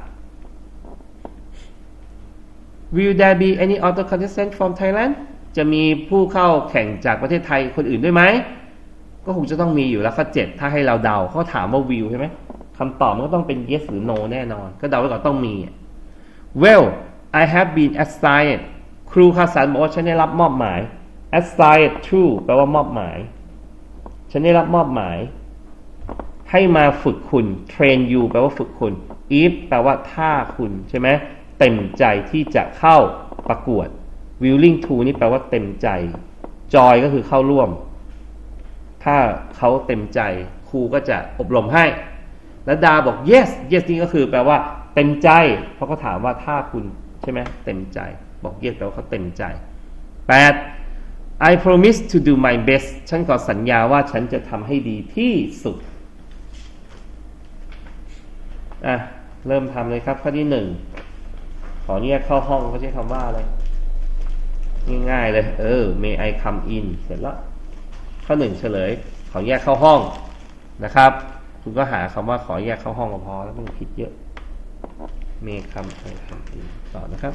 Will there be any other contestant from Thailand จะมีผู้เข้าแข่งจากประเทศไทยคนอื่นด้วยไหมก็คงจะต้องมีอยู่แล้วข้อเจ็ดถ้าให้เราเดาเขาถามว่า will ใช่ไหมคำตอบมันก็ต้องเป็น yes หรือ no แน่นอนก็เดาไว้ก่อนต้องมี Well I have been assigned ครูคาสันบอกว่าฉันได้รับมอบหมาย assigned to แปลว่ามอบหมายฉันได้รับมอบหมายให้มาฝึกคุณ train you แปลว่าฝึกคุณ if แปลว่าถ้าคุณใช่ไหมเต็มใจที่จะเข้าประกวด willing to นี่แปลว่าเต็มใจ joy ก็คือเข้าร่วมถ้าเขาเต็มใจครูก็จะอบรมให้แล้วดาบอก yes yes นี่ก็คือแปลว่าเต็มใจเพราะเขาถามว่าถ้าคุณใช่ไหมเต็มใจบอก yes แปลว่าเขาเต็มใจแปด I promise to do my best ฉันขอสัญญาว่าฉันจะทำให้ดีที่สุดอ่ะเริ่มทำเลยครับข้อที่หนึ่งขออนุญาตเข้าห้องเขาใช้คำว่าอะไรง่ายๆเลยเออ may I come in เสร็จแล้วข้อหนึ่งเฉลยขอแยกเข้าห้องนะครับคุณก็หาคำว่าขอแยกเข้าห้องก็พอแล้วไม่ต้องคิดเยอะ may come I come in ต่อนะครับ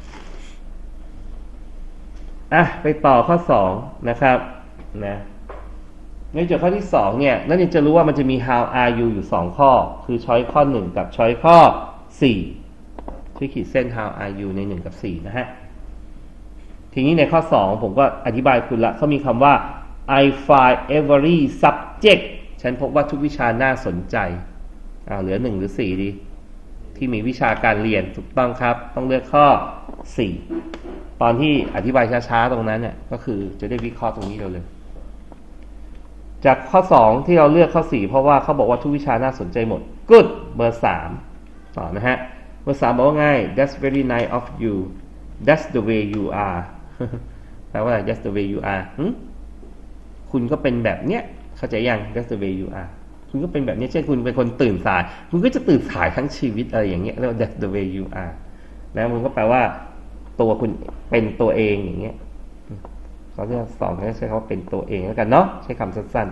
อ่ะไปต่อข้อสองนะครับนะในจุดข้อที่สองเนี่ยนักเรียนจะรู้ว่ามันจะมี how are you อยู่สองข้อคือ choice ข้อหนึ่งกับ choice ข้อสี่ที่ขีดเส้น how are you ในหนึ่งกับสี่นะฮะทีนี้ในข้อสองผมก็อธิบายคุณละเขามีคำว่า I find every subject ฉันพบว่าทุกวิชาน่าสนใจอ่าเหลือหนึ่งหรือสี่ดีที่มีวิชาการเรียนถูกต้องครับต้องเลือกข้อสี่ตอนที่อธิบายช้าๆตรงนั้นเนี่ยก็คือจะได้วิเคราะห์ตรงนี้เร็วๆจากข้อสองที่เราเลือกข้อสี่เพราะว่าเขาบอกว่าทุกวิชาน่าสนใจหมด good เบอร์สามต่อนะฮะเบอร์สามบอกว่าไง that's very nice of you that's the way you are แปลว่าอะไร that's the way you are คุณก็เป็นแบบเนี้ยเข้าใจยัง that's the way you are คุณก็เป็นแบบนี้เช่นคุณเป็นคนตื่นสายคุณก็จะตื่นสายทั้งชีวิตอะไรอย่างเงี้ยเรียกว่า that's the way you are แล้วมันก็แปลว่าตัวคุณเป็นตัวเองอย่างเงี้ยเขาเรียกสองเขาใช้คำว่าเป็นตัวเองแล้วกันเนาะใช้คำสั้น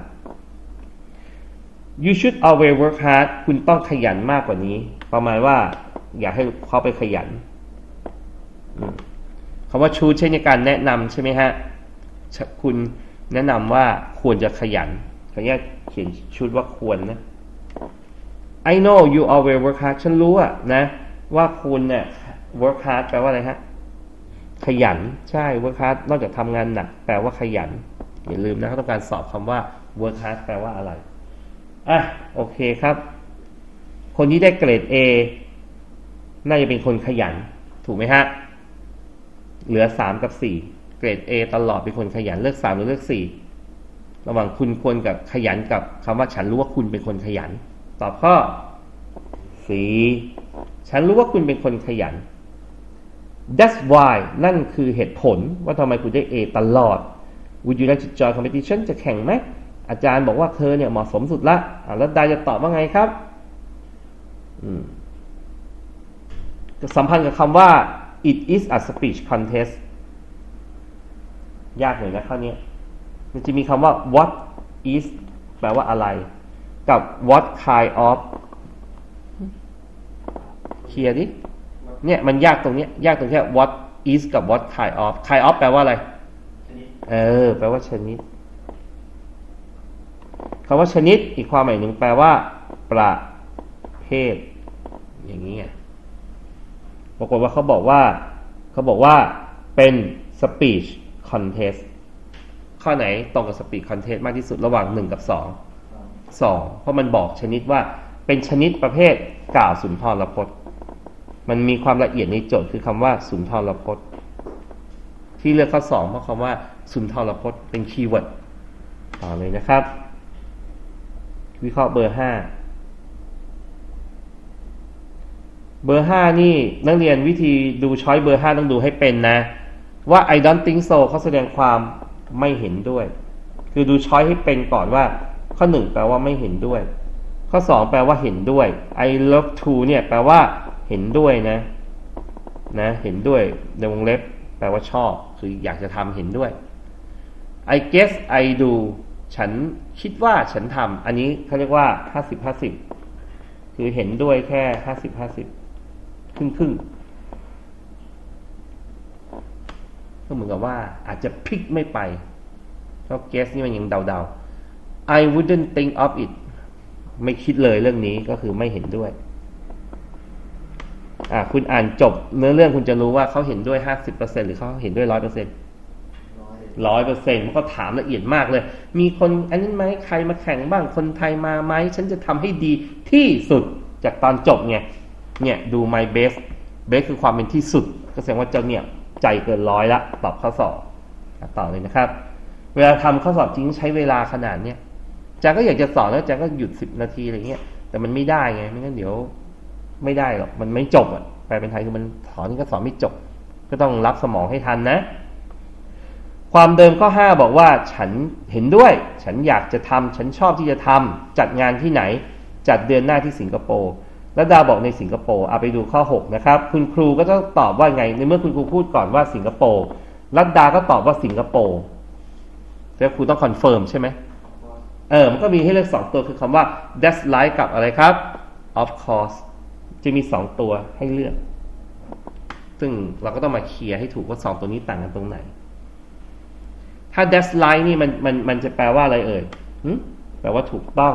ๆ you should always work hard คุณต้องขยันมากกว่านี้ประมาณว่าอยากให้เขาไปขยันคำว่า should ใช้ในการแนะนำใช่ไหมฮะคุณแนะนำว่าควรจะขยันเขาแยกเขียน should ว่าควรนะ I know you always work hard ฉันรู้อะนะว่าคุณเนี่ย work hard แปลว่าอะไรฮะขยันใช่ work hard นอกจากทำงานหนักแปลว่าขยันอย่าลืมนะเขาต้องการสอบคำว่า work hard แปลว่าอะไรอ่ะโอเคครับคนที่ได้เกรด A น่าจะเป็นคนขยันถูกไหมฮะเหลือสามกับสี่เกรด A ตลอดเป็นคนขยันเลือกสามหรือเลือกสี่ระหว่างคุณควรกับขยันกับคำว่าฉันรู้ว่าคุณเป็นคนขยันตอบข้อสี่ฉันรู้ว่าคุณเป็นคนขยัน That's why นั่นคือเหตุผลว่าทำไมคุณได้ A ตลอด Would you like to join competition จะแข่งไหมอาจารย์บอกว่าเธอเนี่ยเหมาะสมสุดละแล้วดาจะตอบว่าไงครับสัมพันธ์กับคำว่า it is a speech contest ยากหน่อยนะข้อนี้มันจะมีคำว่า what is แปลว่าอะไรกับ what kind of เคลียร์ดิเนี่ยมันยากตรงนี้ยากตรงแค่ what is กับ what kind of kind of แปลว่าอะไรเออแปลว่าชนิดคำว่าชนิดอีกความหมายหนึ่งแปลว่าประเภทอย่างนี้ไงปรากฏว่าเขาบอกว่าเขาบอกว่าเป็น speech contest ข้อไหนตรงกับ speech contest มากที่สุดระหว่างหนึ่งกับสอง สองเพราะมันบอกชนิดว่าเป็นชนิดประเภทกล่าวสุนทรพจน์มันมีความละเอียดในโจทย์คือคำว่าสุนทรพจน์ที่เลือกข้อสองเพราะคำว่าสุนทรพจน์เป็นคีย์เวิร์ดต่อเลยนะครับวิเคราะห์เบอร์ห้าเบอร์ห้านี่นักเรียนวิธีดูช้อยเบอร์ห้าต้องดูให้เป็นนะว่า I don't think so เขาแสดงความไม่เห็นด้วยคือดูช้อยให้เป็นก่อนว่าข้อหนึ่งแปลว่าไม่เห็นด้วยข้อสองแปลว่าเห็นด้วย I love to เนี่ยแปลว่าเห็นด้วยนะนะเห็นด้วยในวงเล็บแปลว่าชอบคืออยากจะทำเห็นด้วย I guess I do ฉันคิดว่าฉันทำอันนี้เขาเรียกว่าห้าสิบ ห้าสิบคือเห็นด้วยแค่ห้าสิบ ห้าสิบครึ่งครึ่งก็เหมือนกับว่าอาจจะพลิกไม่ไปเพราะ guess นี่มันยังเดาๆ I wouldn't think of it ไม่คิดเลยเรื่องนี้ก็คือไม่เห็นด้วยอ่าคุณอ่านจบเนื้อเรื่องคุณจะรู้ว่าเขาเห็นด้วย ห้าสิบเปอร์เซ็นต์ หรือเขาเห็นด้วย ร้อยเปอร์เซ็นต์ ร้อยเปอร์เซ็นต์ เพราะเขาถามละเอียดมากเลยมีคนอันนั้นไหมใครมาแข่งบ้างคนไทยมาไหมฉันจะทำให้ดีที่สุดจากตอนจบไงเนี่ยดู my best best คือความเป็นที่สุดก็แสดงว่าเจ้าเนี่ยใจเกินร้อยละตอบข้อสอบต่อเลยนะครับเวลาทำข้อสอบจริงใช้เวลาขนาดเนี้ยอาจารย์ก็อยากจะสอนแล้วอาจารย์ก็หยุดสิบนาทีอะไรเงี้ยแต่มันไม่ได้ไงไม่งั้นเดี๋ยวไม่ได้หรอกมันไม่จบอ่ะแปลเป็นไทยคือมันสอนก็สอนไม่จบก็ต้องรับสมองให้ทันนะความเดิมข้อห้าบอกว่าฉันเห็นด้วยฉันอยากจะทำฉันชอบที่จะทำจัดงานที่ไหนจัดเดือนหน้าที่สิงคโปร์แล้วดาวบอกในสิงคโปร์เอาไปดูข้อหกนะครับคุณครูก็ต้องตอบว่าไงในเมื่อคุณครูพูดก่อนว่าสิงคโปร์รัตดาก็ตอบว่าสิงคโปร์แล้วครูต้องคอนเฟิร์มใช่ไหมเออมันก็มีให้เลือกสองตัวคือคำว่า that's right กับอะไรครับ of course จะมีสองตัวให้เลือกซึ่งเราก็ต้องมาเคลียร์ให้ถูกว่าสองตัวนี้ต่างกันตรงไหนถ้า that's right นี่มันมันมันจะแปลว่าอะไรเอ่ยแปลว่าถูกต้อง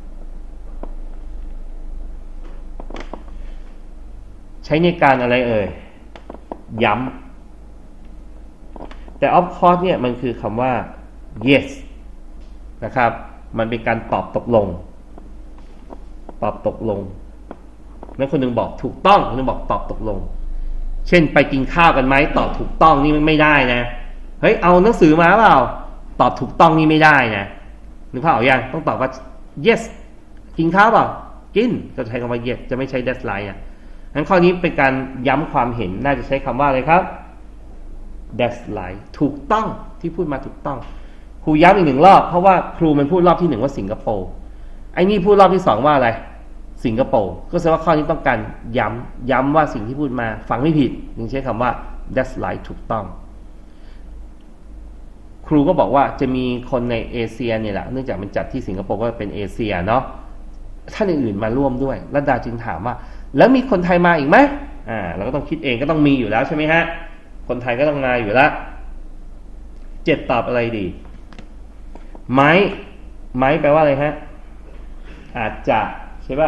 ใช้ในการอะไรเอ่ยย้ำแต่ of course เนี่ยมันคือคำว่า yes นะครับมันเป็นการตอบตกลงตอบตกลงนั้นคนหนึ่งบอกถูกต้องคนหนึ่งบอกตอบตกลงเช่นไปกินข้าวกันไหมตอบถูกต้องนี่ไม่ได้นะเฮ้ยเอาหนังสือมาเปล่าตอบถูกต้องนี่ไม่ได้นะนึกภาพออกยังต้องตอบว่า yes กินข้าวเปล่ากินก็ใช้คำว่า yes จะไม่ใช้ that's right อ่ะงั้นข้อนี้เป็นการย้ำความเห็นน่าจะใช้คำว่าอะไรครับ that's right ถูกต้องที่พูดมาถูกต้องครูย้ำอีกหนึ่งรอบเพราะว่าครูมันพูดรอบที่หนึ่งว่าสิงคโปร์ไอ้นี่พูดรอบที่สองว่าอะไรสิงคโปร์ก็แสดงว่าข้อนี้ต้องการย้ำย้ำว่าสิ่งที่พูดมาฟังไม่ผิดจึงใช้คำว่า that's right ถูกต้องครูก็บอกว่าจะมีคนในเอเชียเนี่ยแหละเนื่องจากมันจัดที่สิงคโปร์ก็เป็นเอเชียเนาะท่านอื่นๆมาร่วมด้วยรัตดาจึงถามว่าแล้วมีคนไทยมาอีกไหมอ่าเราก็ต้องคิดเองก็ต้องมีอยู่แล้วใช่ไหมฮะคนไทยก็ต้องมาอยู่แล้วเจ็ดตอบอะไรดีไม้ไม้แปลว่าอะไรฮะอาจจะใช่ป่ะ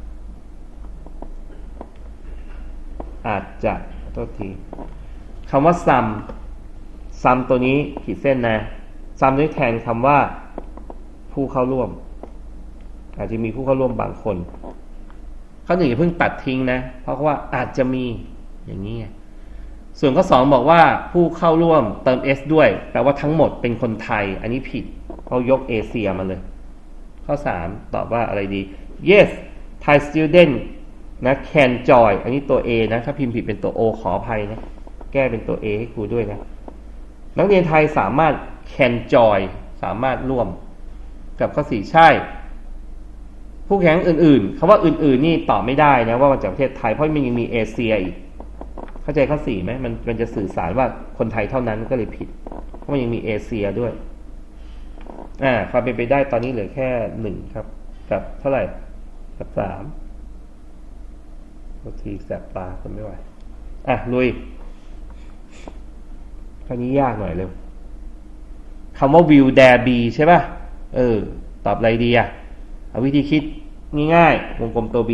อาจจะโทษทีคำว่าซัมซัมตัวนี้ขีดเส้นนะซัมด้วยแทนคำว่าผู้เข้าร่วมอาจจะมีผู้เข้าร่วมบางคนข้อหนึ่งอย่าเพิ่งตัดทิ้งนะเพราะว่าอาจจะมีอย่างนี้ส่วนข้อสองบอกว่าผู้เข้าร่วมเติม s ด้วยแปลว่าทั้งหมดเป็นคนไทยอันนี้ผิดเขายกเอเชียมาเลยข้อสามตอบว่าอะไรดี yes Thai student นะ can join อันนี้ตัว A นะถ้าพิมพ์ผิดเป็นตัว O ขออภัยนะแก้เป็นตัว A ให้ครูด้วยนะนักเรียนไทยสามารถ can join สามารถร่วมกับข้อสี่ใช่ผู้แข่งอื่นๆคำว่าอื่นๆนี่ตอบไม่ได้นะว่ามาจากประเทศไทยเพราะมันยังมีเอเชียอีกเข้าใจข้อสี่ไหมมันมันจะสื่อสารว่าคนไทยเท่านั้นก็เลยผิดเพราะมันยังมีเอเชียด้วยอ่าความเป็นไปได้ตอนนี้เหลือแค่หนึ่งครับกับเท่าไหร่กับสามบางทีแสบตาคนไม่ไหวอ่ะลุยคราวนี้ยากหน่อยเร็วคำว่า will there be ใช่ป่ะเออตอบอะไรดีอ่ะเอาวิธีคิดง่ายๆวงกลมตัว b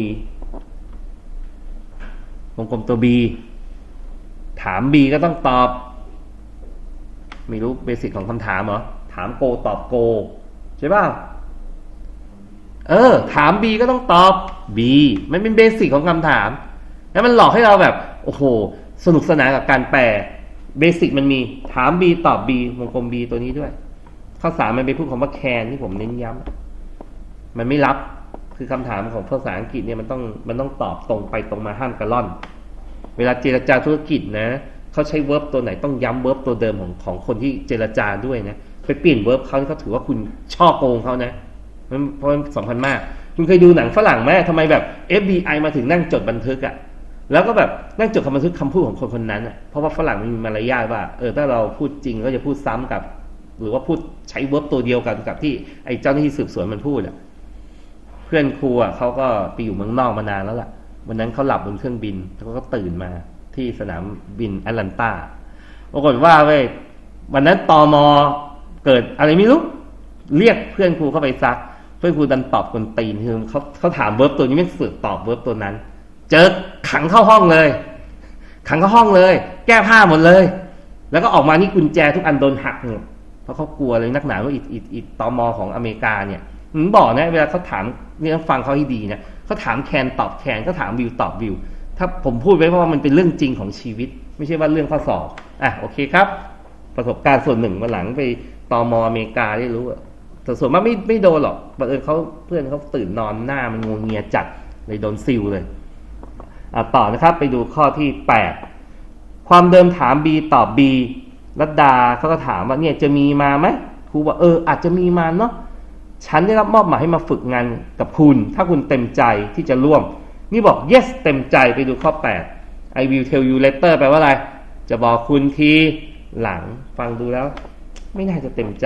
วงกลมตัว b ถาม b ก็ต้องตอบไม่รู้เบสิกของคำถามเหรอถามโกตอบโกใช่ป่ะเออถาม b ก็ต้องตอบ b มันเป็นเบสิกของคำถามแล้วมันหลอกให้เราแบบโอ้โหสนุกสนานกับการแปลเบสิกมันมีถาม b ตอบ b วงกลม b ตัวนี้ด้วยข้อสามมันไปพูดคำว่า can ที่ผมเน้นย้ำมันไม่รับคือคำถามของภาษาอังกฤษเนี่ยมันต้องมันต้องตอบตรงไปตรงมาห้ามกระล่อนเวลาเจรจาธุรกิจนะเขาใช้ verb ตัวไหนต้องย้ำ verb ตัวเดิมของของคนที่เจรจาด้วยนะไปเปลี่ยน verb เขาเขาถือว่าคุณช่อโกงเขานะมันเพราะมันสำคัญมากคุณเคยดูหนังฝรั่งไหมทำไมแบบ เอฟ บี ไอ มาถึงนั่งจดบันทึกอะแล้วก็แบบนั่งจดคำบันทึกคำพูดของคนคนนั้นอะเพราะว่าฝรั่งมันมีมารยาทว่าเออถ้าเราพูดจริงก็จะพูดซ้ำกับหรือว่าพูดใช้ verb ตัวเดียวกันกับที่ไอ้เจ้าหน้าที่สืบสวนมันพูดอะเพื่อนครูอ่ะเขาก็ไปอยู่เมืองนอกมานานแล้วล่ะวันนั้นเขาหลับบนเครื่องบินแล้วก็ตื่นมาที่สนามบินแอตแลนตาปรากฏว่าเว้ยวันนั้นตม.เกิดอะไรไม่รู้เรียกเพื่อนครูเข้าไปซักเพื่อนครูดันตอบคนตีนคือเขาเขาถามเวิร์บตัวนี้ไม่เสือกตอบเวิร์บตัวนั้นเจอขังเข้าห้องเลยขังเข้าห้องเลยแก้ผ้าหมดเลยแล้วก็ออกมานี่กุญแจทุกอันโดนหักหมดเพราะเขากลัวเลยนักหนาว่าอีอีอีตม.ของอเมริกาเนี่ยผมบอกนะเวลาเขาถามนี่ต้องฟังเขาให้ดีนะเขาถามแคนตอบแคนเขาถามวิวตอบวิวถ้าผมพูดไว้เพราะว่ามันเป็นเรื่องจริงของชีวิตไม่ใช่ว่าเรื่องข้อสอบอ่ะโอเคครับประสบการณ์ส่วนหนึ่งมาหลังไปตม.อเมริกาได้รู้อะแต่ส่วนมากไม่ไม่โดนหรอกบังเอิญเขาเพื่อนเขาตื่นนอนหน้ามันงวงเงียจัดเลยโดนซิลเลยอ่ะต่อนะครับไปดูข้อที่แปดความเดิมถาม B ตอบ B รัตดาเขาก็ถามว่าเนี่ยจะมีมาไหมครูบอกเอออาจจะมีมาเนาะฉันได้รับมอบหมายให้มาฝึกงานกับคุณถ้าคุณเต็มใจที่จะร่วมนี่บอก yes เต็มใจไปดูข้อแปด I will tell you later แปลว่าอะไรจะบอกคุณทีหลังฟังดูแล้วไม่น่าจะเต็มใจ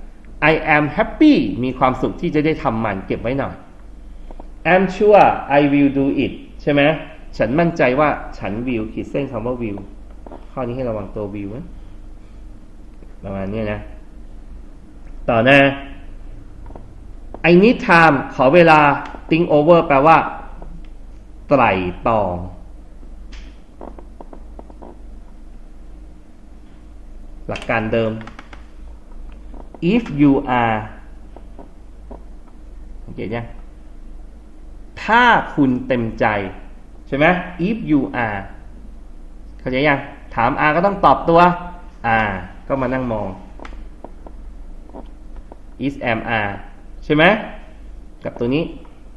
I am happy มีความสุขที่จะได้ทำมันเก็บไว้หน่อย I'm sure I will do it ใช่ไหมฉันมั่นใจว่าฉัน will ขีดเส้นคำว่า will ข้อนี้ให้ระวังตัว will นะประมาณนี้นะต่อหน้าI need time ขอเวลา think over แปลว่าไตร่ตรองหลักการเดิม if you are โอเคยังถ้าคุณเต็มใจใช่ไหม if you are เข้าใจยังถาม are ก็ต้องตอบตัว are ก็มานั่งมอง is am areใช่ไหมกับตัวนี้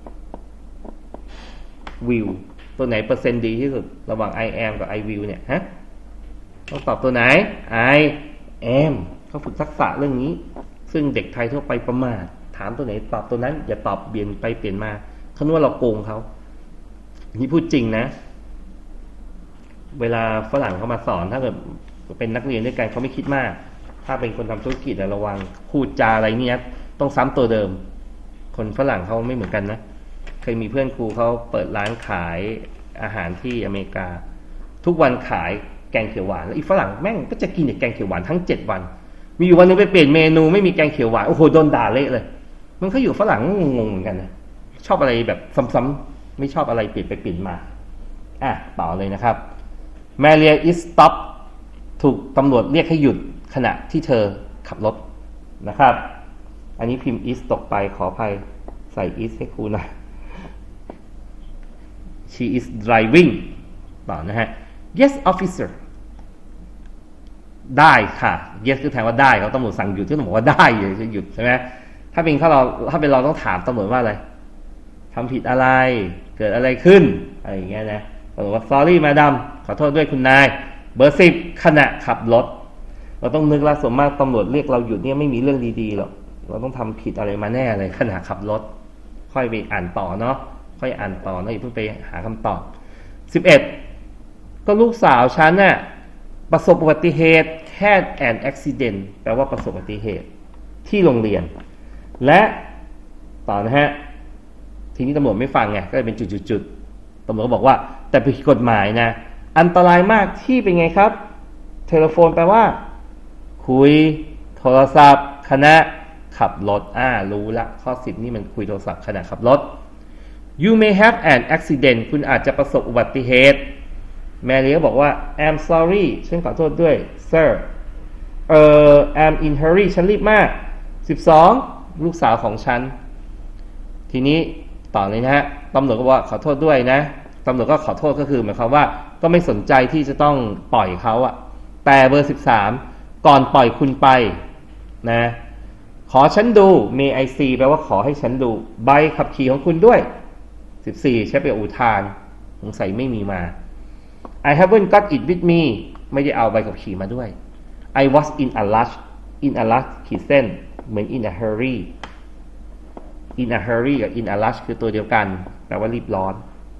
will ตัวไหนเปอร์เซ็นต์ดีที่สุดระหว่าง I am กับ I will เนี่ยฮะต้องตอบตัวไหน I am เขาฝึกทักษะเรื่องนี้ซึ่งเด็กไทยทั่วไปประมาทถามตัวไหนตอบตัวนั้นอย่าตอบเปลี่ยนไปเปลี่ยนมาเขาคิดว่าเราโกงเขานี่พูดจริงนะเวลาฝรั่งเขามาสอนถ้าเกิดเป็นนักเรียนด้วยกันเขาไม่คิดมากถ้าเป็นคนทำธุรกิจระวังพูดจาอะไรเนี่ยต้องซ้ำตัวเดิมคนฝรั่งเขาไม่เหมือนกันนะเคยมีเพื่อนครูเขาเปิดร้านขายอาหารที่อเมริกาทุกวันขายแกงเขียวหวานแล้วอีฝรั่งแม่งก็จะกินแต่แกงเขียวหวานทั้งเจ็ดวันมีอยู่วันนึงไปเปลี่ยนเมนูไม่มีแกงเขียวหวานโอ้โหโดนด่าเละเลยมันเขาอยู่ฝรั่งงงเหมือนกันนะชอบอะไรแบบซ้ำๆไม่ชอบอะไรเปลี่ยนไปเปลี่ยนมาอ่ะต่อเลยนะครับ Maria is stop ถูกตำรวจเรียกให้หยุดขณะที่เธอขับรถนะครับอันนี้พิมพ์ is ตกไปขออภัยใส่ is ให้ครูหน่อย she is driving ต่อนะฮะ yes officer ได้ค่ะ yes คือแทนว่าได้เขาตำรวจสั่งหยุดก็ต้องบอกว่าได้อย่าจะหยุดใช่ไหมถ้าเป็นถ้าเราถ้าเป็นเราต้องถามตำรวจว่าอะไรทำผิดอะไรเกิดอะไรขึ้นอะไรอย่างเงี้ยนะตำรวจว่า sorry madam ขอโทษด้วยคุณนายเบอร์สิบขณะขับรถเราต้องนึกละส่วนมากตำรวจเรียกเราหยุดเนี่ยไม่มีเรื่องดีๆหรอกเราต้องทำผิดอะไรมาแน่เลยขณะขับรถค่อยไปอ่านต่อเนาะค่อยอ่านต่อนะอย่าเพิ่งไปหาคำตอบสิบเอ็ดก็ลูกสาวฉันน่ะประสบอุบัติเหตุแค่ an accident แปลว่าประสบอุบัติเหตุที่โรงเรียนและต่อนะฮะทีนี้ตำรวจไม่ฟังไงก็เลยเป็นจุดๆตำรวจก็บอกว่าแต่ผิดกฎหมายนะอันตรายมากที่เป็นไงครับเทเลโฟนแปลว่าคุยโทรศัพท์ขณะขับรถอ่ารู้ละข้อสิบนี่มันคุยโทรศัพท์ขณะขับรถ you may have an accident คุณอาจจะประสบอุบัติเหตุแมรี่ก็บอกว่า I'm sorry ฉันขอโทษด้วย sir เอ่อ I'm in hurry ฉันรีบมากสิบสองลูกสาวของฉันทีนี้ต่อเลยนะฮะตำรวจก็ว่าขอโทษด้วยนะตำรวจก็ขอโทษก็คือหมายความว่าก็ไม่สนใจที่จะต้องปล่อยเขาอะแต่เบอร์สิบสามก่อนปล่อยคุณไปนะขอฉันดู may I see แปลว่าขอให้ฉันดูใบขับขี่ของคุณด้วยสิบสี่ใช้เป็นอุทานสงสัยไม่มีมา I haven't got it with me ไม่ได้เอาใบขับขี่มาด้วย I was in a rush in a rush ขีดเส้นเหมือน in a hurry in a hurry กับ in a rush คือตัวเดียวกันแปลว่ารีบร้อน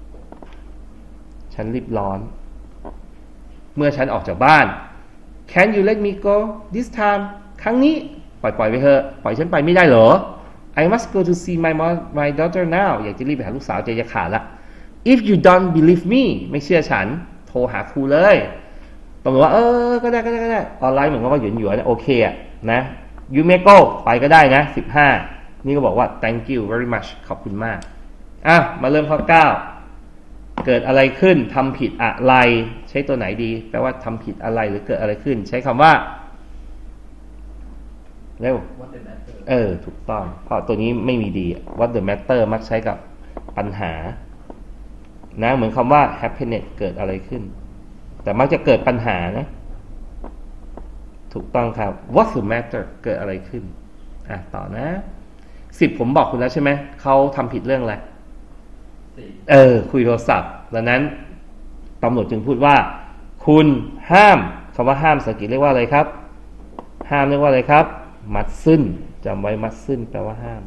ฉันรีบร้อนเมื่อฉันออกจากบ้าน Can you let me go this time ครั้งนี้ปล่อยปล่อยไปเถอะปล่อยฉันไปไม่ได้เหรอ I must go to see my mom, my daughter now อยากจะรีบไปหาลูกสาวใจจะขาดละ If you don't believe me ไม่เชื่อฉันโทรหาครูเลยตำรวจว่าเออก็ได้ก็ได้ก็ได้ออนไลน์เหมือนกับว่าหยวนหยวนโอเคอะนะ You may go ไปก็ได้นะสิบห้านี่ก็บอกว่า thank you very much ขอบคุณมากอ่ะมาเริ่มข้อเก้าเกิดอะไรขึ้นทำผิดอะไรใช้ตัวไหนดีแปลว่าทำผิดอะไรหรือเกิดอะไรขึ้นใช้คำว่าเร็ว What the matter เออถูกต้องเพราะตัวนี้ไม่มีดี What the matter มักใช้กับปัญหานะเหมือนคำว่า happiness เกิดอะไรขึ้นแต่มักจะเกิดปัญหานะถูกต้องครับ What's the matter เกิดอะไรขึ้นอ่ะต่อนะสิบผมบอกคุณแล้วใช่ไหมเขาทำผิดเรื่องอะไรเออคุยโทรศัพท์ดังนั้นตำรวจจึงพูดว่าคุณห้ามคำว่าห้ามภาษาอังกฤษเรียกว่าอะไรครับห้ามเรียกว่าอะไรครับมัดซึนจำไว้มัดซึนแปลว่าห้าม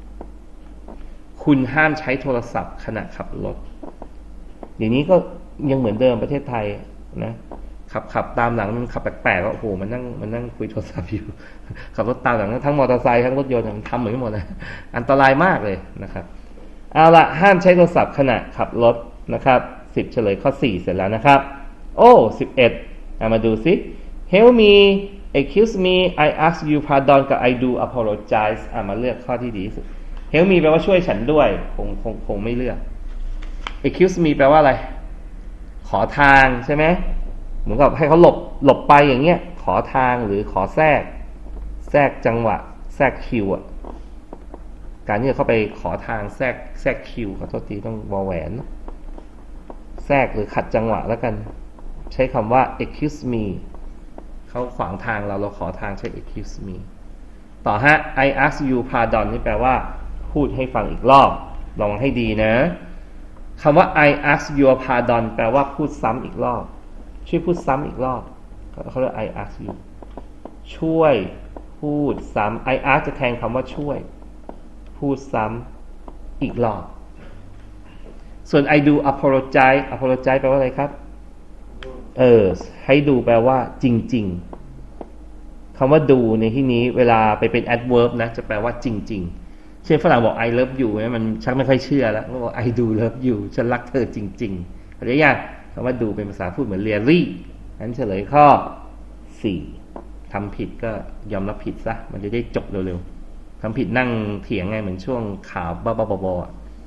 คุณห้ามใช้โทรศัพท์ขณะขับรถเดี๋ยวนี้ก็ยังเหมือนเดิมประเทศไทยนะขับขับตามหลังมันขับแปลกๆก็โอ้โหมันนั่งมันนั่งคุยโทรศัพท์อยู่ขับรถตามหลังทั้งมอเตอร์ไซค์ทั้งรถยนต์มันทำเหมือนกันหมดนะอันตรายมากเลยนะครับเอาละห้ามใช้โทรศัพท์ขณะขับรถนะครับสิบเฉลยข้อสี่เสร็จแล้วนะครับโอ้สิบเอ็ดเอามาดูสิ help me excuse me I ask you pardon กับ I do apologize อ่ะมาเลือกข้อที่ดีที่สุด help me แปลว่าช่วยฉันด้วยคงคงคงไม่เลือก excuse me แปลว่าอะไรขอทางใช่ไหมเหมือนกับให้เขาหลบหลบไปอย่างเงี้ยขอทางหรือขอแทรกแทรกจังหวะแทรกคิวอ่ะการที่เข้าไปขอทางแทรกแทรกคิวขอโทษทีต้องวอแหวนแทรกหรือขัดจังหวะแล้วกันใช้คำว่า excuse me เขาขวางทางเราเราขอทางใช้ excuse me ต่อฮะ I ask you pardon นี่แปลว่าพูดให้ฟังอีกรอบลองให้ดีนะคำว่า I ask your pardon แปลว่าพูดซ้ำอีกรอบช่วยพูดซ้ำอีกรอบเขาเรียก I ask you ช่วยพูดซ้ำ I ask จะแทนคำว่าช่วยพูดซ้ำอีกรอบส่วน I do apologize apologize แปลว่าอะไรครับเออให้ดูแปลว่าจริงๆคำว่าดูในที่นี้เวลาไปเป็น adverb นะจะแปลว่าจริงๆเช่นฝรั่งบอก I love you มันชักไม่ค่อยเชื่อแล้วก็บอก I do love you ฉันรักเธอจริงๆเข้าใจยังคำว่าดูเป็นภาษาพูดเหมือน really งั้นเฉลยข้อสี่ทำผิดก็ยอมรับผิดซะมันจะได้จบเร็วๆทำผิดนั่งเถียงไงเหมือนช่วงข่าวบ้าๆบอ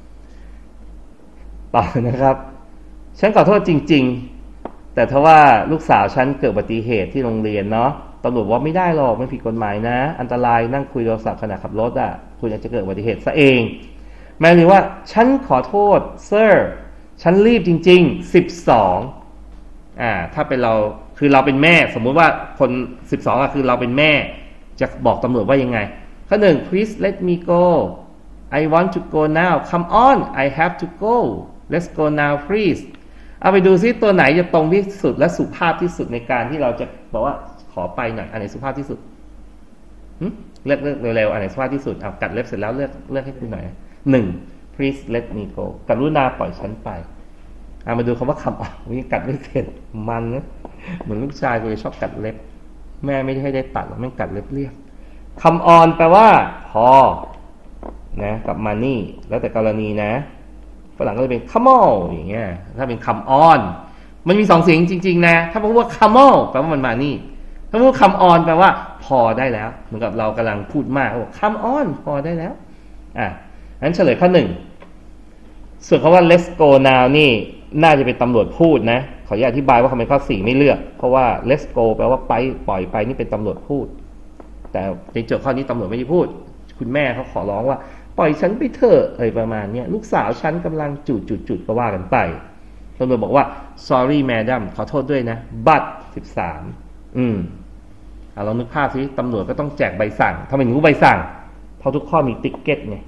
ๆต่อนะครับฉันขอโทษจริงๆแต่ถ้าว่าลูกสาวฉันเกิดอุบัติเหตุที่โรงเรียนเนาะตำรวจว่าไม่ได้หรอกไม่ผิดกฎหมายนะอันตรายนั่งคุยโทรศัพท์ขณะขับรถอ่ะคุณอาจจะเกิดอุบัติเหตุซะเองแม่เลยว่าฉันขอโทษ sir ฉันรีบจริงๆสิบสองอ่าถ้าเป็นเราคือเราเป็นแม่สมมุติว่าคนสิบสองอ่ะคือเราเป็นแม่จะบอกตำรวจว่ายังไงข้อหนึ่ง please let me go I want to go now come on I have to go let's go now please เอาไปดูซิตัวไหนจะตรงที่สุดและสุภาพที่สุดในการที่เราจะบอกว่าขอไปหน่อยอันไหนสุภาพที่สุดเลือกเลือกเร็วๆอันไหนสุภาพที่สุดเอากัดเล็บเสร็จแล้วเลือกเลือกให้คุณหน่อยหนึ่ง please let me go กรุณาปล่อยฉันไปเอามาดูคำว่าคำออกนี่กัดไม่เสร็จมันนะเหมือนลูกชายกูเลยชอบกัดเล็บแม่ไม่ได้ให้ได้ตัดหรอกแม่งกัดเล็บเรียบคำออนแปลว่าพอนะกับมานี่แล้วแต่กรณีนะฝรั่งก็จะเป็น come on อย่างเงี้ยถ้าเป็นคำออนมันมีสองเสียงจริงๆนะถ้าพูดว่า come on แปลว่ามันมานี่ถ้าพูดคำออนแปลว่าพอได้แล้วเหมือนกับเรากำลังพูดมากบอก come on พอได้แล้วอ่ะงั้นเฉลยข้อหนึ่งส่วนคำว่า let's go now นี่น่าจะเป็นตำรวจพูดนะขออธิบายว่าทำไมข้อสี่ไม่เลือกเพราะว่า let's go แปลว่าไปปล่อยไปนี่เป็นตำรวจพูดแต่ในโจทย์ข้อนี้ตำรวจไม่ได้พูดคุณแม่เขาขอร้องว่าปล่อยฉันไปเถอะอะไรประมาณนี้ลูกสาวฉันกำลังจุดจุดจุดก็ว่ากันไปตำรวจบอกว่า sorry madam ขอโทษด้วยนะ but สิบสามอืมเอาลองนึกภาพสิตำรวจก็ต้องแจกใบสั่งทำไมถึงรู้ใบสั่งเพราะทุกข้อมีติ๊กเก็ตไง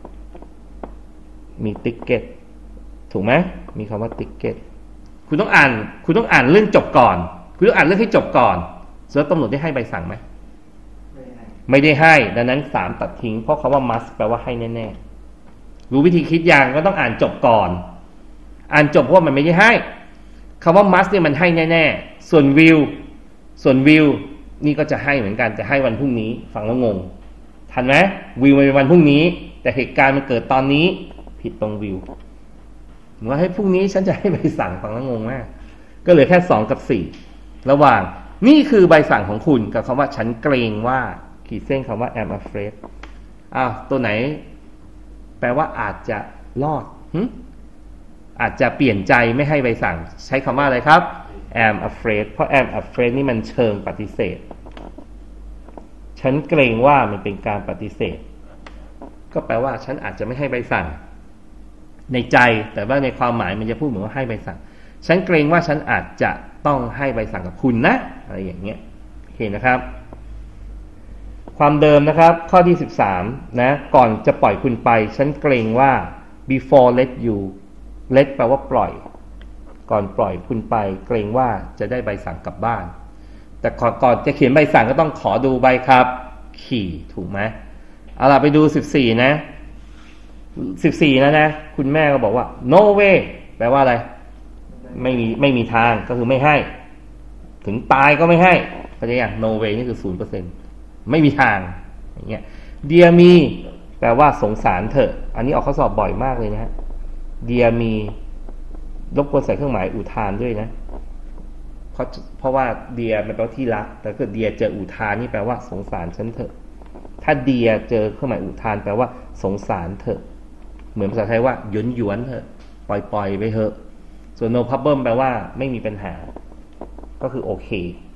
มีติ๊กเก็ตถูกไหมมีคำว่าติ๊กเก็ตคุณต้องอ่านคุณต้องอ่านเรื่องจบก่อนคุณต้องอ่านเรื่องให้จบก่อนแล้วตำรวจได้ให้ใบสั่งไหมไม่ได้ให้ดังนั้นสามตัดทิ้งเพราะคำว่า must แปลว่าให้แน่ๆรู้วิธีคิดอย่างก็ต้องอ่านจบก่อนอ่านจบเพราะมันไม่ได้ให้คำว่า must เนี่ยมันให้แน่ๆส่วน will ส่วน will นี่ก็จะให้เหมือนกันแต่ให้วันพรุ่งนี้ฟังแล้วงงทันไหม will มันเป็นวันพรุ่งนี้แต่เหตุการณ์มันเกิดตอนนี้ผิดตรง will เหมือนว่าให้พรุ่งนี้ฉันจะให้ใบสั่งฟังแล้วงงมากก็เหลือแค่สองกับสี่ระหว่างนี่คือใบสั่งของคุณกับคำว่าฉันเกรงว่าขีดเส้นคำว่า am afraid อ้าวตัวไหนแปลว่าอาจจะรอดอาจจะเปลี่ยนใจไม่ให้ใบสั่งใช้คำว่าอะไรครับ am afraid เพราะ am afraid นี่มันเชิงปฏิเสธฉันเกรงว่ามันเป็นการปฏิเสธก็แปลว่าฉันอาจจะไม่ให้ใบสั่งในใจแต่ว่าในความหมายมันจะพูดเหมือนว่าให้ใบสั่งฉันเกรงว่าฉันอาจจะต้องให้ใบสั่งกับคุณนะอะไรอย่างเงี้ยโอเคนะครับความเดิมนะครับข้อที่สิบสามนะก่อนจะปล่อยคุณไปฉันเกรงว่า before let you let แปลว่าปล่อยก่อนปล่อยคุณไปเกรงว่าจะได้ใบสั่งกลับบ้านแต่ก่อนจะเขียนใบสั่งก็ต้องขอดูใบขับขี่ถูกไหมเอาล่ะไปดูสิบสี่นะสิบสี่แล้วนะคุณแม่ก็บอกว่า no way แปลว่าอะไรไม่มีไม่มีทางก็คือไม่ให้ถึงตายก็ไม่ให้เข้าใจยัง no way นี่คือ ศูนย์เปอร์เซ็นต์ ไม่มีทางอย่างเงี้ย dear me แปลว่าสงสารเถอะอันนี้ออกข้อสอบบ่อยมากเลยนะฮะ dear me รบกวนใส่เครื่องหมายอุทานด้วยนะเพราะเพราะว่า dear มันแปลว่าที่รักแต่ถ้า dear เจออุทานนี่แปลว่าสงสารฉันเถอะถ้า dear เจอเครื่องหมายอุทานแปลว่าสงสารเถอะเหมือนภาษาไทยว่าหยวนหยวนเถอะปล่อยปล่อยไปเถอะส่วน no problem แปลว่าไม่มีปัญหาก็คือโอเค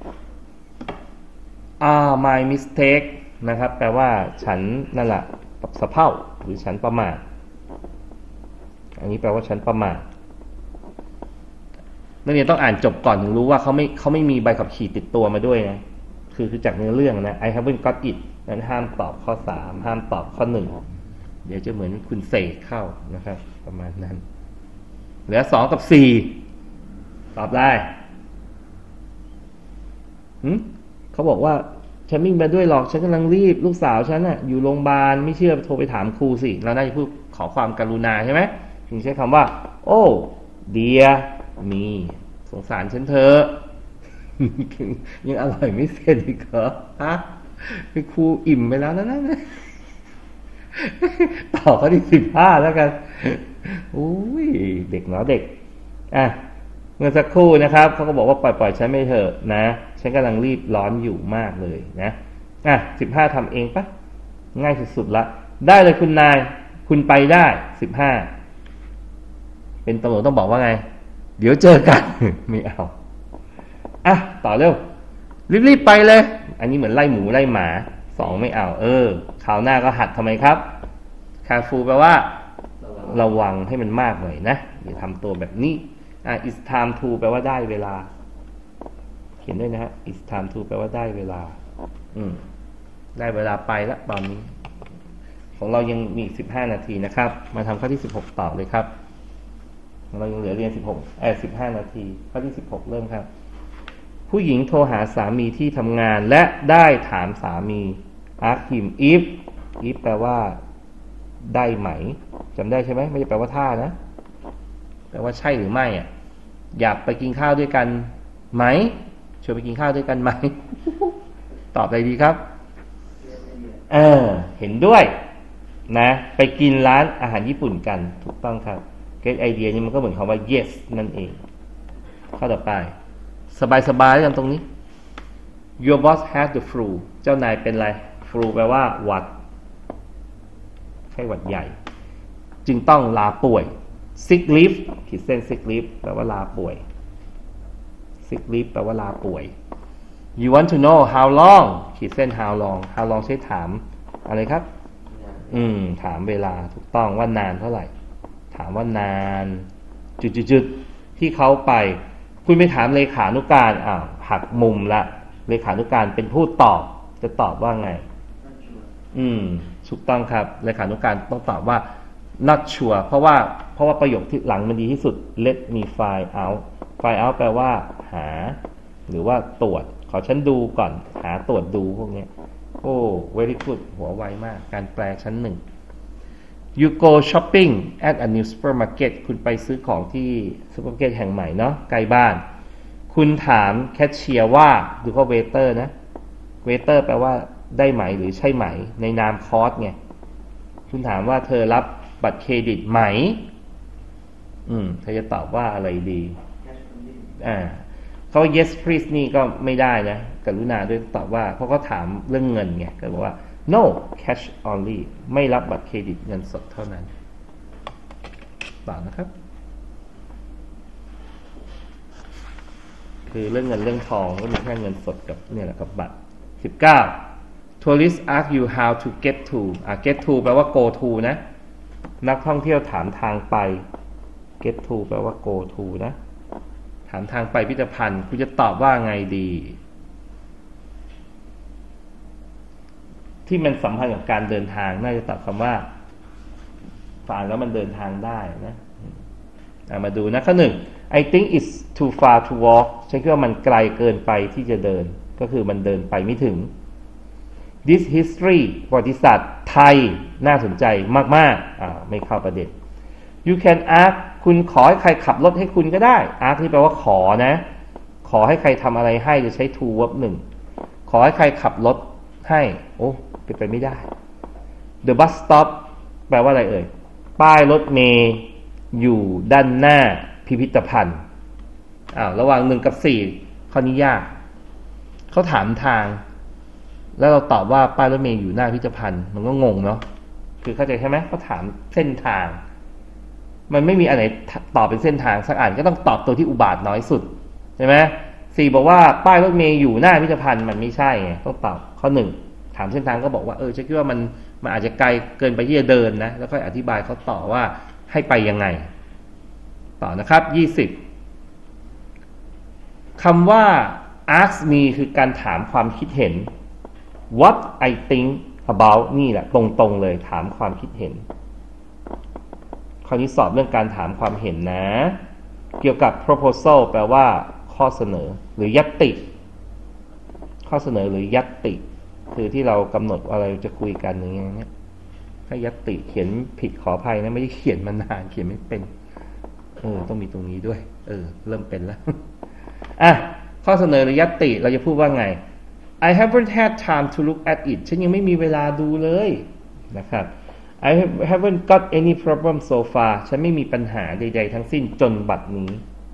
อ่า my mistake นะครับแปลว่าฉันนั่นแหละสะเพร่าหรือฉันประมาทอันนี้แปลว่าฉันประมาทนักเรียนต้องอ่านจบก่อนถึงรู้ว่าเขาไม่เขาไม่มีใบขับขี่ติดตัวมาด้วยนะคือคือจากเนื้อเรื่องนะ I haven't got it นั้นห้ามตอบข้อสามห้ามตอบข้อหนึ่งเดี๋ยวจะเหมือนคุณเสกเข้านะครับประมาณนั้นเหลือสองกับสี่ตอบได้หืมเขาบอกว่าฉันไม่มาด้วยหรอกฉันกำลังรีบลูกสาวฉันน่ะอยู่โรงพยาบาลไม่เชื่อโทรไปถามครูสิเราได้พูดขอความกรุณาใช่ไหมถึงใช้คำว่าโอ้เดียมีสงสารฉันเธอ ยังอร่อยไม่เสร็จอีกเหรอฮะคือครูอิ่มไปแล้วนะนั่นต่อข้อที่สิบห้าแล้วกันอุ้ยเด็กเนาะเด็กอ่ะเมื่อสักครู่นะครับเขาก็บอกว่าปล่อยปล่อยฉันไม่เถอะนะฉันกำลังรีบร้อนอยู่มากเลยนะอ่ะสิบห้าทำเองปะง่ายสุดๆละได้เลยคุณนายคุณไปได้สิบห้าเป็นตำรวจต้องบอกว่าไงเดี๋ยวเจอกัน ไม่เอาอ่ะต่อเร็วรีบๆไปเลยอันนี้เหมือนไล่หมูไล่หมาสองไม่เอาเออคราวหน้าก็หัดทำไมครับ careful แปลว่าระวังให้มันมากหน่อยนะอย่าทำตัวแบบนี้อ่ะ it's time to แปลว่าได้เวลาเขียนด้วยนะฮะ it's time to แปลว่าได้เวลาอืมได้เวลาไปแล้วตอนนี้ของเรายังมีสิบห้านาทีนะครับมาทำข้อที่สิบหกต่อเลยครับของเรายังเหลือเรียนสิบหกเอ่อสิบห้านาทีข้อที่สิบหกเริ่มครับผู้หญิงโทรหาสามีที่ทำงานและได้ถามสามี ask him if if แปลว่าได้ไหมจำได้ใช่ไหมไม่ใช่แปลว่าถ้านะแปลว่าใช่หรือไม่อ่ะอยากไปกินข้าวด้วยกันไหมชวนไปกินข้าวด้วยกันไหม ตอบอะไรดีครับเออเห็นด้วยนะไปกินร้านอาหารญี่ปุ่นกันถูกต้องครับ get idea นี่มันก็เหมือนคำว่า yes นั่นเองข้อต่อไปสบายๆกันตรงนี้ your boss has the flu เจ้านายเป็นอะไร flu แปลว่าหวัดไข้หวัดใหญ่จึงต้องลาป่วย sick leave ขีดเส้น sick leave แปลว่าลาป่วย sick leave แปลว่าลาป่วย you want to know how long ขีดเส้น how long how long ใช้ถามอะไรครับอืมถามเวลาถูกต้องว่านานเท่าไหร่ถามว่านานจุดๆๆที่เขาไปคุณไปถามเลขานุการอ้าวหักมุมละเลขานุการเป็นผู้ตอบจะตอบว่าไงอืมถูกต้องครับเลขานุการต้องตอบว่า not sure เพราะว่าเพราะว่าประโยคที่หลังมันดีที่สุด let me find out find out แปลว่าหาหรือว่าตรวจขอฉันดูก่อนหาตรวจดูพวกนี้โอ้ very good หัวไวมากการแปลชั้นหนึ่ง you go shopping at a new supermarket คุณไปซื้อของที่ซูเปอร์มาร์เก็ตแห่งใหม่เนาะใกล้บ้านคุณถามแคชเชียร์ว่าดูก็เวเตอร์นะเวเตอร์แปลว่าได้ไหมหรือใช่ไหมในนามคอร์สไงคุณถามว่าเธอรับบัตรเครดิตไหมอืมเธอจะตอบว่าอะไรดีอ่าเขา yes please นี่ก็ไม่ได้นะกรุณาด้วยตอบว่าเพราะเขาถามเรื่องเงินไงก็บอกว่า no cash only ไม่รับบัตรเครดิตเงินสดเท่านั้นต่อนะครับคือเรื่องเงินเรื่องทองก็มีแค่เงินสดกับเนี่ยแหละกับบัตรสิบเก้า tourist ask you how to get to อ่ะ get to แปลว่า go to นะนักท่องเที่ยวถามทางไป get to แปลว่า go to นะถามทางไปพิพิธภัณฑ์คุณจะตอบว่าไงดีที่มันสัมพันธ์กับการเดินทางน่าจะตอบคำว่าฟังแล้วมันเดินทางได้นะมาดูนะข้อหนึ่ง I think it's too far to walk ฉันคิดว่ามันไกลเกินไปที่จะเดินก็คือมันเดินไปไม่ถึง This history ประวัติศาสตร์ไทยน่าสนใจมากๆอ่าไม่เข้าประเด็น You can ask คุณขอให้ใครขับรถให้คุณก็ได้ ask ที่แปลว่าขอนะขอให้ใครทำอะไรให้จะใช้ to verb หนึ่งขอให้ใครขับรถให้โอ้เป็นไปไม่ได้ The bus stop แปลว่าอะไรเอ่ยป้ายรถเมล์อยู่ด้านหน้าพิพิธภัณฑ์อ้าวระหว่างหนึ่งกับสี่ข้อนี้ยากเขาถามทางแล้วเราตอบว่าป้ายรถเมล์อยู่หน้าพิพิธภัณฑ์มันก็งงเนาะคือเข้าใจใช่ไหมเขาถามเส้นทางมันไม่มีอะไรตอบเป็นเส้นทางสักอันก็ต้องตอบตัวที่อุบาทน้อยสุดใช่ไหมสี่บอกว่าป้ายรถเมล์อยู่หน้าพิพิธภัณฑ์มันไม่ใช่ไงต้องตอบข้อหนึ่งถามเส้นทางก็บอกว่าเออฉันคิดว่ามันมันอาจจะไกลเกินไปที่จะเดินนะแล้วก็อธิบายเขาต่อว่าให้ไปยังไงต่อนะครับยี่สิบคำว่า ask me คือการถามความคิดเห็น what I think about นี่แหละตรงๆเลยถามความคิดเห็นคราวนี้สอบเรื่องการถามความเห็นนะเกี่ยวกับ proposal แปลว่าข้อเสนอหรือญัตติข้อเสนอหรือญัตติคือที่เรากำหนดอะไรจะคุยกันอย่างเงี้ยถ้าญัตติเขียนผิดขออภัยนะไม่ได้เขียนมานานเขียนไม่เป็นเออต้องมีตรงนี้ด้วยเออเริ่มเป็นแล้วอ่ะข้อเสนอหรือญัตติเราจะพูดว่าไง I haven't had time to look at it ฉันยังไม่มีเวลาดูเลยนะครับ I haven't got any problem so far ฉันไม่มีปัญหาใดๆทั้งสิ้นจนบัดนี้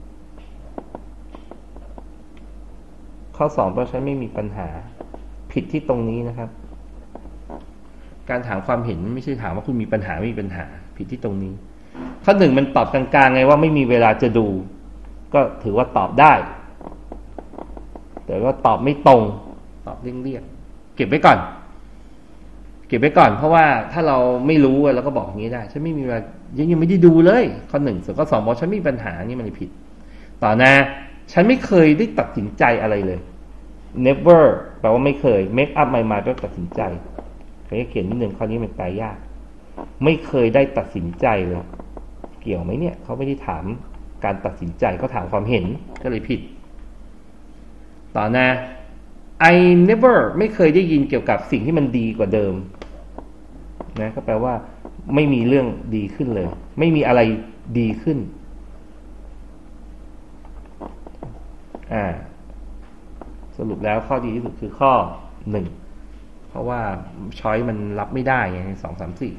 ข้อสองเพราะฉันไม่มีปัญหาผิดที่ตรงนี้นะครับการถามความเห็นไม่ใช่ถามว่าคุณมีปัญหาไม่มีปัญหาผิดที่ตรงนี้ข้อหนึ่งมันตอบกลางๆไงว่าไม่มีเวลาจะดูก็ถือว่าตอบได้แต่ว่าตอบไม่ตรงตอบเลี่ยงๆเก็บไว้ก่อนเก็บไว้ก่อนเพราะว่าถ้าเราไม่รู้เราก็บอกอย่างนี้ได้ฉันไม่มีเวลายังยังไม่ได้ดูเลยข้อหนึ่งส่วนข้อสองบอกฉันมีปัญหานี่มันผิดต่อนะฉันไม่เคยได้ตัดสินใจอะไรเลย never แปลว่าไม่เคย make up my mind แปลว่าตัดสินใจเขาจะเขียนนิดนึงข้อนี้มันแปลยากไม่เคยได้ตัดสินใจเลยเกี่ยวไหมเนี่ยเขาไม่ได้ถามการตัดสินใจเขาถามความเห็นก็เลยผิดต่อนะ I never ไม่เคยได้ยินเกี่ยวกับสิ่งที่มันดีกว่าเดิมนะก็แปลว่าไม่มีเรื่องดีขึ้นเลยไม่มีอะไรดีขึ้นอ่าสรุปแล้วข้อดีที่สุดคือข้อหนึ่งเพราะว่าช้อยมันรับไม่ได้ไงสองสามสี่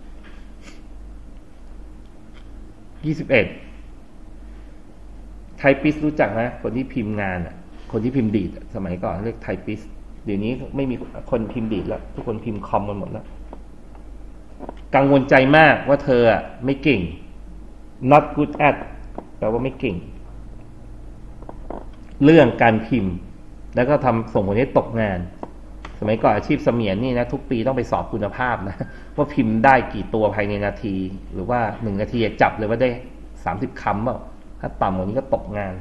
ยี่สิบเอ็ดไทปิสรู้จักนะคนที่พิมพ์งานอ่ะคนที่พิมพ์ดีดสมัยก่อนเรียกไทปิสเดี๋ยวนี้ไม่มีคนพิมพ์ดีดแล้วทุกคนพิมพ์คอมกันหมดแล้วกังวลใจมากว่าเธออ่ะไม่เก่ง not good at แปลว่าไม่เก่งเรื่องการพิมพ์แล้วก็ทำส่งผลให้ตกงานสมัยก่อนอาชีพเสมียนนี่นะทุกปีต้องไปสอบคุณภาพนะว่าพิมพ์ได้กี่ตัวภายในนาทีหรือว่าหนึ่งนาทีจับเลยว่าได้สามสิบคำเปล่าถ้าต่ำกว่านี้ก็ตกงาน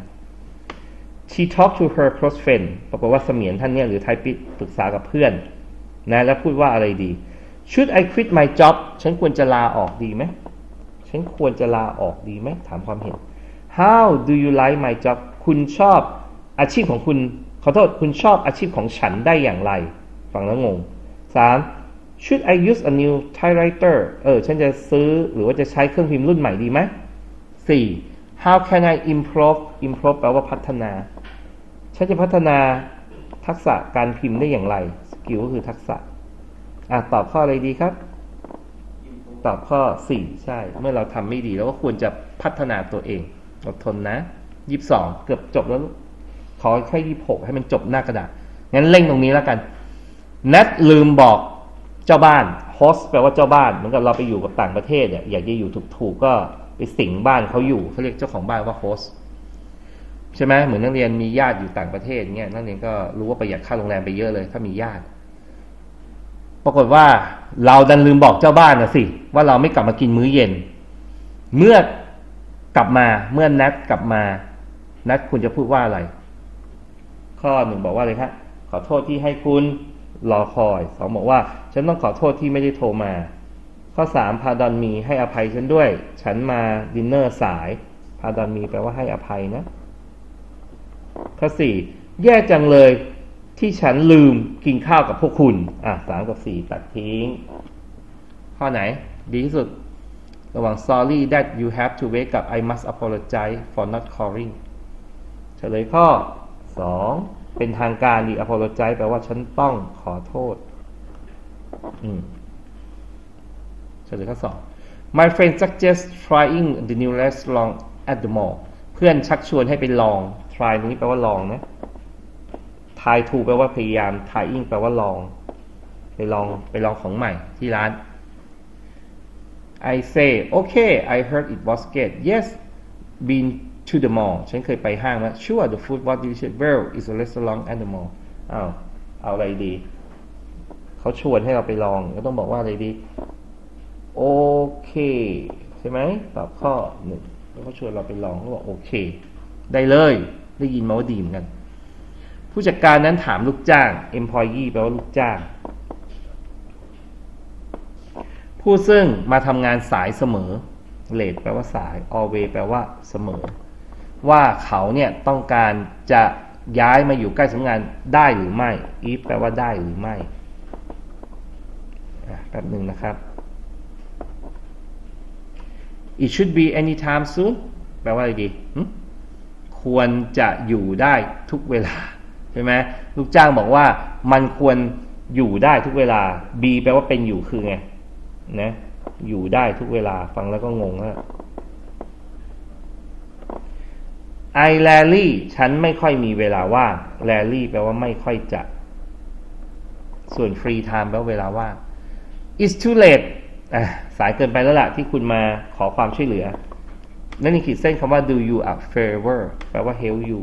She talked to her close friend ปรากฏว่าเสมียนท่านเนี่ยหรือไทปิสปรึกษากับเพื่อนนะแล้วพูดว่าอะไรดี Should I quit my job ฉันควรจะลาออกดีไหมฉันควรจะลาออกดีไหมถามความเห็น How do you like my job คุณชอบอาชีพของคุณขอโทษคุณชอบอาชีพของฉันได้อย่างไรฟังแล้วงง สาม Should I use a new typewriter เออฉันจะซื้อหรือว่าจะใช้เครื่องพิมพ์รุ่นใหม่ดีไหม สี่ How can I improve improve แปลว่าพัฒนาฉันจะพัฒนาทักษะการพิมพ์ได้อย่างไรสกิลก็คือทักษะอ่ะตอบข้ออะไรดีครับตอบข้อสี่ใช่เมื่อเราทำไม่ดีเราก็ควรจะพัฒนาตัวเองอดทนนะยี่สิบสองเกือบจบแล้วขอแค่ยี่สิบหกให้มันจบหน้ากระดาษงั้นเร่งตรงนี้แล้วกันนัดลืมบอกเจ้าบ้าน host แปลว่าเจ้าบ้านเหมือนกับเราไปอยู่กับต่างประเทศเนี่ยอยากจะอยู่ถูกๆก็ไปสิงบ้านเขาอยู่เขาเรียกเจ้าของบ้านว่า host ใช่ไหมเหมือนนักเรียนมีญาติอยู่ต่างประเทศเงี้ยนักเรียนก็รู้ว่าประหยัดค่าโรงแรมไปเยอะเลยถ้ามีญาติปรากฏว่าเราดันลืมบอกเจ้าบ้านนะสิว่าเราไม่กลับมากินมื้อเย็นเมื่อกลับมาเมื่อนัดกลับมานัดคุณจะพูดว่าอะไรข้อหนึ่งบอกว่าอะไรครับขอโทษที่ให้คุณรอคอยสองบอกว่าฉันต้องขอโทษที่ไม่ได้โทรมาข้อสามพาดอนมีให้อภัยฉันด้วยฉันมาดินเนอร์สายพาดอนมีแปลว่าให้อภัยนะข้อสี่แย่จังเลยที่ฉันลืมกินข้าวกับพวกคุณอ่ะสามกับสี่ตัดทิ้งข้อไหนดีที่สุดระหว่าง sorry that you have to wake up I must apologize for not calling เฉลยข้อสองเป็นทางการดี apologize แปลว่าฉันต้องขอโทษอืมเฉลยข้อสอง My friend suggests trying the new restaurant at the mall เพื่อนชักชวนให้ไปลอง try ตรงนี้แปลว่าลองนะ try to แปลว่าพยายาม trying แปลว่าลองไปลองไปลองของใหม่ที่ร้าน I say okay I heard it was great yes been to the mall ฉันเคยไปห้างนะ Sure the food was delicious well it's a restaurant at the mall อ้าวเอาอะไรดีเขาชวนให้เราไปลองก็ต้องบอกว่าอะไรดีโอเคใช่ไหมตอบข้อหนึ่งแล้วเขาชวนเราไปลองเขาบอกโอเคได้เลยได้ยินมาว่าดีเหมือนกันผู้จัดการนั้นถามลูกจ้าง employee แปลว่าลูกจ้างผู้ซึ่งมาทำงานสายเสมอ late แปลว่าสาย always แปลว่าเสมอว่าเขาเนี่ยต้องการจะย้ายมาอยู่ใกล้สำนักงานได้หรือไม่ if แปลว่าได้หรือไม่แป๊บหนึ่งนะครับ It should be anytime soon แปลว่าอะไรดีควรจะอยู่ได้ทุกเวลาใช่ไหมลูกจ้างบอกว่ามันควรอยู่ได้ทุกเวลา B แปลว่าเป็นอยู่คือไงนะอยู่ได้ทุกเวลาฟังแล้วก็งงนะI rarely ฉันไม่ค่อยมีเวลาว่าง rarely แปลว่าไม่ค่อยจะส่วน free time แปลว่าเวลาว่าง It's too late อ่ะสายเกินไปแล้วล่ะที่คุณมาขอความช่วยเหลือนั่นนี่ขีดเส้นคำว่า do you a favor แปลว่า help you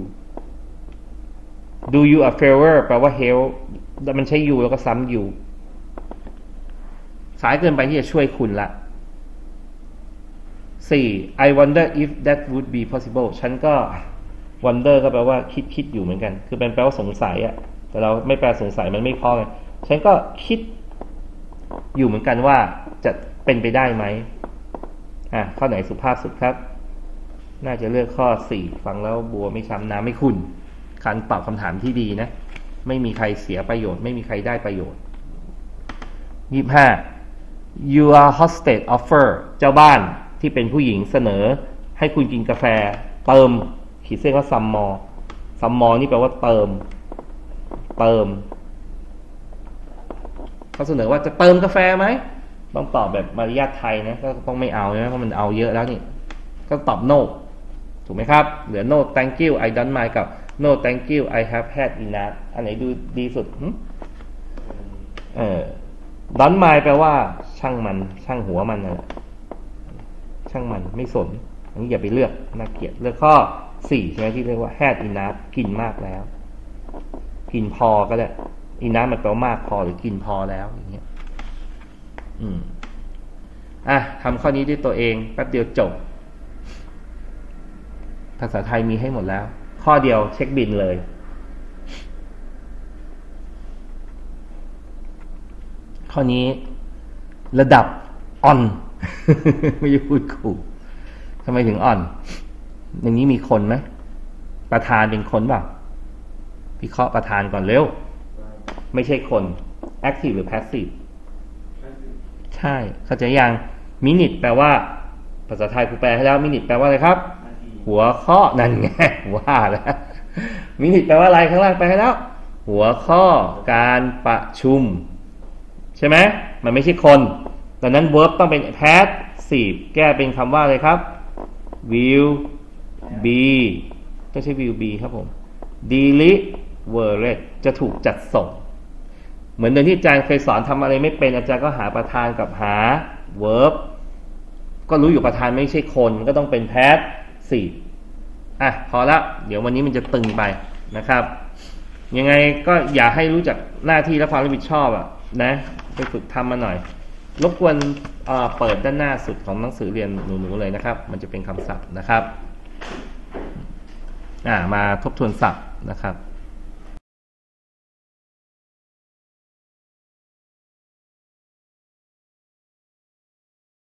do you a favor แปลว่า help มันใช้ you แล้วก็ซ้ำ you สายเกินไปที่จะช่วยคุณละสี่ I wonder if that would be possible ฉันก็ wonder ก็แปลว่าคิดคิดอยู่เหมือนกันคือเป็นแปลว่าสงสัยอะแต่เราไม่แปลสงสัยมันไม่พอไงฉันก็คิดอยู่เหมือนกันว่าจะเป็นไปได้ไหมอ่ะข้อไหนสุภาพสุดครับน่าจะเลือกข้อสี่ฟังแล้วบัวไม่ช้ำน้ำไม่ขุ่นการตอบคำถามที่ดีนะไม่มีใครเสียประโยชน์ไม่มีใครได้ประโยชน์ยี่สิบห้า Your hostess offer เจ้าบ้านที่เป็นผู้หญิงเสนอให้คุณกินกาแฟเติมขีดเส้นว่า some more some more นี่แปลว่าเติมเติมเขาเสนอว่าจะเติมกาแฟไหมต้องตอบแบบมารยาทไทยนะก็ต้องไม่เอานะเพราะมันเอาเยอะแล้วนี่ก็ตอบ no ถูกไหมครับเหลือ no thank you I don't mind กับ no thank you I have had enough อันไหนดูดีสุดเออ don't mind แปลว่าช่างมันช่างหัวมันนะช่างมันไม่สนอันนี้อย่าไปเลือกน่าเกลียดเลือกข้อสี่ใช่ไหมที่เรียกว่า had enough กินมากแล้วกินพอก็ได้ enough มันแปลว่ามากพอหรือกินพอแล้วอย่างเงี้ยอืมอ่ะทำข้อนี้ด้วยตัวเองแป๊บเดียวจบภาษาไทยมีให้หมดแล้วข้อเดียวเช็คบิลเลยข้อนี้ระดับอ่อน ไม่ใช่พูดขู่ทำไมถึงอ่อนอย่างนี้มีคนไหมประธานเป็นคนเปล่าพิเคราะห์ประธานก่อนเร็วไม่ใช่คน active หรือ passive ใช่เข้าใจยังมินิทแปลว่าภาษาไทยกูแปลให้แล้วมินิทแปลว่าอะไรครับหัวข้อนั่นไงว่าแล้วมินิทแปลว่าอะไรข้างล่างแปลให้แล้วหัวข้อการประชุมใช่ไหมมันไม่ใช่คนดังนั้น verb ต้องเป็น passive แก้เป็นคำว่าอะไรครับ will be ต้องใช้ will be ครับผม delivered จะถูกจัดส่งเหมือนเดิมที่อาจารย์เคยสอนทำอะไรไม่เป็นอาจารย์ก็หาประธานกับหา verb ก็รู้อยู่ประธานไม่ใช่คนก็ต้องเป็น passive อ่ะพอละเดี๋ยววันนี้มันจะตึงไปนะครับยังไงก็อย่าให้รู้จักหน้าที่และความรับผิดชอบอ่ะนะไปฝึกทำมาหน่อยรบกวนเปิดด้านหน้าสุดของหนังสือเรียนหนูๆเลยนะครับมันจะเป็นคำศัพท์นะครับอ่ามาทบทวนศัพท์นะครับ